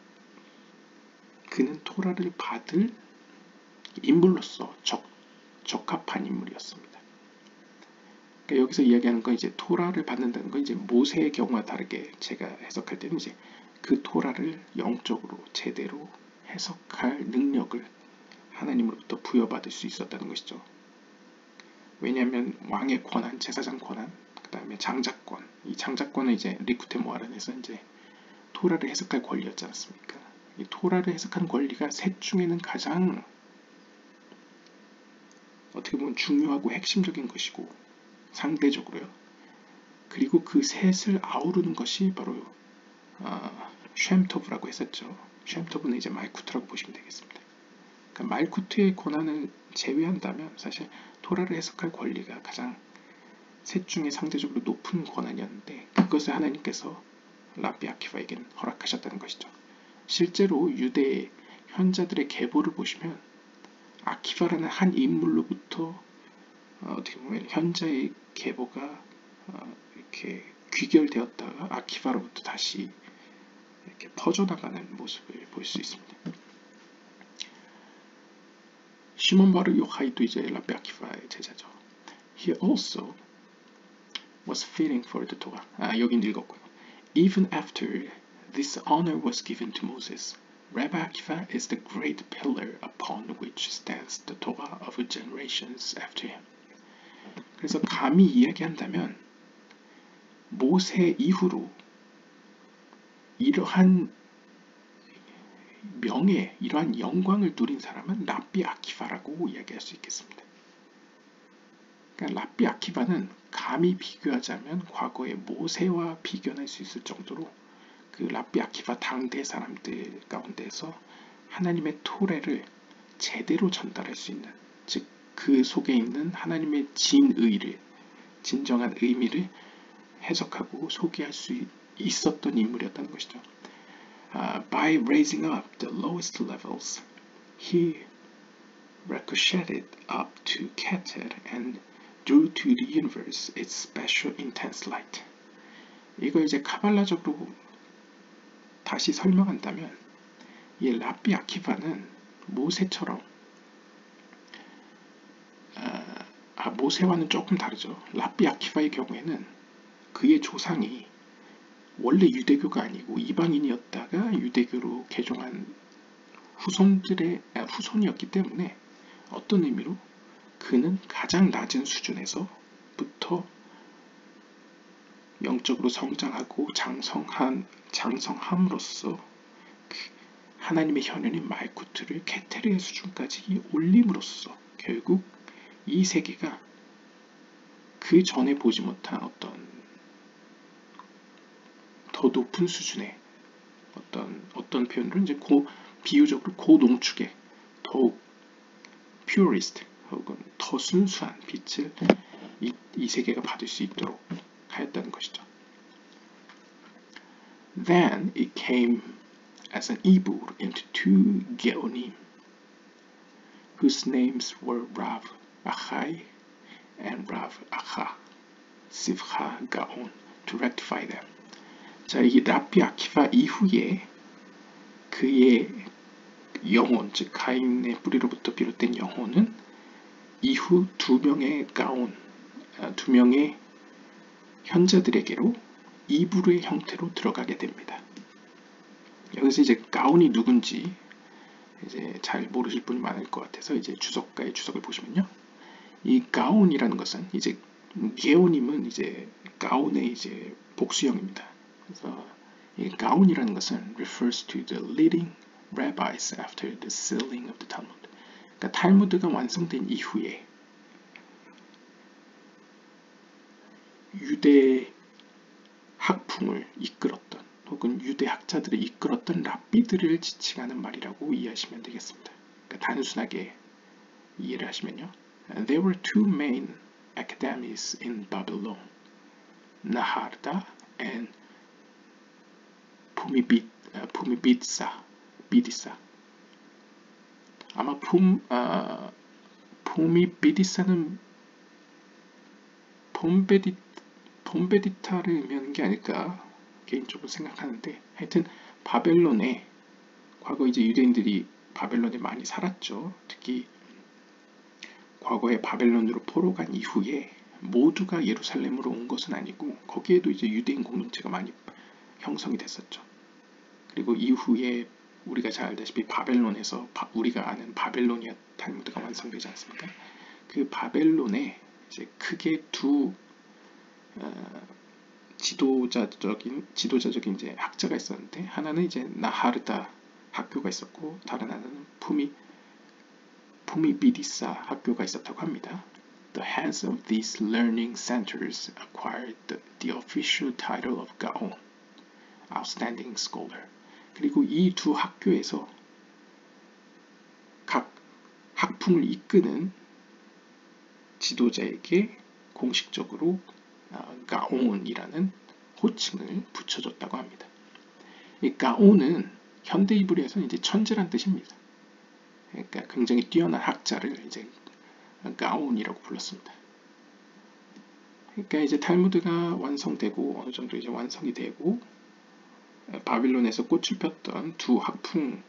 그는 토라를 받을 인물로서 적합한 인물이었습니다. 그러니까 여기서 이야기하는 건 이제 토라를 받는다는 건 이제 모세의 경우와 다르게 제가 해석할 때는 이제 그 토라를 영적으로 제대로 해석할 능력을 하나님으로부터 부여받을 수 있었다는 것이죠. 왜냐하면 왕의 권한, 제사장 권한, 그 다음에 장자권, 이 장자권은 이제 리쿠테 모아란에서 이제 토라를 해석할 권리였지 않습니까? 이 토라를 해석하는 권리가 셋 중에는 가장 어떻게 보면 중요하고 핵심적인 것이고, 상대적으로요. 그리고 그 셋을 아우르는 것이 바로 쉔토브라고 했었죠. 쉔토브는 이제 말쿠트라고 보시면 되겠습니다. 그러니까 말쿠트의 권한을 제외한다면 사실 토라를 해석할 권리가 가장 셋 중에 상대적으로 높은 권한이었는데, 그것을 하나님께서 랍비 아키바에게는 허락하셨다는 것이죠. 실제로 유대 현자들의 계보를 보시면 아키바라는 한 인물로부터 어떻게 보면 현자의 계보가 이렇게 귀결되었다가 아키바로부터 다시 이렇게 퍼져나가는 모습을 볼 수 있습니다. 시몬 바르 요하이도 이제 랍비 아키바의 제자죠. He also was fitting for the Torah. 여긴 읽었고요. Even after this honor was given to Moses, Rabbi Akiva is the great pillar upon which stands the Torah of generations after him. 그래서 감히 이야기한다면 모세 이후로 이러한 명예, 이러한 영광을 누린 사람은 랍비 아키바라고 이야기할 수 있겠습니다. 그러니까 랍비 아키바는 감히 비교하자면 과거의 모세와 비교할 수 있을 정도로 그 랍비 아키바 당대 사람들 가운데서 하나님의 토레를 제대로 전달할 수 있는, 즉 그 속에 있는 하나님의 진의를, 진정한 의미를 해석하고 소개할 수 있었던 인물이었다는 것이죠. By raising up the lowest levels, he ricocheted up to Keter and drew to the universe its special intense light. 이걸 이제 카발라적으로 다시 설명한다면 이 랍비 아키바는 모세처럼 모세와는 조금 다르죠. 랍비 아키바의 경우에는 그의 조상이 원래 유대교가 아니고 이방인이었다가 유대교로 개종한 후손이었기 때문에 어떤 의미로 그는 가장 낮은 수준에서부터 영적으로 성장하고 장성함으로써 하나님의 현현인 말쿠트를 케테르의 수준까지 올림으로써 결국 이 세계가 그 전에 보지 못한 어떤 더 높은 수준의 어떤 표현으로 이제 비유적으로 고농축의 더욱 purest 혹은 더 순수한 빛을 이 세계가 받을 수 있도록 하였다는 것이죠. Then it came as an ibur into two geonim, whose names were Rav Achai and Rav Acha, Sivcha Gaon, to rectify them. 자, 이 랍비 아키바 이후에 그의 영혼, 즉 가인의 뿌리로부터 비롯된 영혼은 이후 두 명의 현자들에게로 이브르의 형태로 들어가게 됩니다. 여기서 이제 가온이 누군지 이제 잘 모르실 분이 많을 것 같아서 이제 주석가의 주석을 보시면요, 이 가온이라는 것은 이제 게오님은 이제 가온의 이제 복수형입니다. 그래서 이 가온이라는 것은 refers to the leading rabbis after the sealing of the Talmud. 그러니까 탈무드가 완성된 이후에 유대 학풍을 이끌었던 혹은 유대 학자들을 이끌었던 랍비들을 지칭하는 말이라고 이해하시면 되겠습니다. 그러니까 단순하게 이해를 하시면요, There were two main academies in Babylon, Naharda and 비디사. 아마 비디사는 봄베디타를 의미하는 게 아닐까 개인적으로 생각하는데, 하여튼 바벨론에 과거 이제 유대인들이 바벨론에 많이 살았죠. 특히 과거에 바벨론으로 포로 간 이후에 모두가 예루살렘으로 온 것은 아니고 거기에도 이제 유대인 공동체가 많이 형성이 됐었죠. 그리고 이후에 우리가 잘 알다시피 바벨론에서 우리가 아는 바벨로니아 탈무드가 완성되지 않습니까? 그 바벨론에 이제 크게 두 지도자적인 이제 학자가 있었는데, 하나는 이제 나하르다 학교가 있었고 다른 하나는 부미비디사 학교가 있었다고 합니다. The heads of these learning centers acquired the official title of Gaon, outstanding scholar. 그리고 이 두 학교에서 각 학풍을 이끄는 지도자에게 공식적으로 가온이라는 호칭을 붙여줬다고 합니다. 이 가온은 현대 이브리어에서는 이제 천재란 뜻입니다. 그러니까 굉장히 뛰어난 학자를 이제 가온이라고 불렀습니다. 그러니까 이제 탈무드가 완성되고 어느 정도 이제 완성이 되고 바빌론에서 꽃을 폈던 두 학풍의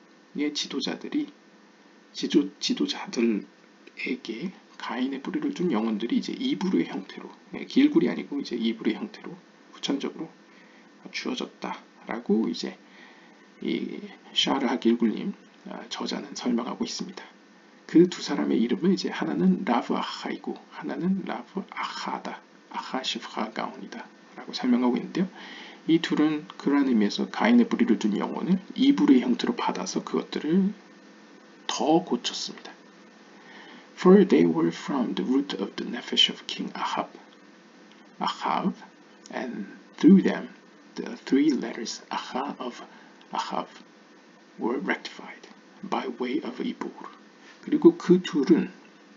지도자들에게 가인의 뿌리를 둔 영혼들이 이제 이브르의 형태로, 길굴이 아니고 이제 이브르의 형태로 후천적으로 주어졌다라고 이제 이 샤르 하길굴님 저자는 설명하고 있습니다. 그 두 사람의 이름은 이제 하나는 라브 아하이고 하나는 라브 아하다, 아하 시프하 가온이다 라고 설명하고 있는데요. 이 둘은 그러한 의미에서 가인의 뿌리를 둔 영혼을 이불의 형태로 받아서 그것들을 더 고쳤습니다. For they were from the root of the nephesh of King Ahav, and through them the three letters Aha of Ahav were rectified by way of 이불. 그리고 그 둘은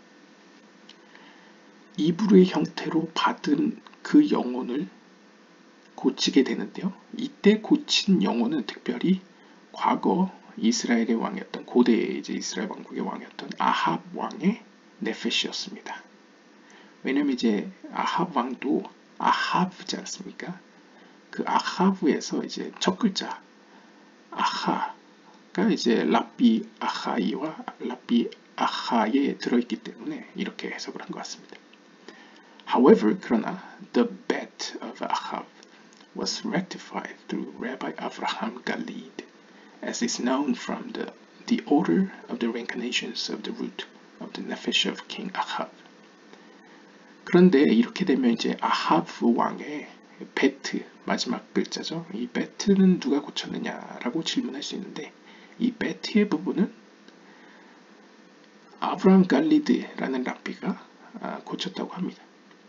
이불의 형태로 받은 그 영혼을 고치게 되는데요. 이때 고친 영혼은 특별히 과거 이스라엘의 왕이었던 고대의 이제 이스라엘 왕국의 왕이었던 아합 왕의 네페시였습니다. 왜냐면 이제 아합 왕도 아합이지 않습니까? 그 아합에서 이제 첫 글자 아하가 이제 라비 아하이와 라비 아하에 들어있기 때문에 이렇게 해석을 한 것 같습니다. However, 그러나 the bet of Ahav was rectified through Rabbi Avraham Galid, as is known from the order of the reincarnations of the root of the nephesh of King Ahav. 그런데 이렇게 되면 이제 아하브 왕의 베트, 마지막 글자죠. 이 베트는 누가 고쳤느냐라고 질문할 수 있는데 이 베트의 부분은 아브라함 갈리드라는 랍비가 고쳤다고 합니다.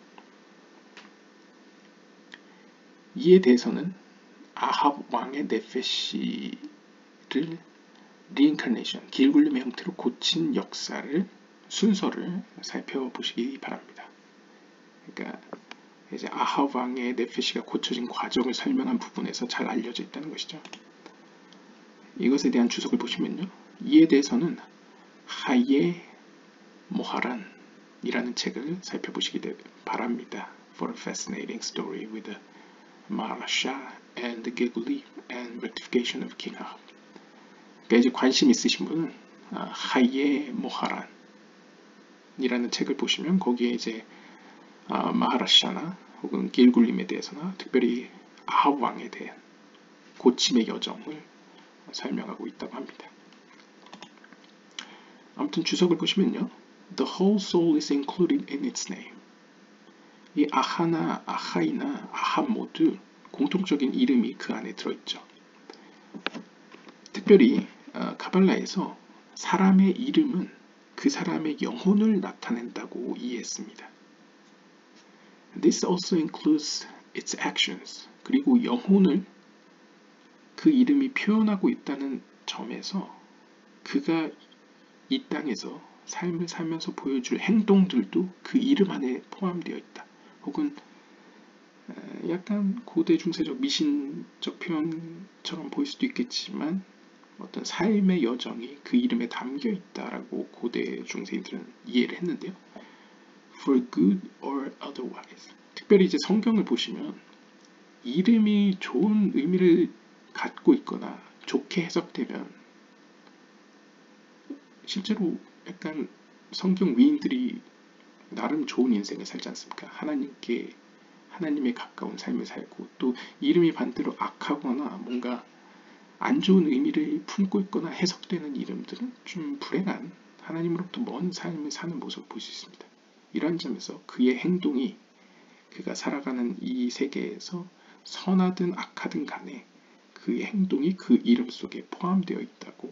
이에 대해서는 아합 왕의 네페시를 리인카네이션, 길굴림의 형태로 고친 역사를 순서를 살펴보시기 바랍니다. 그러니까 이제 아합 왕의 네페시가 고쳐진 과정을 설명한 부분에서 잘 알려져 있다는 것이죠. 이것에 대한 주석을 보시면요. 이에 대해서는 하예 모하란이라는 책을 살펴보시기 바랍니다. For a fascinating story with the Maharasha and the Gilgulim and rectification of King Ahab. 그러니까 이제 관심 있으신 분은 하예 모하란이라는 책을 보시면 거기에 이제 마하라샤나 혹은 길굴림에 대해서나 특별히 아합 왕에 대한 고침의 여정을 설명하고 있다고 합니다. 아무튼 주석을 보시면요. The whole soul is included in its name. 이 아하나 아하이나 아합 모두 공통적인 이름이 그 안에 들어있죠. 특별히 카발라에서 사람의 이름은 그 사람의 영혼을 나타낸다고 이해했습니다. This also includes its actions. 그리고 영혼을 그 이름이 표현하고 있다는 점에서 그가 이 땅에서 삶을 살면서 보여줄 행동들도 그 이름 안에 포함되어 있다. 혹은 약간 고대 중세적 미신적 표현처럼 보일 수도 있겠지만 어떤 삶의 여정이 그 이름에 담겨 있다라고 고대 중세인들은 이해를 했는데요. For good or otherwise. 특별히 이제 성경을 보시면 이름이 좋은 의미를 갖고 있거나 좋게 해석되면 실제로 약간 성경 위인들이 나름 좋은 인생을 살지 않습니까? 하나님에 가까운 삶을 살고 또 이름이 반대로 악하거나 뭔가 안 좋은 의미를 품고 있거나 해석되는 이름들은 좀 불행한 하나님으로부터 먼 삶을 사는 모습을 볼 수 있습니다. 이러한 점에서 그의 행동이 그가 살아가는 이 세계에서 선하든 악하든 간에 그의 행동이 그 이름 속에 포함되어 있다고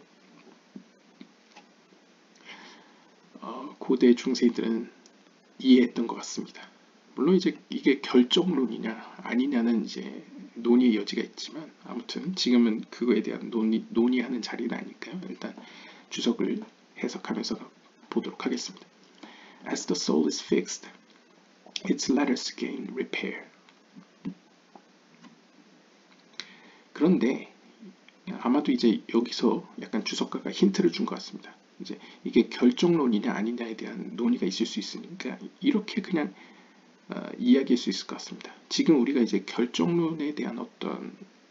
고대 중세들은 이해했던 것 같습니다. 물론 이제 이게 결정론이냐 아니냐는 이제 논의의 여지가 있지만 아무튼 지금은 그거에 대한 논의하는 자리는 아니니까요. 일단 주석을 해석하면서 보도록 하겠습니다. As the soul is fixed, its letters gain repair. 그런데 아마도 이제 여기서 약간 주석가가 힌트를 준 것 같습니다. 이제 이게 결정론이냐 아니냐에 대한 논의가 있을 수 있으니까 이렇게 그냥 이야기할 수 있을 것 같습니다. 지금 우리가 이제 결정론에 대한 어떤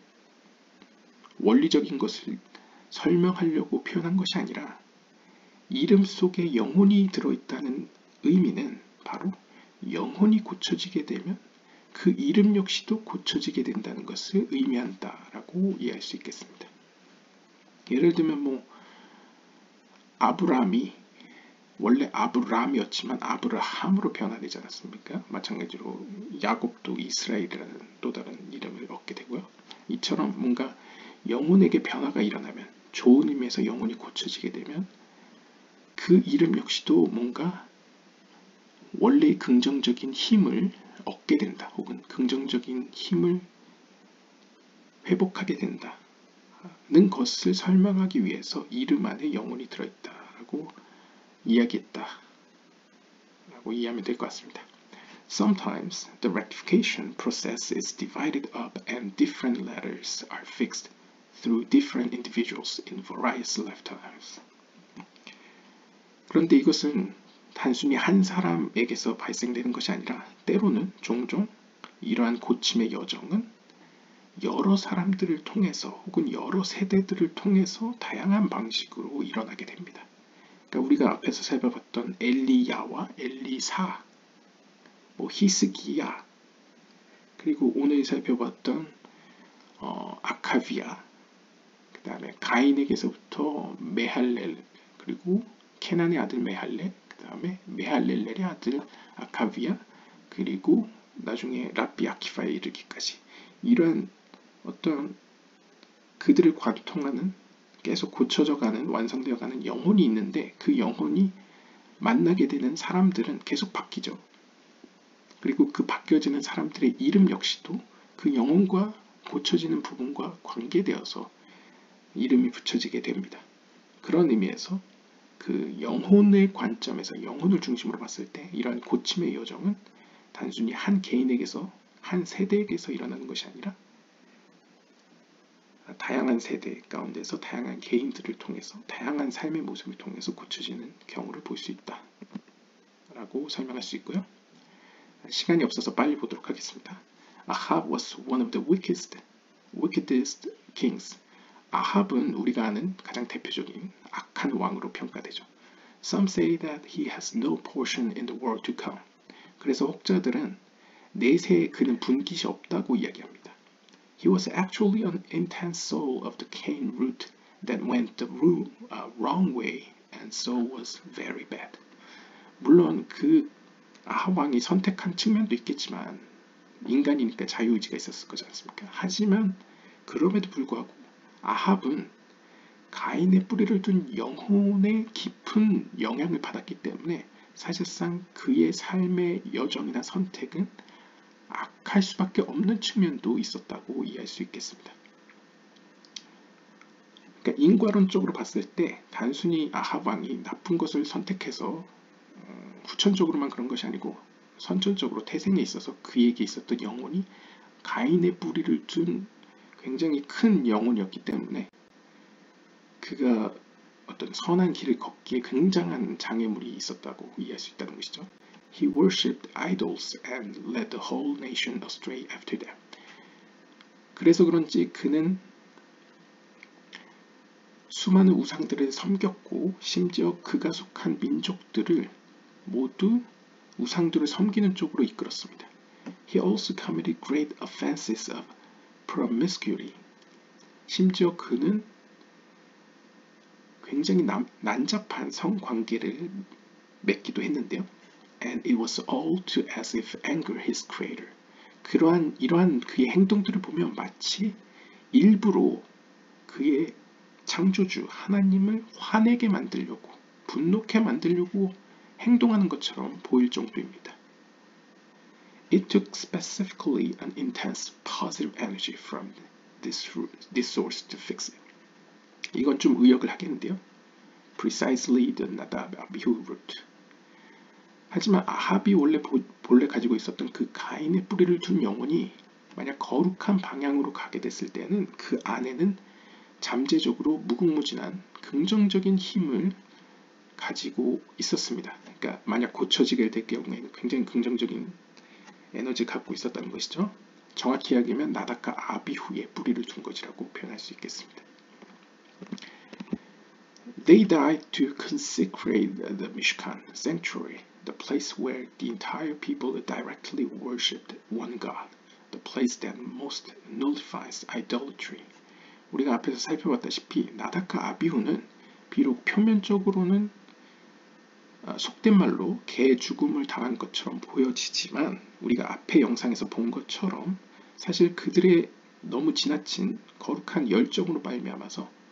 원리적인 것을 설명하려고 표현한 것이 아니라 이름 속에 영혼이 들어있다는 의미는 바로 영혼이 고쳐지게 되면 그 이름 역시도 고쳐지게 된다는 것을 의미한다라고 이해할 수 있겠습니다. 예를 들면 아브라함이 원래 아브람이었지만 아브라함으로 변화되지 않았습니까? 마찬가지로 야곱도 이스라엘이라는 또 다른 이름을 얻게 되고요. 이처럼 뭔가 영혼에게 변화가 일어나면, 좋은 의미에서 영혼이 고쳐지게 되면 그 이름 역시도 뭔가 원래의 긍정적인 힘을 얻게 된다, 혹은 긍정적인 힘을 회복하게 된다는 것을 설명하기 위해서 이름 안에 영혼이 들어있다라고 이야기했다 라고 이해하면 될 것 같습니다. Sometimes the rectification process is divided up and different letters are fixed through different individuals in various lifetimes. 그런데 이것은 단순히 한 사람에게서 발생되는 것이 아니라 때로는 종종 이러한 고침의 여정은 여러 사람들을 통해서 혹은 여러 세대들을 통해서 다양한 방식으로 일어나게 됩니다. 그러니까 우리가 앞에서 살펴봤던 엘리야와 엘리사, 히스기야, 그리고 오늘 살펴봤던 아카비아, 그 다음에 가인에게서부터 메할렐, 그리고 케난의 아들 메할렐, 그 다음에 메할렐의 아들 아카비아, 그리고 나중에 랍비 아키파에 이르기까지, 이런 어떤 그들을 관통하는, 계속 고쳐져가는, 완성되어가는 영혼이 있는데, 그 영혼이 만나게 되는 사람들은 계속 바뀌죠. 그리고 그 바뀌어지는 사람들의 이름 역시도 그 영혼과 고쳐지는 부분과 관계되어서 이름이 붙여지게 됩니다. 그런 의미에서 그 영혼의 관점에서, 영혼을 중심으로 봤을 때 이러한 고침의 여정은 단순히 한 개인에게서, 한 세대에게서 일어나는 것이 아니라 다양한 세대 가운데서 다양한 개인들을 통해서, 다양한 삶의 모습을 통해서 고쳐지는 경우를 볼 수 있다 라고 설명할 수 있고요. 시간이 없어서 빨리 보도록 하겠습니다. Ahab was one of the wickedest kings. 아합은 우리가 아는 가장 대표적인 악한 왕으로 평가되죠. Some say that he has no portion in the world to come. 그래서 혹자들은 내세에 그는 분깃이 없다고 이야기합니다. He was actually an intense soul of the Cain root that went the wrong way and so was very bad. 물론 그 아합 왕이 선택한 측면도 있겠지만 인간이니까 자유의지가 있었을 거지 않습니까? 하지만 그럼에도 불구하고 아합은 가인의 뿌리를 둔 영혼의 깊은 영향을 받았기 때문에 사실상 그의 삶의 여정이나 선택은 악할 수밖에 없는 측면도 있었다고 이해할 수 있겠습니다. 그러니까 인과론적으로 봤을 때 단순히 아합 왕이 나쁜 것을 선택해서 후천적으로만 그런 것이 아니고 선천적으로 태생에 있어서 그에게 있었던 영혼이 가인의 뿌리를 둔 굉장히 큰 영혼이었기 때문에 그가 어떤 선한 길을 걷기에 굉장한 장애물이 있었다고 이해할 수 있다는 것이죠. He worshipped idols and led the whole nation astray after them. 그래서 그런지 그는 수많은 우상들을 섬겼고 심지어 그가 속한 민족들을 모두 우상들을 섬기는 쪽으로 이끌었습니다. He also committed great offenses of promiscuity. 심지어 그는 굉장히 난잡한 성관계를 맺기도 했는데요. And it was all to as if anger his creator. 이러한 그의 행동들을 보면 마치 일부러 그의 창조주 하나님을 화내게 만들려고, 분노케 만들려고 행동하는 것처럼 보일 정도입니다. It took specifically an intense positive energy from this source to fix it. 이건 좀 의역을 하겠는데요. Precisely the Nadab Abihu root. 하지만 아합이 본래 가지고 있었던 그 가인의 뿌리를 둔 영혼이 만약 거룩한 방향으로 가게 됐을 때는 그 안에는 잠재적으로 무궁무진한 긍정적인 힘을 가지고 있었습니다. 그러니까 만약 고쳐지게 될 경우에는 굉장히 긍정적인 에너지를 갖고 있었다는 것이죠. 정확히 이야기하면 나답과 아비후의 뿌리를 둔 것이라고 표현할 수 있겠습니다. They died to consecrate the Mishkan sanctuary, the place where the entire people directly worshipped one God, the place that most nullifies idolatry. 우리가 앞에서 살펴봤다시피 나답과 아비후는 비록 표면적으로는 속된 말로 개 죽음을 당한 것처럼 보여지지만 우리가 앞에 영상에서 본 것처럼 사실 그들의 너무 지나친 거룩한 열정으로 말미암아서